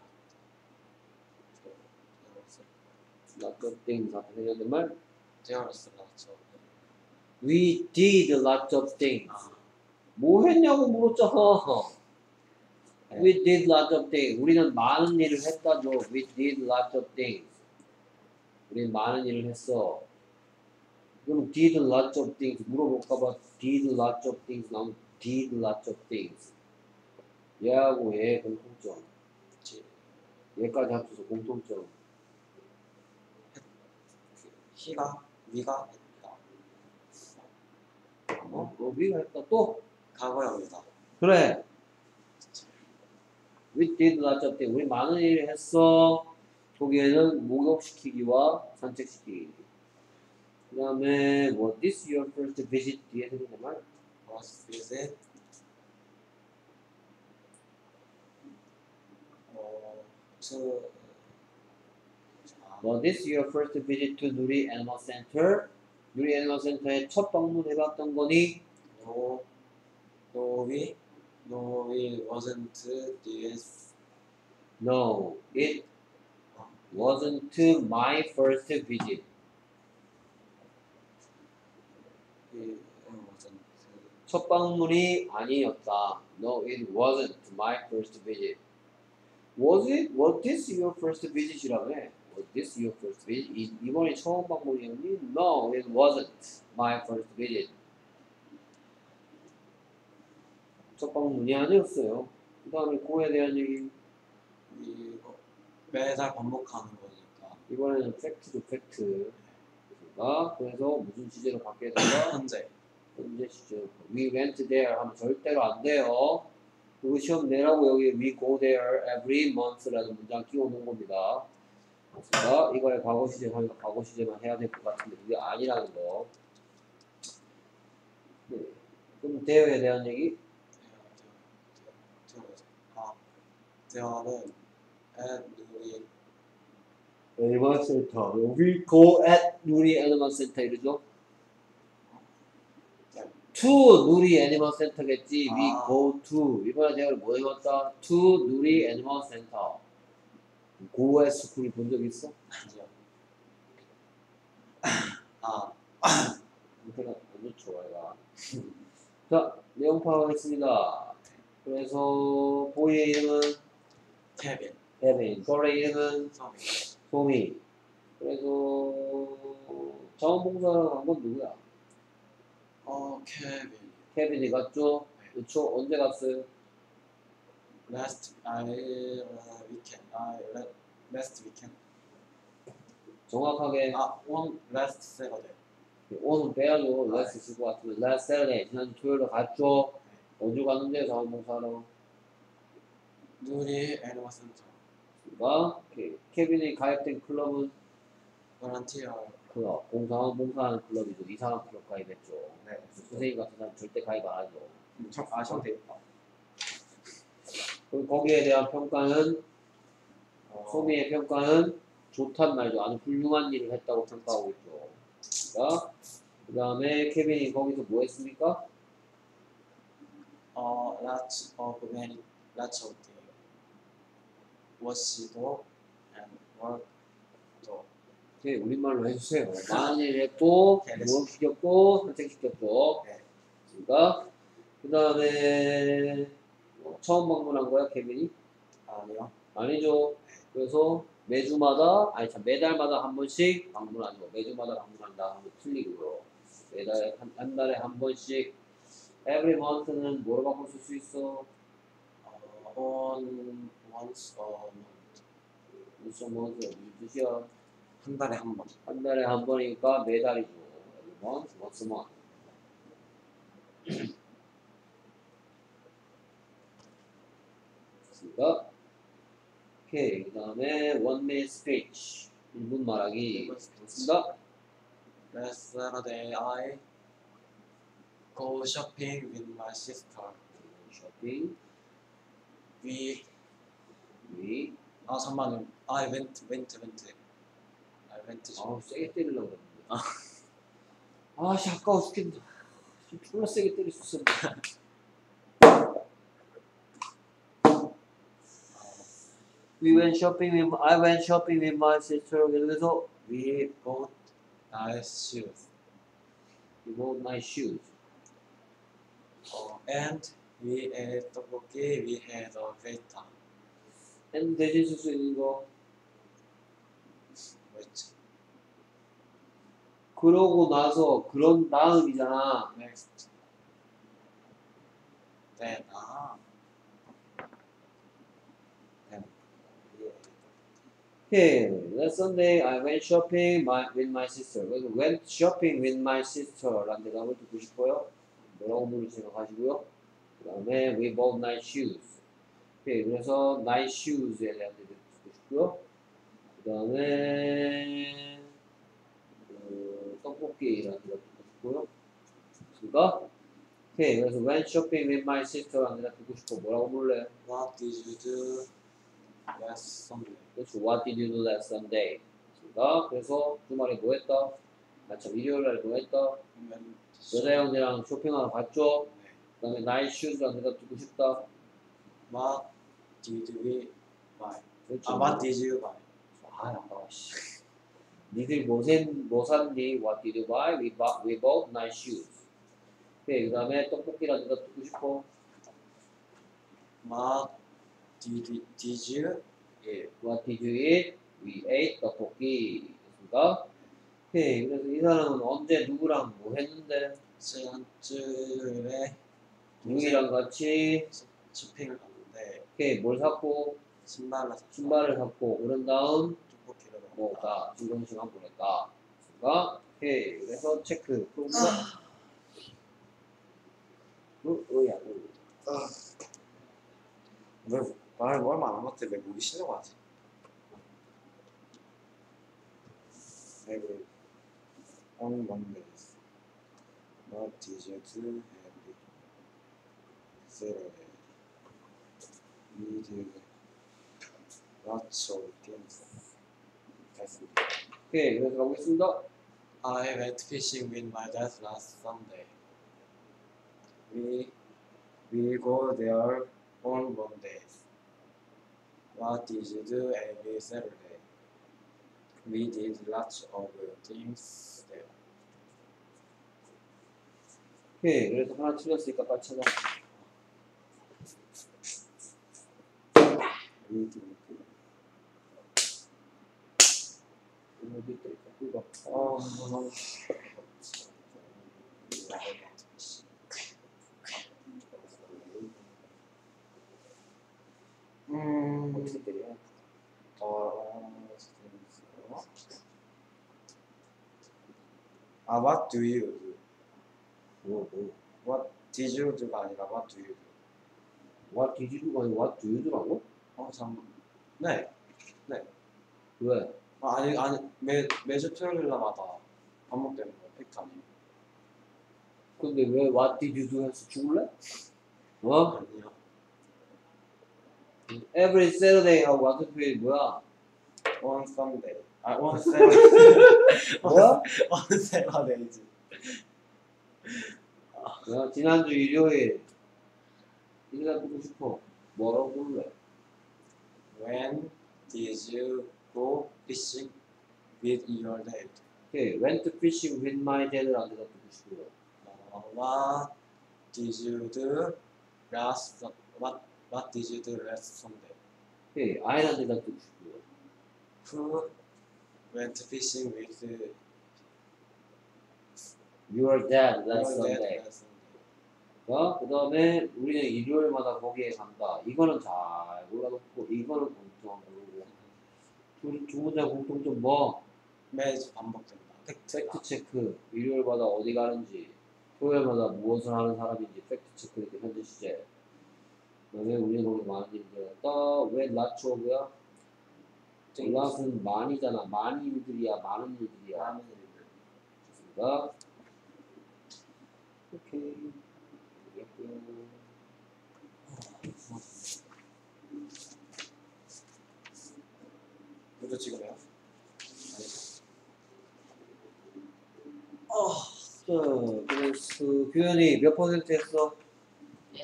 lots of things 앞에 생겼던 말 There's lots of We did lots of things. 아, 뭐 했냐고 물었잖아. 네. We did lots of things. 우리는 많은 일을 했다죠. We did lots of things. 우리는 많은 일을 했어. 그럼 did lots of things 물어볼까봐 did lots of things 나오면 did lots of things. 얘하고 얘 공통점. 지- 얘까지 합쳐서 공통점. 희가 위가 했다. 어? 너 위가 했다 또? 과거형이다. 그래. We did lots of things. 우리 많은 일을 했어. 거기에는 목욕시키기와 산책시키기. 그 다음에 뭐 this your first visit 뒤에 생긴 말 Was visit 어, to 아, 뭐 this your first visit to 누리 애니멀 센터 누리 애니멀 센터에 첫 방문해봤던 거니 no no we no we wasn't this No, it wasn't my first visit. we wasn't 첫 방문이 아니었다. No, it wasn't my first visit. Was it? Was this your first visit이라며? Was this your first visit? 이, 이번이 처음 방문이었니? No, it wasn't my first visit. 첫 방문이 아니었어요. 그 다음에 그거에 대한 얘기. 이 어, 매달 반복하는 거니까 이번에는 팩트죠, 팩트. 그러니까 그래서 무슨 시제로 바뀌어야 된다? 현재 현재 시제. We went there 하면 절대로 안 돼요. 그리고 시험 내라고 여기 we go there every month라는 문장 끼워놓은 겁니다. 그러니까 이거에 과거 시제 하니까 과거 시제만 해야 될 것 같은데 그게 아니라는 거. 네. 그럼 대여에 대한 얘기? 아 대화는 at 누리 애니멀 센터. We go at 누리 애니멀 센터 이러죠? to 누리 애니멀 센터겠지. We 아. go to. 이번에 내가 뭐 해봤다? to 누리 애니멀 센터. go at school 본 적 있어? 아니요. 아 형태가 안 좋죠, 얘가. 자, 내용 파악하겠습니다. 그래서 보이의 이름은 케빈 에빈, 걸의 이름은 성이 소미. 그래서 자원봉사하러 간 건 누구야? 어 케빈 케빈이 갔죠? 그렇죠? 언제 갔어요? last I uh, weekend I le- last weekend 정확하게 아 on last Saturday 오늘 빼야죠. 레스 있을 것 같으면 last Saturday 지난 토요일에 갔죠? 어디 갔는데 자원봉사하러? 누리 애니멀 센터 그러니까 케빈이 가입된 클럽은 volunteer 클럽, 공사원 봉사하는 클럽이죠. 이상한 클럽 가입했죠. 네 선생님 같은 사람 절대 가입 안 하죠. 참 아셔도 되겠다. 그리고 거기에 대한 평가는 어, 소미의 평가는 좋단 말이죠. 아주 훌륭한 일을 했다고 평가하고 있죠. 그러니까 그 다음에 케빈이 거기서 뭐 했습니까? 어 lots of many lots of things watch도 and work도 네, 우리말로 해주세요. 많은 일을 했고, 네, 무엇 시켰고, 산책시켰고. 네. 그러니까 그 다음에 처음 방문한 거야, 케빈이? 아니요 아니죠. 그래서 매주마다, 아니 참 매달마다 한 번씩 방문하죠. 매주마다 방문한다 하면 틀리고요. 매달 한, 한 달에 한 번씩. Every month는 뭐로 바꿔 쓸 수 있어? 어, on once a month 무슨 month가 무슨 뜻이야? 한 달에 한 번. 한 달에 한 번이니까 매달이죠. Every month, once a month. 됐습니까? 오케이. 그 다음에 one minute speech. 일 분 말하기. 됐습니다. Last Saturday I go shopping with my sister. 쇼핑. We We 아 잠깐만요. I went went went. I went. 아우 세게 때리려고 그랬는데 아씨 아까워 죽겠다 존나 세게 때릴 수 있었는데 We went shopping with I went shopping with my sister 그래서 We bought nice shoes. we bought nice shoes 어, and we ate 떡볶이. We had a great time. and 대신 쓸 수 있는 거 뭐였지? 그러고 나서 그런 다음이잖아 Next. Then 아. Then we ate. Okay, last Sunday I went shopping my, with my sister. 그래서 went shopping with my sister라는 대답을 듣고 싶어요. 뭐라고 물을 생각하시고요. 그 다음에 we bought nice shoes. 오케이, 그래서 nice shoes에 대한 대답을 듣고 싶고요. 그 다음에 그, 떡볶이라는 대답 듣고 싶고요. 그니까 오케이, 그래서 went shopping with my sister라는 대답 듣고 싶고 뭐라고 물래? What did you do last Sunday? 그렇죠. What did you do last Sunday? 그러니까 그래서 주말에 뭐 했다? 아참 일요일 날 뭐 했다? Went 여자 형제랑 쇼핑하러 갔죠? 네. 그 다음에 나이트 슈즈라는 대답 듣고 싶다. What did we buy? 그렇죠. 아, what did you buy? 아, 아까워, 씨. 니들 뭐, 산, 뭐 샀니? What did you buy? We bought, we bought nice shoes. 오케이, 그 다음에 떡볶이라는 대답 듣고 싶어. What did, did you eat? What did you eat? We ate 떡볶이. 됐습니까? 오케이, 그래서 이 사람은 언제 누구랑 뭐 했는데? 지난주에 누구랑 같이 쇼핑을 갔는데 오케이, 뭘 샀고? 신발을 샀다. 신발을 샀고, 그런 다음 떡볶이를 먹었다. 뭐다 즐거운 시간 보냈다. 그러니까 오케이, 그래서 체크. 그럼 뭐? 어야, 어. 왜 말을 뭐 얼마 안 남았대? 왜 목이 쉬려고 하지? Every on Mondays. What did you do every Saturday? We did lots of games. 됐습니다. 오케이, 그래서 가보겠습니다. I went fishing with my dad last Sunday. We we go there on Mondays. What did you do every Saturday? We did lots of things there. 오케이, 그래서 하나 틀렸으니까 빨리 찾아. We did. 어디 있다, 이거. 어. 음. 어떻게 때려? 어. 아, what do you do? 뭐, 뭐. What did you do가 아니라 what do you do? What did you do? 아니, what do you do라고? 어, 잠. 네. 왜? 아, 아니 아니 매 매주 토요일마다 반복되는 거예요. 팩트 아니에요? 근데 왜 what did you do 해서 죽을래? 어? 아니요. Every Saturday 하고 완전 표현이 뭐야? On Sunday. 아, on Saturday. 뭐야? on Saturdays. 내가 지난주 일요일 이거 듣고 싶어. 뭐라고 부를래? When did you go fishing with your dad? 오케이, went fishing with my dad라는 대답 듣고 싶고요. 어, what did you do last what what did you do last Sunday? 오케이, I라는 대답 듣고 싶고요. Who went fishing with Your dad your last dad Sunday. last Sunday? 자, 그 다음에 우리는 일요일마다 거기에 간다. 이거는 잘 골라놓고 이거는 공통한 거고. 두, 두 문제 공통점 뭐? 매주 반복된다. 팩트. 팩트 체크. 일요일마다 어디 가는지, 토요일마다 무엇을 하는 사람인지 팩트 체크 이렇게 현재 시제. 그다음에 우리는 거기 많은 일들을 했다. 왜 라초고야? lat은 많이잖아. 많은 일들이야. 많은 일들이야. 많은 일들. 좋습니다. 오케이. 됐고요. 어, 그래서 규현이 몇 퍼센트 했어? 예?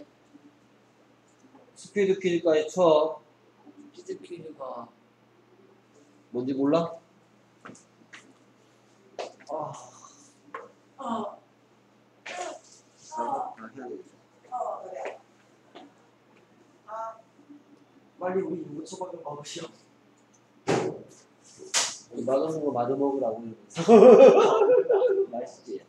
스피드 퀴즈까지 쳐. 피드 퀴즈가 뭔지 몰라? 아, 아, 아, 해야 되겠어. 빨리 우리 유부초밥을 먹으시오. 맛없는 거 마저 먹으라고. 맛있지?